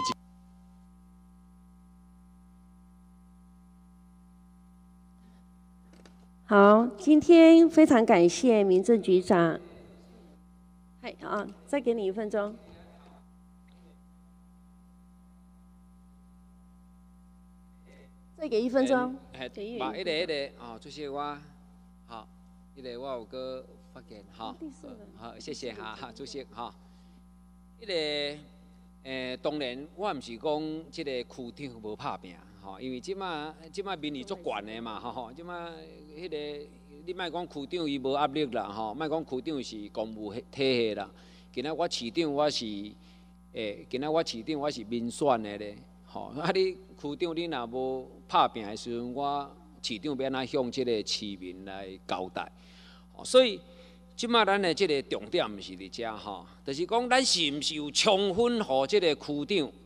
好，今天非常感谢民政局长。再给你1分钟。再给1分钟。 把迄个主席我，好，迄个我有个发言，好，好，谢谢哈，主席哈。迄个当然我毋是讲即个区长无拍拼，吼，因为即马民意足悬的嘛，吼，即马迄个。你莫讲区长伊无压力啦，吼，莫讲区长是公务体系啦。今仔我市长我是今仔我市长我是民选的咧，吼。你区长你若无拍拼的时阵，我市长要安怎向即个市民来交代？所以即马咱的即个重点毋是伫遮吼，就是讲咱是毋是有充分互即个区长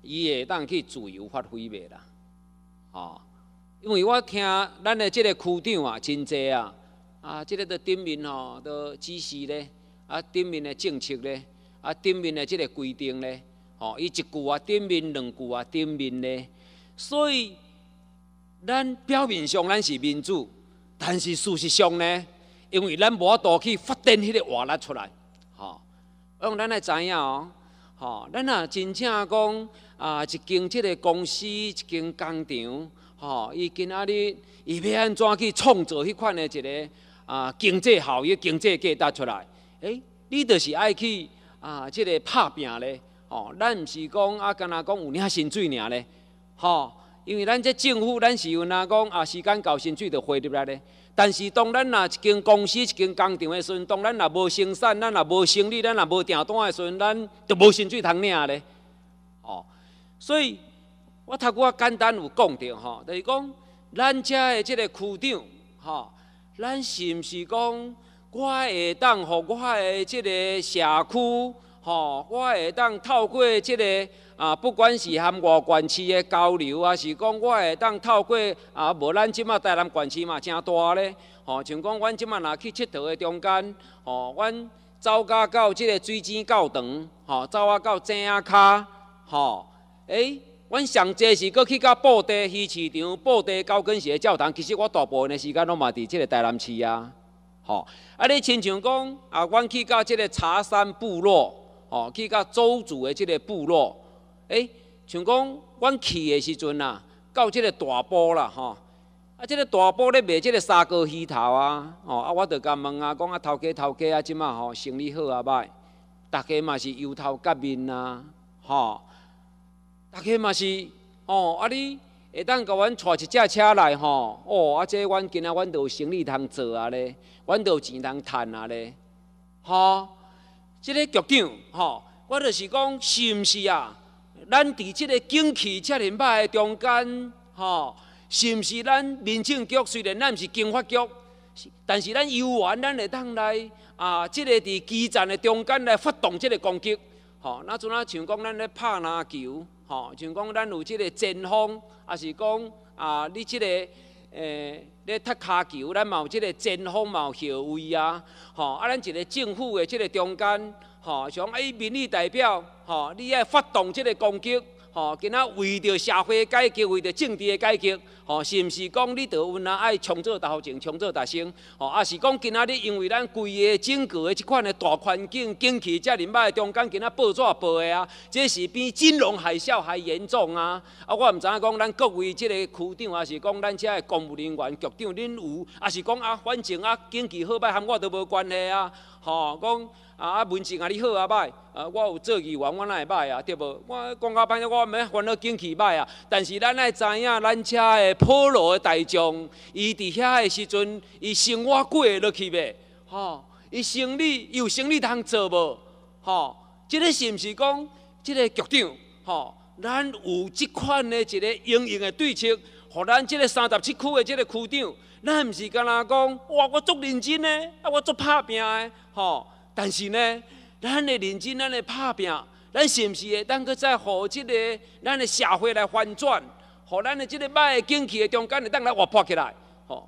伊会当去自由发挥袂啦，吼。因为我听咱的即个区长啊，真济啊，即个顶面吼，都指示咧，顶面的政策咧，顶面的即个规定咧，吼，伊一句啊顶面，两句啊顶面咧，所以咱表面上咱是民主，但是事实上呢，因为咱无法度去发展迄个活力出来，吼，用咱来知影哦，吼，咱若真正讲一间即个公司，一间工厂。吼，伊今仔日伊要安怎去创造迄款的一个经济效益、经济价值出来？你就是爱去即个拍拼咧。吼，咱毋是讲敢若讲有领薪水尔咧。吼，因为咱这政府，咱是有讲时间到薪水就汇入来咧。但是当咱若一间公司、一间工厂的时阵，当咱若无生产，咱若无生意，咱若无订单的时阵，咱就无薪水通领咧。吼，所以。我头拄简单有讲到吼，就是讲咱遮的即个区长吼，咱是毋是讲我会当互我的即个社区吼，我会当透过即个不管是含外县市的交流，还是讲我会当透过无咱即马台南县市嘛真大咧，吼，像讲阮即马若去佚佗的中间，吼，阮走到即个水井教堂，吼，走到井仔骹，吼，阮上济是搁去到布袋鱼市场、布袋高跟鞋教堂。其实我大部分的时间拢嘛伫即个台南市啊，吼。你亲像讲阮去到即个茶山部落，吼，去到周族的即个部落，像讲阮去的时阵啊，到即个大埔啦，吼。即个大埔咧卖即个沙锅鱼头啊，吼，我就甲问讲头家即马吼生意好歹？大家嘛是油头甲面啊，吼。大家嘛是你会当甲阮带一只车来吼，这阮今仔阮就有生意通做啊咧，阮就有钱通趁啊咧，吼。即个局长吼，我就是讲是毋是啊？咱伫即个景气遮尔歹的中间吼，是毋是咱民政局虽然咱毋是经发局，但是咱游园咱会当来即个伫基站的中间来发动即个攻击，吼。那阵像讲咱咧拍篮球。吼，像讲咱有即个前锋，也是讲你即个咧踢骹球，咱嘛有即个前锋嘛有后卫啊，吼，咱一个政府的即个中间，吼，像民意代表，吼，你爱发动即个攻击，吼，今仔为着社会改革，为着政治的改革，吼，是毋是讲你着有爱冲做头前，冲做大声，吼，也是讲今仔日因为咱规个整个的即款的大环境景气遮尔歹的中间，今仔报纸报的啊，这是比金融海啸还严重啊！我毋知影讲咱各位即个区长，还是讲咱遮的公务人员局长，恁有，还是讲反正经济好歹，和我都无关系啊，吼，讲。文情你好歹，我有做议员，我哪会歹啊？对无？我讲到歹，我免烦恼经济歹啊。但是咱爱知影，咱遮的普罗的大众，伊伫遐的时阵，伊生活过会落去袂？吼，伊生理有生理通做无？吼，即个是毋是讲，即个局长，吼，咱有即款的一个应用的对策，互咱即个37区的即个区长，咱毋是干那讲，哇，我足认真的，我足拍拼的，吼。但是呢，咱的认真，咱的拍拼，咱是毋是会当搁再互即个咱的社会来翻转，互咱的即个歹的景气的中间会当来活泼起来，吼。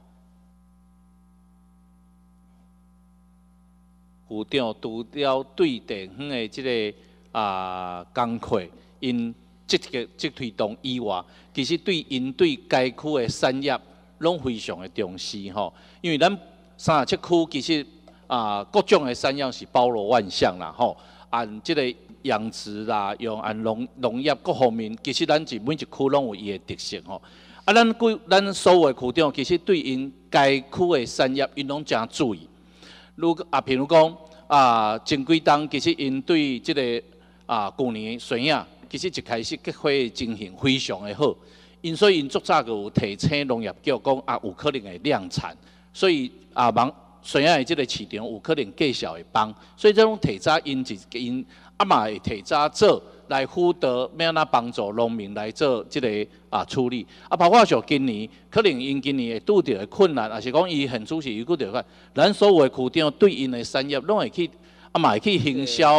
区长除了对地方的即个工课，因即推动以外，其实因对该区的产业拢非常的重视吼，因为咱37区其实。各种的产业是包罗万象啦，吼，按即个养殖啦，用按农业各方面，其实咱每一区拢有伊的特色吼。咱所有的区长，其实对因该区的产业，因拢真注意。譬如讲前几冬，其实因对即个去年水影，其实一开始结花的情形非常的好，所以因足早就有提醒农业局讲有可能会量产，所以虽然的即个市场有可能继续会帮，所以这种提早因嘛会提早做来辅导，要安怎帮助农民来做即个处理。包括像今年，可能因今年会拄到的困难，也是讲伊现主是遇到的，咱所有的区长对因的产业拢会去嘛会去行销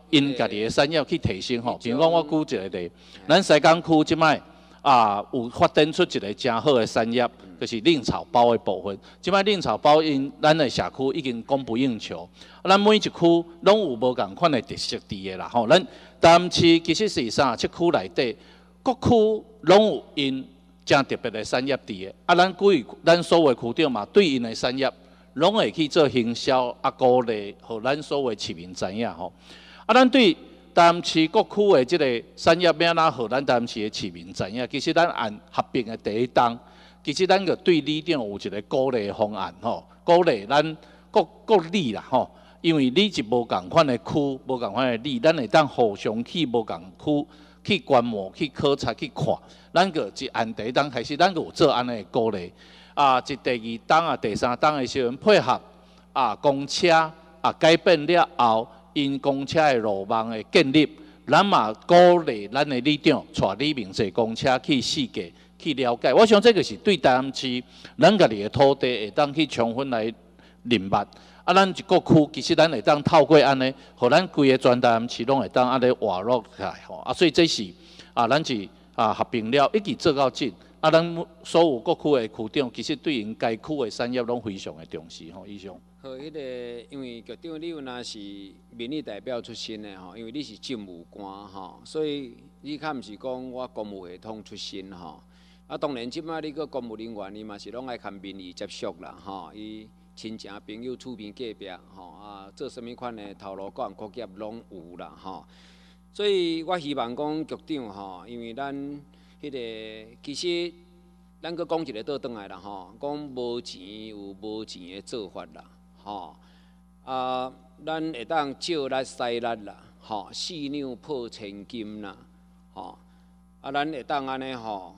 因家己的产业去提升吼。比如讲，我举一个例，咱西港区即摆有发展出一个真好的产业，就是冷炒包的部分。即摆冷炒包因咱的社区已经供不应求，咱每一区拢有无共款的特色伫的啦吼。咱台南市其实是37区内底，各区拢有因真特别的产业伫的。咱所有区长嘛，对因的产业拢会去做行销鼓励，互咱所有市民知影吼。咱对台南市各区的即个产业要安怎互咱台南市的市民知影？其实咱按合并的第一档，其实咱就对里长有一个鼓励的方案吼，鼓励咱各里啦吼。因为你是无共款的区，无共款的里，咱会当互相去无共区去观摩、去考察、去看。咱个一按第一档开始，咱个有做安尼的鼓励。一第二档第三档的时阵配合公车改变了后，因公车的路网的建立，咱嘛鼓励咱的里长带里面坐公车去世界去了解。我想这个是对台南市咱家己的土地会当去充分来认捌。咱一个区其实咱会当透过安尼，互咱规个全台南市拢会当安尼活络起来吼。所以这是咱是合并了，一直做到尽。咱所有各区的区长，其实对因该区的产业拢非常的重视吼。以上。 好，因为局长你有若是民意代表出身的吼，因为你是政务官吼，所以你较毋是讲我公务系统出身吼。当然，即摆你个公务人员，伊嘛是拢爱看民意接触啦吼，伊。亲情朋友、厝边隔壁，做什么款的头路各行各业拢有啦，所以我希望讲局长因为咱其实咱搁讲一个倒转来啦讲无钱有无钱的做法啦，咱会当少力使力啦，四两破千金啦，咱会当安尼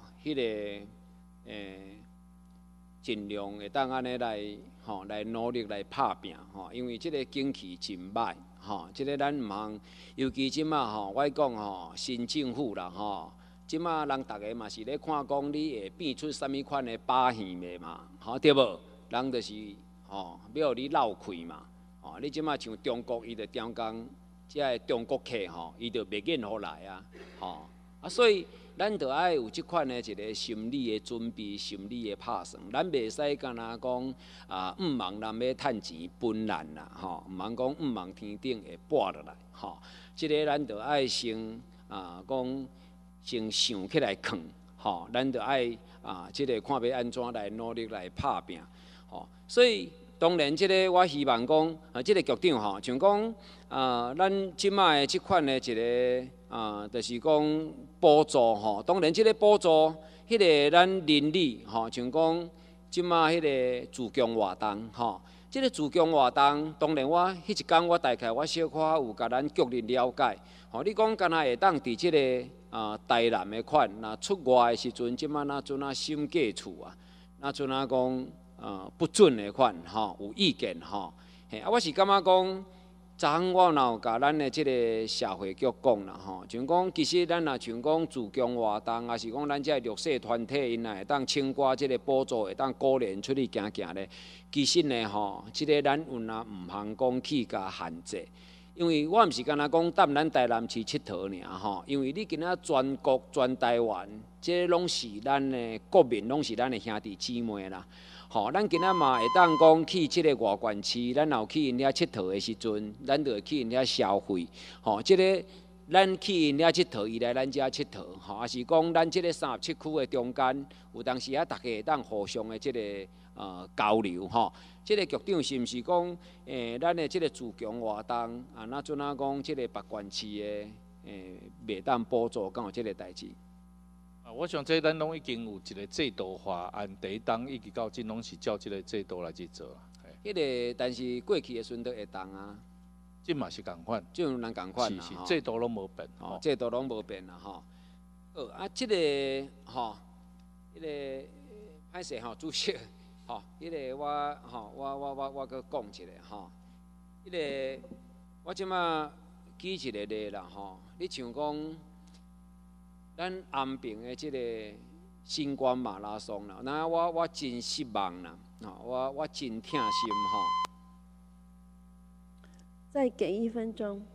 尽量会当安尼来努力来拍拼因为即个景气真歹即个咱毋通，尤其即马我讲新政府啦即马人逐个嘛是咧看讲你会变出啥物款的把戏的嘛对无？人就是要你闹开嘛你即马像中国，伊就中共即个中国客伊就袂瘾好来所以。咱着爱有即款的一个心理的准备、心理的拍算，咱袂使干那讲毋忙人要趁钱分难啦，毋通讲毋忙天顶会拨落来，即个咱着爱先讲先想起来扛，咱着爱即个看要安怎来努力来拍拼，所以当然即个我希望讲即个局长像讲咱即卖的即款的一个。就是讲补助当然即个补助，咱邻里像讲即马个自强活动即个自强活动，当然我迄一天我大概我小可有甲咱局里了解，你讲敢若会当伫即个台南的款，若出外的时阵，即马若阵审计处若阵讲不准的款有意见我是感觉讲。昨昏我有甲咱的即个社会局讲啦像讲其实咱若像讲自强活动，也是讲咱这弱势团体，因会当请寡即个补助，会当鼓励出去行行咧。其实呢即个咱有若毋通讲去甲限制，因为我毋是干那讲踮咱台南市佚佗尔因为你今仔全国全台湾，即拢是咱的国民，拢是咱的兄弟姊妹啦。咱今仔嘛会当讲去即个外县市，咱有去因遐佚佗的时阵，咱就会去因遐消费。即个咱去因遐佚佗，伊来咱遮佚佗，也是讲咱即个37区的中间，有当时大家会当互相的即个交流即个局长是毋是讲咱的即个自强活动那阵讲即个别县市的袂当补助，敢有即个代志？ 我想这咱拢已经有一个制度化，按第一档一直到今拢是照这个制度来去做。 迄个，但是过去的时阵都会当即嘛是共款， 即有人共款是制度拢无变， 制度拢无变啦即个迄个歹势主席迄个我搁讲一下迄个我即马举一个例啦你像讲。咱安平的即个新冠马拉松啦，那我真失望啦，我真痛心再给1分钟。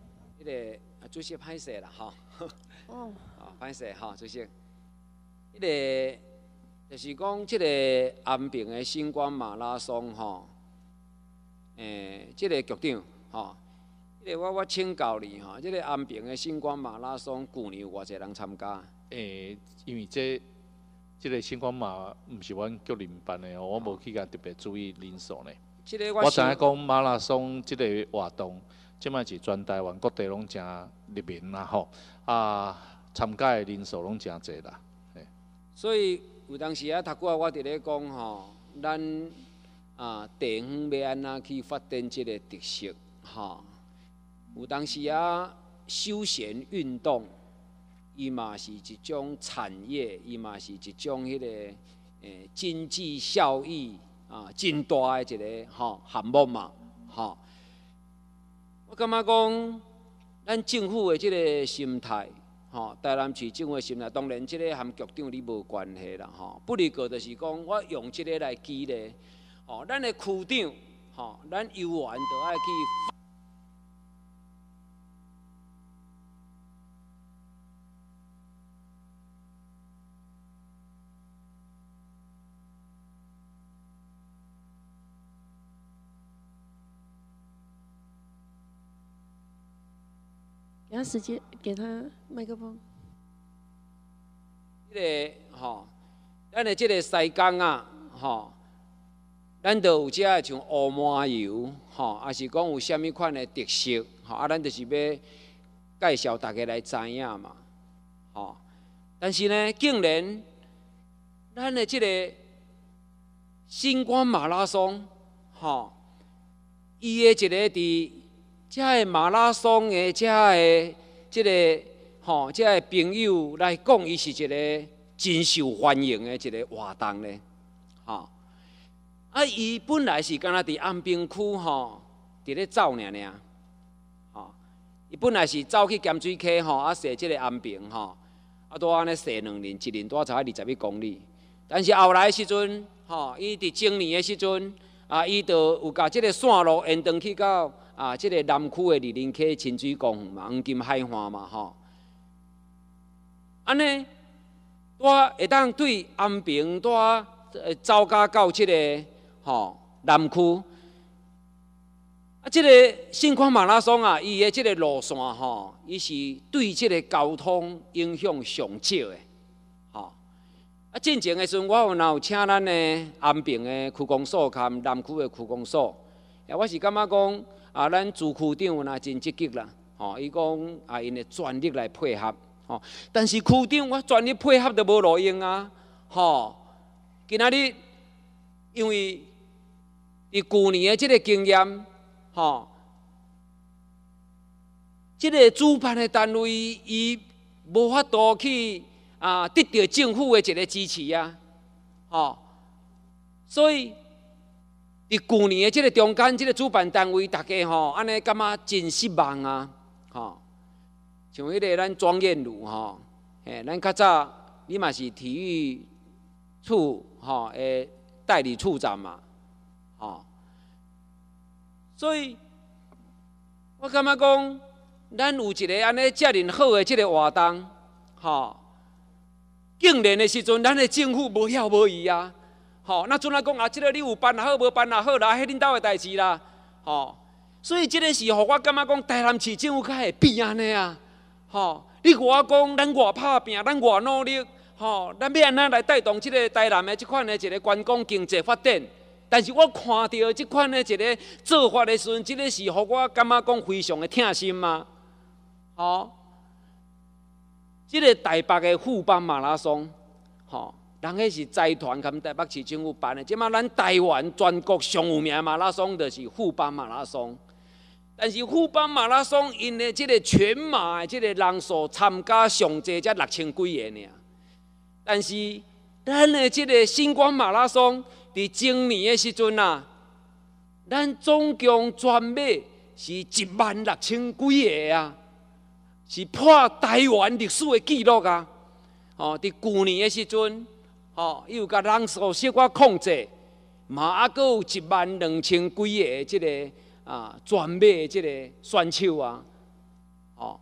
迄个主席歹势啦，吼。哦。啊，歹势吼，主席。迄个就是讲，即个安平的星光马拉松吼，即个局长吼，迄个我请教你吼，即个安平的星光马拉松，去年有偌济人参加？ 因为即个星光马毋是阮局人办的哦，我无去甲特别注意人数呢。我知影讲马拉松即个活动，即摆是全台湾各地拢真热门啦吼，参加的人数拢真侪啦。 所以有当时啊，头拄仔我伫咧讲吼，咱地方要安怎去发展即个特色吼？有当时啊，休闲运动，伊嘛是一种产业，伊嘛是一种迄个经济效益真大的一个项目嘛吼。我感觉讲，咱政府的即个心态。台南市政府的心态，当然，即个和局长你无关系啦，不离个就是讲，我用即个来激励，咱的区长，咱游园就爱去。 给他时间，给他麦克风。 咱的这个西港啊，咱就有遮像乌麻油，也是讲有啥物款的特色，咱就是要介绍大家来知影嘛，但是呢，竟然咱的这个星光马拉松，伊的一个伫。遮个马拉松的遮个即个遮个朋友来讲，伊是一个真受欢迎的一个活动咧，伊本来是敢若伫安平区伫咧走尔，伊本来是走去咸水溪踅即个安平拄安尼踅2年，一年多才21公里，但是后来的时阵伊伫前年的时阵伊就有甲即个线路延长去到。即个南区的二林溪清水公园嘛，黄金海岸嘛，安尼，会当对安平走到即个南区，即个星光马拉松伊的即个路线伊是对即个交通影响上少的，进前的时阵，我有请咱的安平的区公所甲南区的区公所，我是感觉讲。咱朱区长若真积极啦，伊讲因会全力来配合，但是区长我全力配合都无路用啊，今仔日因为伫去年的即个经验，即个主办的单位伊无法度去得到政府的一个支持啊，所以。伫去年的即个中间，即个主办单位大家安尼感觉真失望啊，像迄个咱庄彦儒咱较早你嘛是体育处的代理处长嘛，所以我感觉讲，咱有一个安尼遮尔好的即个活动，竟然的时阵，咱的政府无晓无义啊。那阵来讲即个你有办也好，无办也好啦，迄恁兜的代志啦，所以即个是互我感觉讲，台南市政府较会变安尼啊，你我讲，咱偌拍拼，咱偌努力，咱要安怎来带动即个台南的即款的一个观光经济发展？但是我看到即款的一个做法的时阵，即个是互我感觉讲非常的疼心嘛，即个台北的富邦马拉松，人迄是财团跟台北市政府办的，即马咱台湾全国上有名的马拉松就是富邦马拉松。但是富邦马拉松因的即个全马的即个人数参加上济才6000几个尔。但是咱的即个星光马拉松伫前年的时阵咱总共全马是16000几个啊，是破台湾历史的纪录啊！伫去年的时阵。伊有甲人数小可控制，嘛阁有12000几个即个全马的即个选手啊， 吼，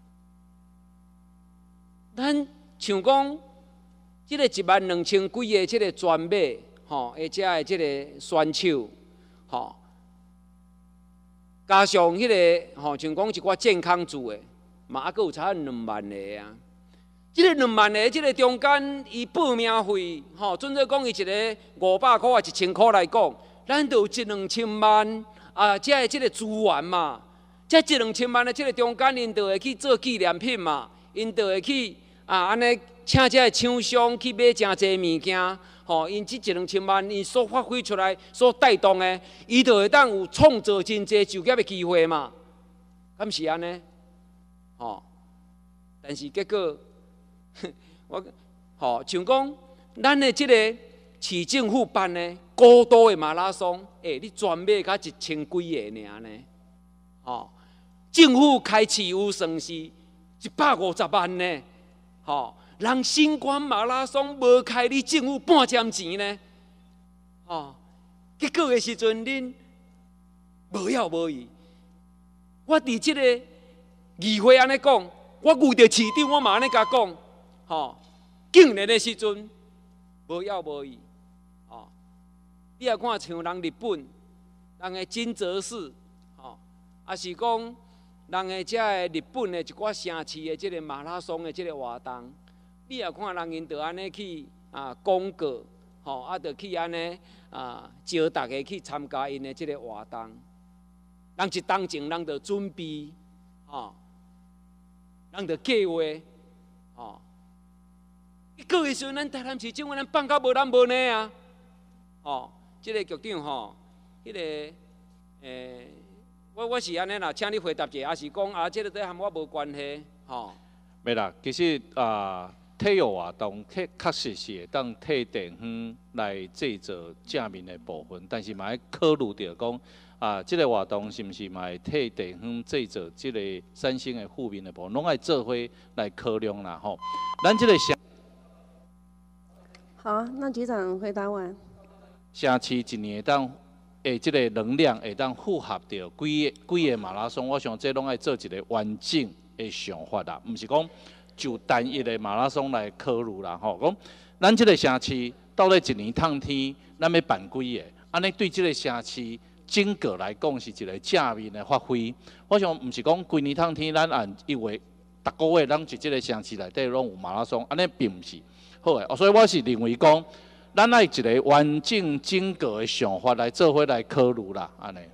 咱像讲，即个12000几个即个专马，吼，而且的即个选手，吼，加上迄个吼，像讲一寡健康组的，嘛还佫有差2万个啊。即个2万个，即个中间伊报名费，吼，准做讲伊一个500块啊1000块来讲，咱就有1-2000万啊，这即个资源嘛，这1-2000万的即个中间，因就会去做纪念品嘛，因就会去啊安尼请这个厂商去买真侪物件，吼，因这1-2000万因所发挥出来所带动的，伊就会当有创造真侪就业的机会嘛，敢是安尼？吼，但是结果。我吼，像讲咱的即个市政府办的古都的马拉松，你专买甲1000几个尔呢？吼，政府开市有算是150万呢？吼，人新冠马拉松无开你政府半点钱呢？吼，结果的时阵恁无要无义。我伫即个议会安尼讲，我遇到市长，我嘛安尼甲讲。吼，竟然的时阵无要无义，吼！你也看像人日本，人的金泽市，吼，也是讲人的遮的日本的一寡城市的即个马拉松的即个活动，你也看人因着安尼去广告，吼，着去安尼招大家去参加因的即个活动。人一当前，人着准备，吼，人着计划，吼。个月时阵，咱台南市政府咱办甲无咱无呢啊！哦，即个局长吼，迄个我是安尼啦，请你回答者，还是讲即个对和我无关系？吼， 袂啦，其实体育活动确实是会当替地方来制作正面的部分，但是嘛要考虑到讲即个活动是毋是嘛会替地方制作即个产生的负面的部分，拢爱做伙来考量啦吼。咱即个好，那局长回答完。 城市一年会当即个能量会当符合到几个马拉松，我想这拢爱做一个完整的想法啦，毋是讲就单一的马拉松来考虑啦吼。讲咱即个城市到底一年趟天，咱要办几个？安尼对即个城市整个来讲是一个正面的发挥。我想毋是讲规年趟天，咱按1月逐个月咱就即个城市内底拢有马拉松，安尼并毋是。好诶，所以我是认为讲，咱爱一个完整整个的想法来做伙来考虑啦，安尼。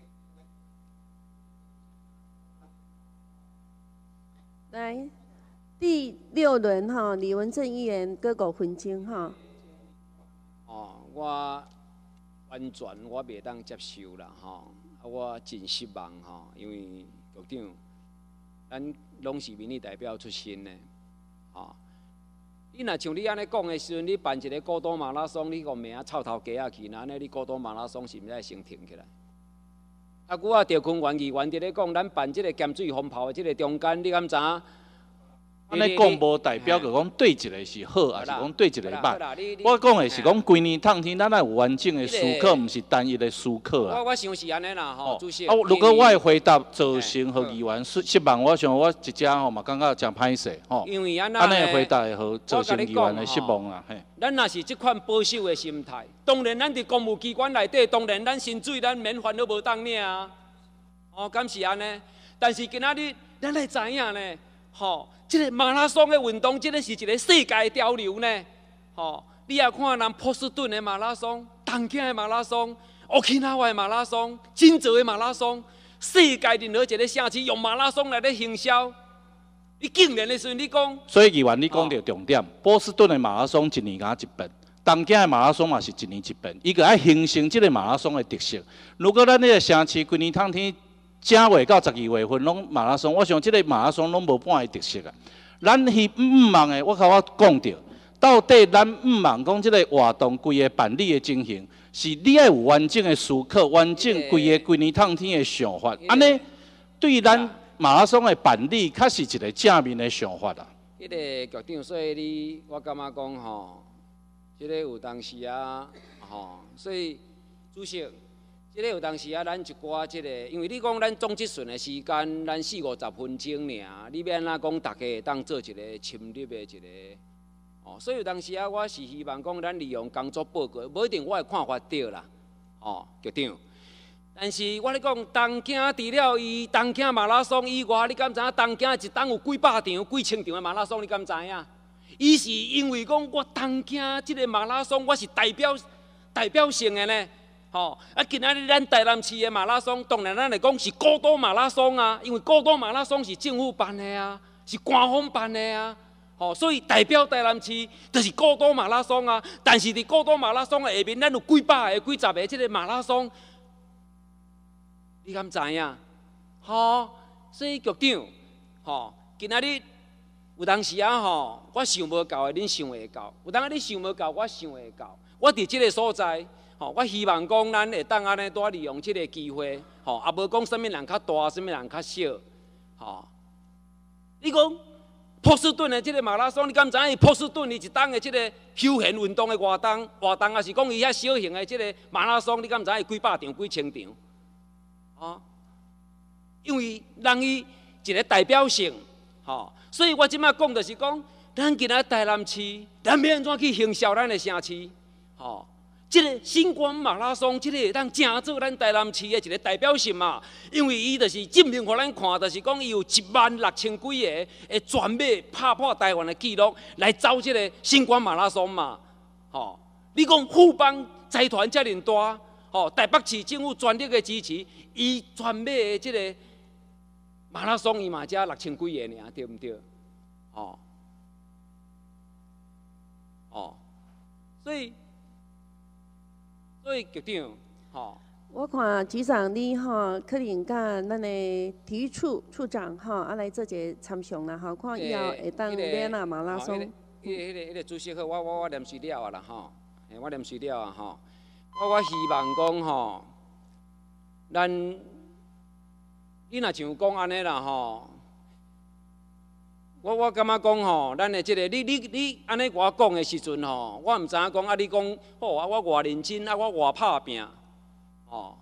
来，第6轮哈，李文正议员各5分钟哈。 哦，我完全我袂当接受啦吼，我真失望吼，因为局长，咱拢是民意代表出身的，吼。你若像你安尼讲的时阵，你办一个古都马拉松，你个名臭头家啊去，那安尼你古都马拉松是毋是先停起来？我赵坤元议员伫咧讲，咱办即个咸水风炮的即个中间，你敢知影？ 安尼讲无代表就讲对一个是好，还是讲对一个歹？我讲的是讲规年趟天，咱爱有完整的思考，毋是单一的思考啊。 我想是安尼啦，吼，主席。 如果我的回答造成互议员失望，我想我一只吼嘛感觉真歹势吼。 因为安尼的回答会互造成议员的失望啦。嘿。 咱若是即款保守的心态，当然咱伫公务机关内底，当然咱薪水咱免烦恼无当领啊。哦，敢是安尼？但是今仔日咱来知影呢，吼。即个马拉松的运动，即个是一个世界潮流呢。吼，你也看人波士顿的马拉松、东京的马拉松、Okinawa的马拉松、金泽的马拉松，世界任何一个城市用马拉松来咧行销，你竟然的时阵你讲， 所以议员你讲到重点，波士顿的马拉松一年甲一遍，东京的马拉松嘛是一年一遍，伊个爱形成即个马拉松的特色。如果咱这个城市规年趟天，正月到12月份拢马拉松，我想即个马拉松拢无半个特色啊。咱毋望的，我讲到底咱毋望讲即个活动规个办理的情形，是你爱有完整的思考，完整规年趟天的想法，安尼对咱马拉松的办理，确是一个正面的想法啦。 迄个局长，所以我感觉讲吼，即个有当时啊，吼，所以主席。 即个有当时啊，咱一寡即个，因为你讲咱总质询的时间，咱40-50分钟尔，你要安怎讲大家会当做一个深入的一个，哦，所以有当时啊，我是希望讲咱利用工作报告，无一定我的看法对啦，哦，局长。但是我咧讲，东京除了伊东京马拉松以外，你敢知影东京一档有几百场、几千场的马拉松？你敢知影？伊是因为讲我东京即个马拉松，我是代表性的呢。吼，啊，今仔日咱台南市的马拉松，当然咱来讲是古都马拉松啊，因为古都马拉松是政府办的啊，是官方办的啊。吼，所以代表台南市就是古都马拉松啊。但是伫古都马拉松的下面，咱有几百个、几十个即个马拉松。你敢知影？吼，所以局长，吼，今仔日有当时啊，吼，我想无到的，恁想会到；有当你想无到，我想会到。我伫即个所在，吼，我希望讲咱会当安尼多利用即个机会，吼，也无讲啥物人较大，啥物人较小，吼。你讲波士顿的即个马拉松，你敢知影？波士顿伊一档的即个休闲运动的活动，也是讲伊遐小型的即个马拉松，你敢知影？几百场、几千场。哦，因为人伊一个代表性，吼，所以我即摆讲就是讲，咱今仔台南市，咱要安怎去行销咱的城市，吼，即个星光马拉松，即个会当正做咱台南市的一个代表性嘛，因为伊就是证明互咱看，就是讲伊有16000几个会全马拍破台湾的纪录来走即个星光马拉松嘛，吼，你讲富邦财团遮尔大。哦，台北市政府全力的支持，伊全马的即个马拉松，伊嘛才6000几个尔，对毋对？哦，哦，所以局长，吼， 我看局长你吼，可能甲咱的体育处处长吼，啊来做一个参详啦吼，看以后会当练啊马拉松。 迄个主席好，我念序了啊啦吼，我念序了啊吼。我希望讲吼，咱你若像讲安尼啦吼，我感觉讲吼，咱的即个你安尼我讲的时阵吼，我毋知影讲啊，你讲好啊，我偌认真啊，我偌拍拼，吼，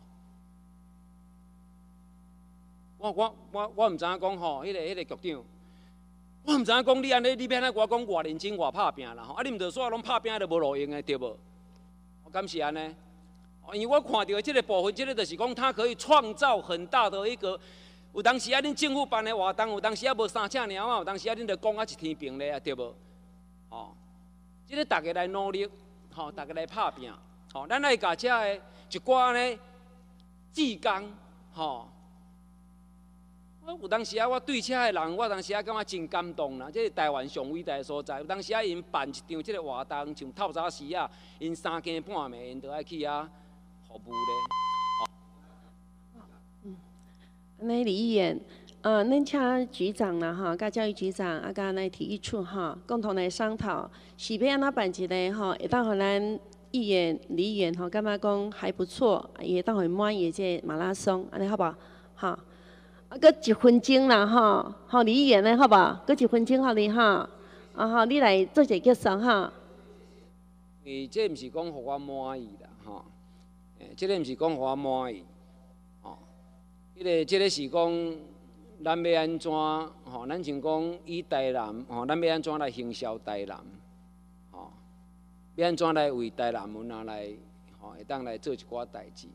我毋知影讲吼，迄个局长，我毋知影讲你安尼，你要安尼我讲偌认真偌拍拼啦吼，啊你毋着说拢拍拼就无路用的对无？敢是安尼？因为我看到这个部分，这个就是讲，它可以创造很大的一个。有当时啊，恁政府办的活动，有当时啊无3只鸟啊，有当时啊恁就讲啊一天平咧啊，对无？哦，这个大家来努力，吼，大家来拍拼，吼，咱来甲遮的一寡呢志工，吼。我有当时啊，我对车的人，我当时啊感觉真感动啦。这是台湾上伟大的所在。有当时啊，因办一场这个活动，像透早时啊，因3更半暝，因就爱去啊服务咧。 那李议员，恁请局长啦哈，甲教育局长啊，甲咱体育处哈，共同来商讨，是要安怎办一个吼，会当互咱议员、李议员吼，感觉讲还不错，也会当互满意这马拉松，安尼好不好？哈。搁1分钟啦吼，吼李议员咧好无？搁1分钟互你哈，吼你来做一个结束哈。 这毋是讲互我满意啦吼，这个毋是讲互我满意，吼，这个是讲咱要安怎吼？咱像讲以台南吼，咱要安怎来行销台南，吼，要安怎来为台南文啊来吼，会当来做一寡代志。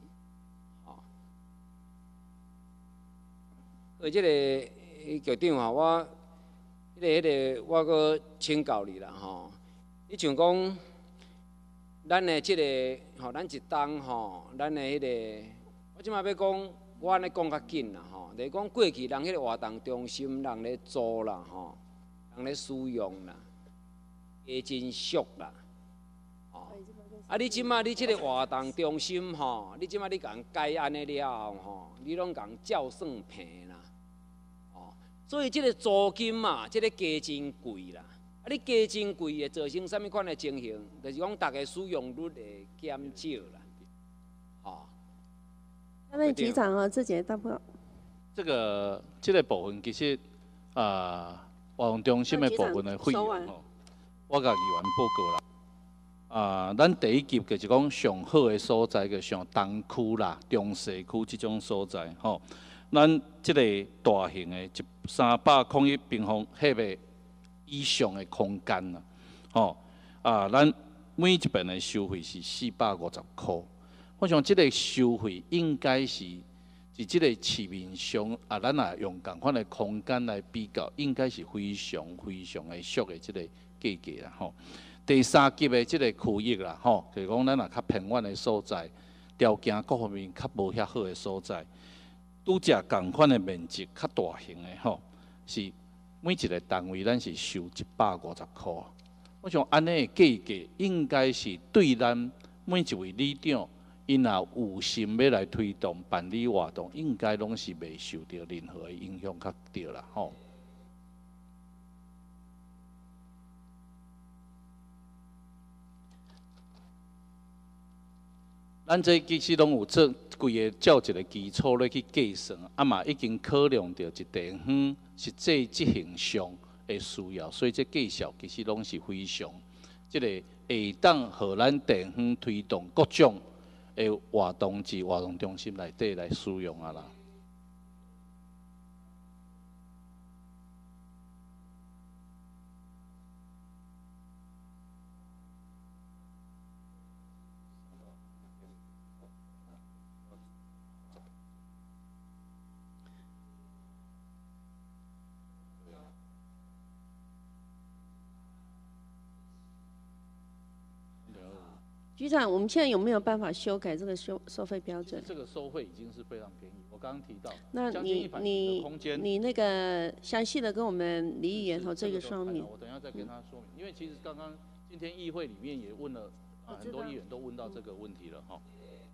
所以这个局长吼，我我搁请教你啦吼。你像讲，咱的这个吼，咱一档吼，咱的我即马要讲，我安尼讲较紧啦吼。就是讲过去人活动中心人咧租啦吼，人咧使用啦，加真俗啦。啊！你即马你即个活动中心吼，你即马你共改安尼了后吼，你拢共照算平啦。哦，所以即个租金嘛，即个加真贵啦。啊，你加真贵会造成啥物款的情形？就是讲大家使用率会减少啦。哦。 那局长哦，自己答不？ 这个部分其实活动中心的部分的费用吼，我甲议员报告啦。 咱第一级就是讲上好的所在，就上东区啦、中西区即种所在吼。咱即个大型的301平方赫的以上的空间啦，吼咱每一遍的收费是450块。我想即个收费应该是即个市面上咱也用共款的空间来比较，应该是非常的俗的即个价格啦吼。第3级的即个区域啦，吼，就是讲咱也较偏远的所在，条件各方面较无遐好的所在，拄则共款的面积较大型的吼，是每一个单位咱是收150块。我想安尼的价格应该是对咱每一位里长，因若有心要来推动办理活动，应该拢是袂受到任何的影响，较对啦吼。咱这其实拢有做规个照一个基础咧去计算，嘛已经考量到一地方实际执行上的需要，所以这计数其实拢是非常即个会当互咱地方推动各种的活动至活动中心内底来使用啊啦。 局长，我们现在有没有办法修改这个收费标准？ 这个收费已经是非常便宜，我刚刚提到， 那你那个详细的跟我们李议员和这个说明。 我等一下再跟他说明，因为其实刚刚今天议会里面也问了很多议员都问到这个问题了哈。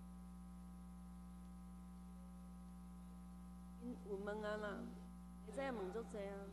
有问啊啦，你再问足济啊。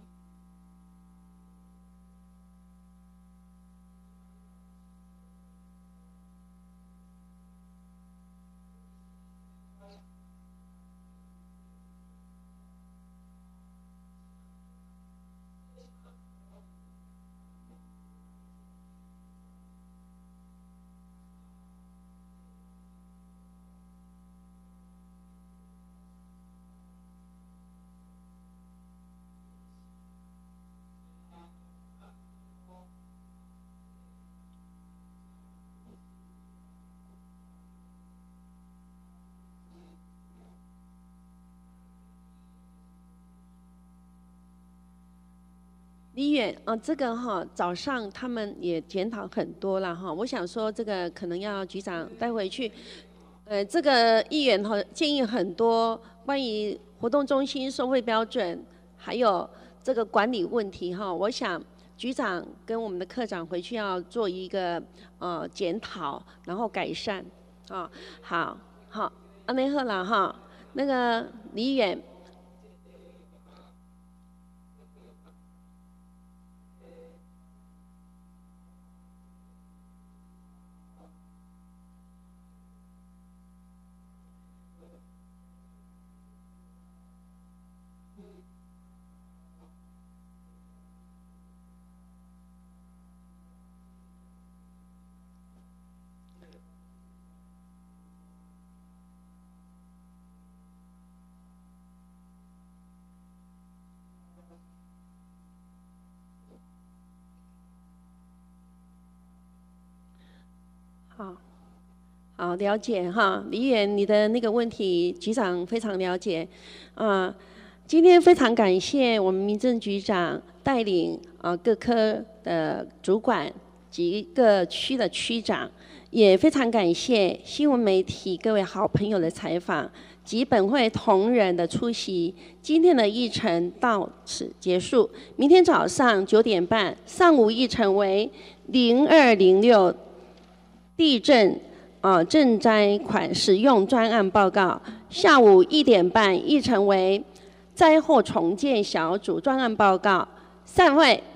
李议员这个早上他们也检讨很多了哈，我想说这个可能要局长带回去。这个议员建议很多关于活动中心收费标准，还有这个管理问题哈，我想局长跟我们的科长回去要做一个检讨，然后改善啊。好，安尼好了哈，那个李议员。好，了解哈，李议员，你的那个问题，局长非常了解。今天非常感谢我们民政局长带领各科的主管及各区的区长，也非常感谢新闻媒体各位好朋友的采访及本会同仁的出席。今天的议程到此结束，明天早上9点半，上午议程为0206地震赈灾款使用专案报告，下午1点半议程为灾后重建小组专案报告。散会。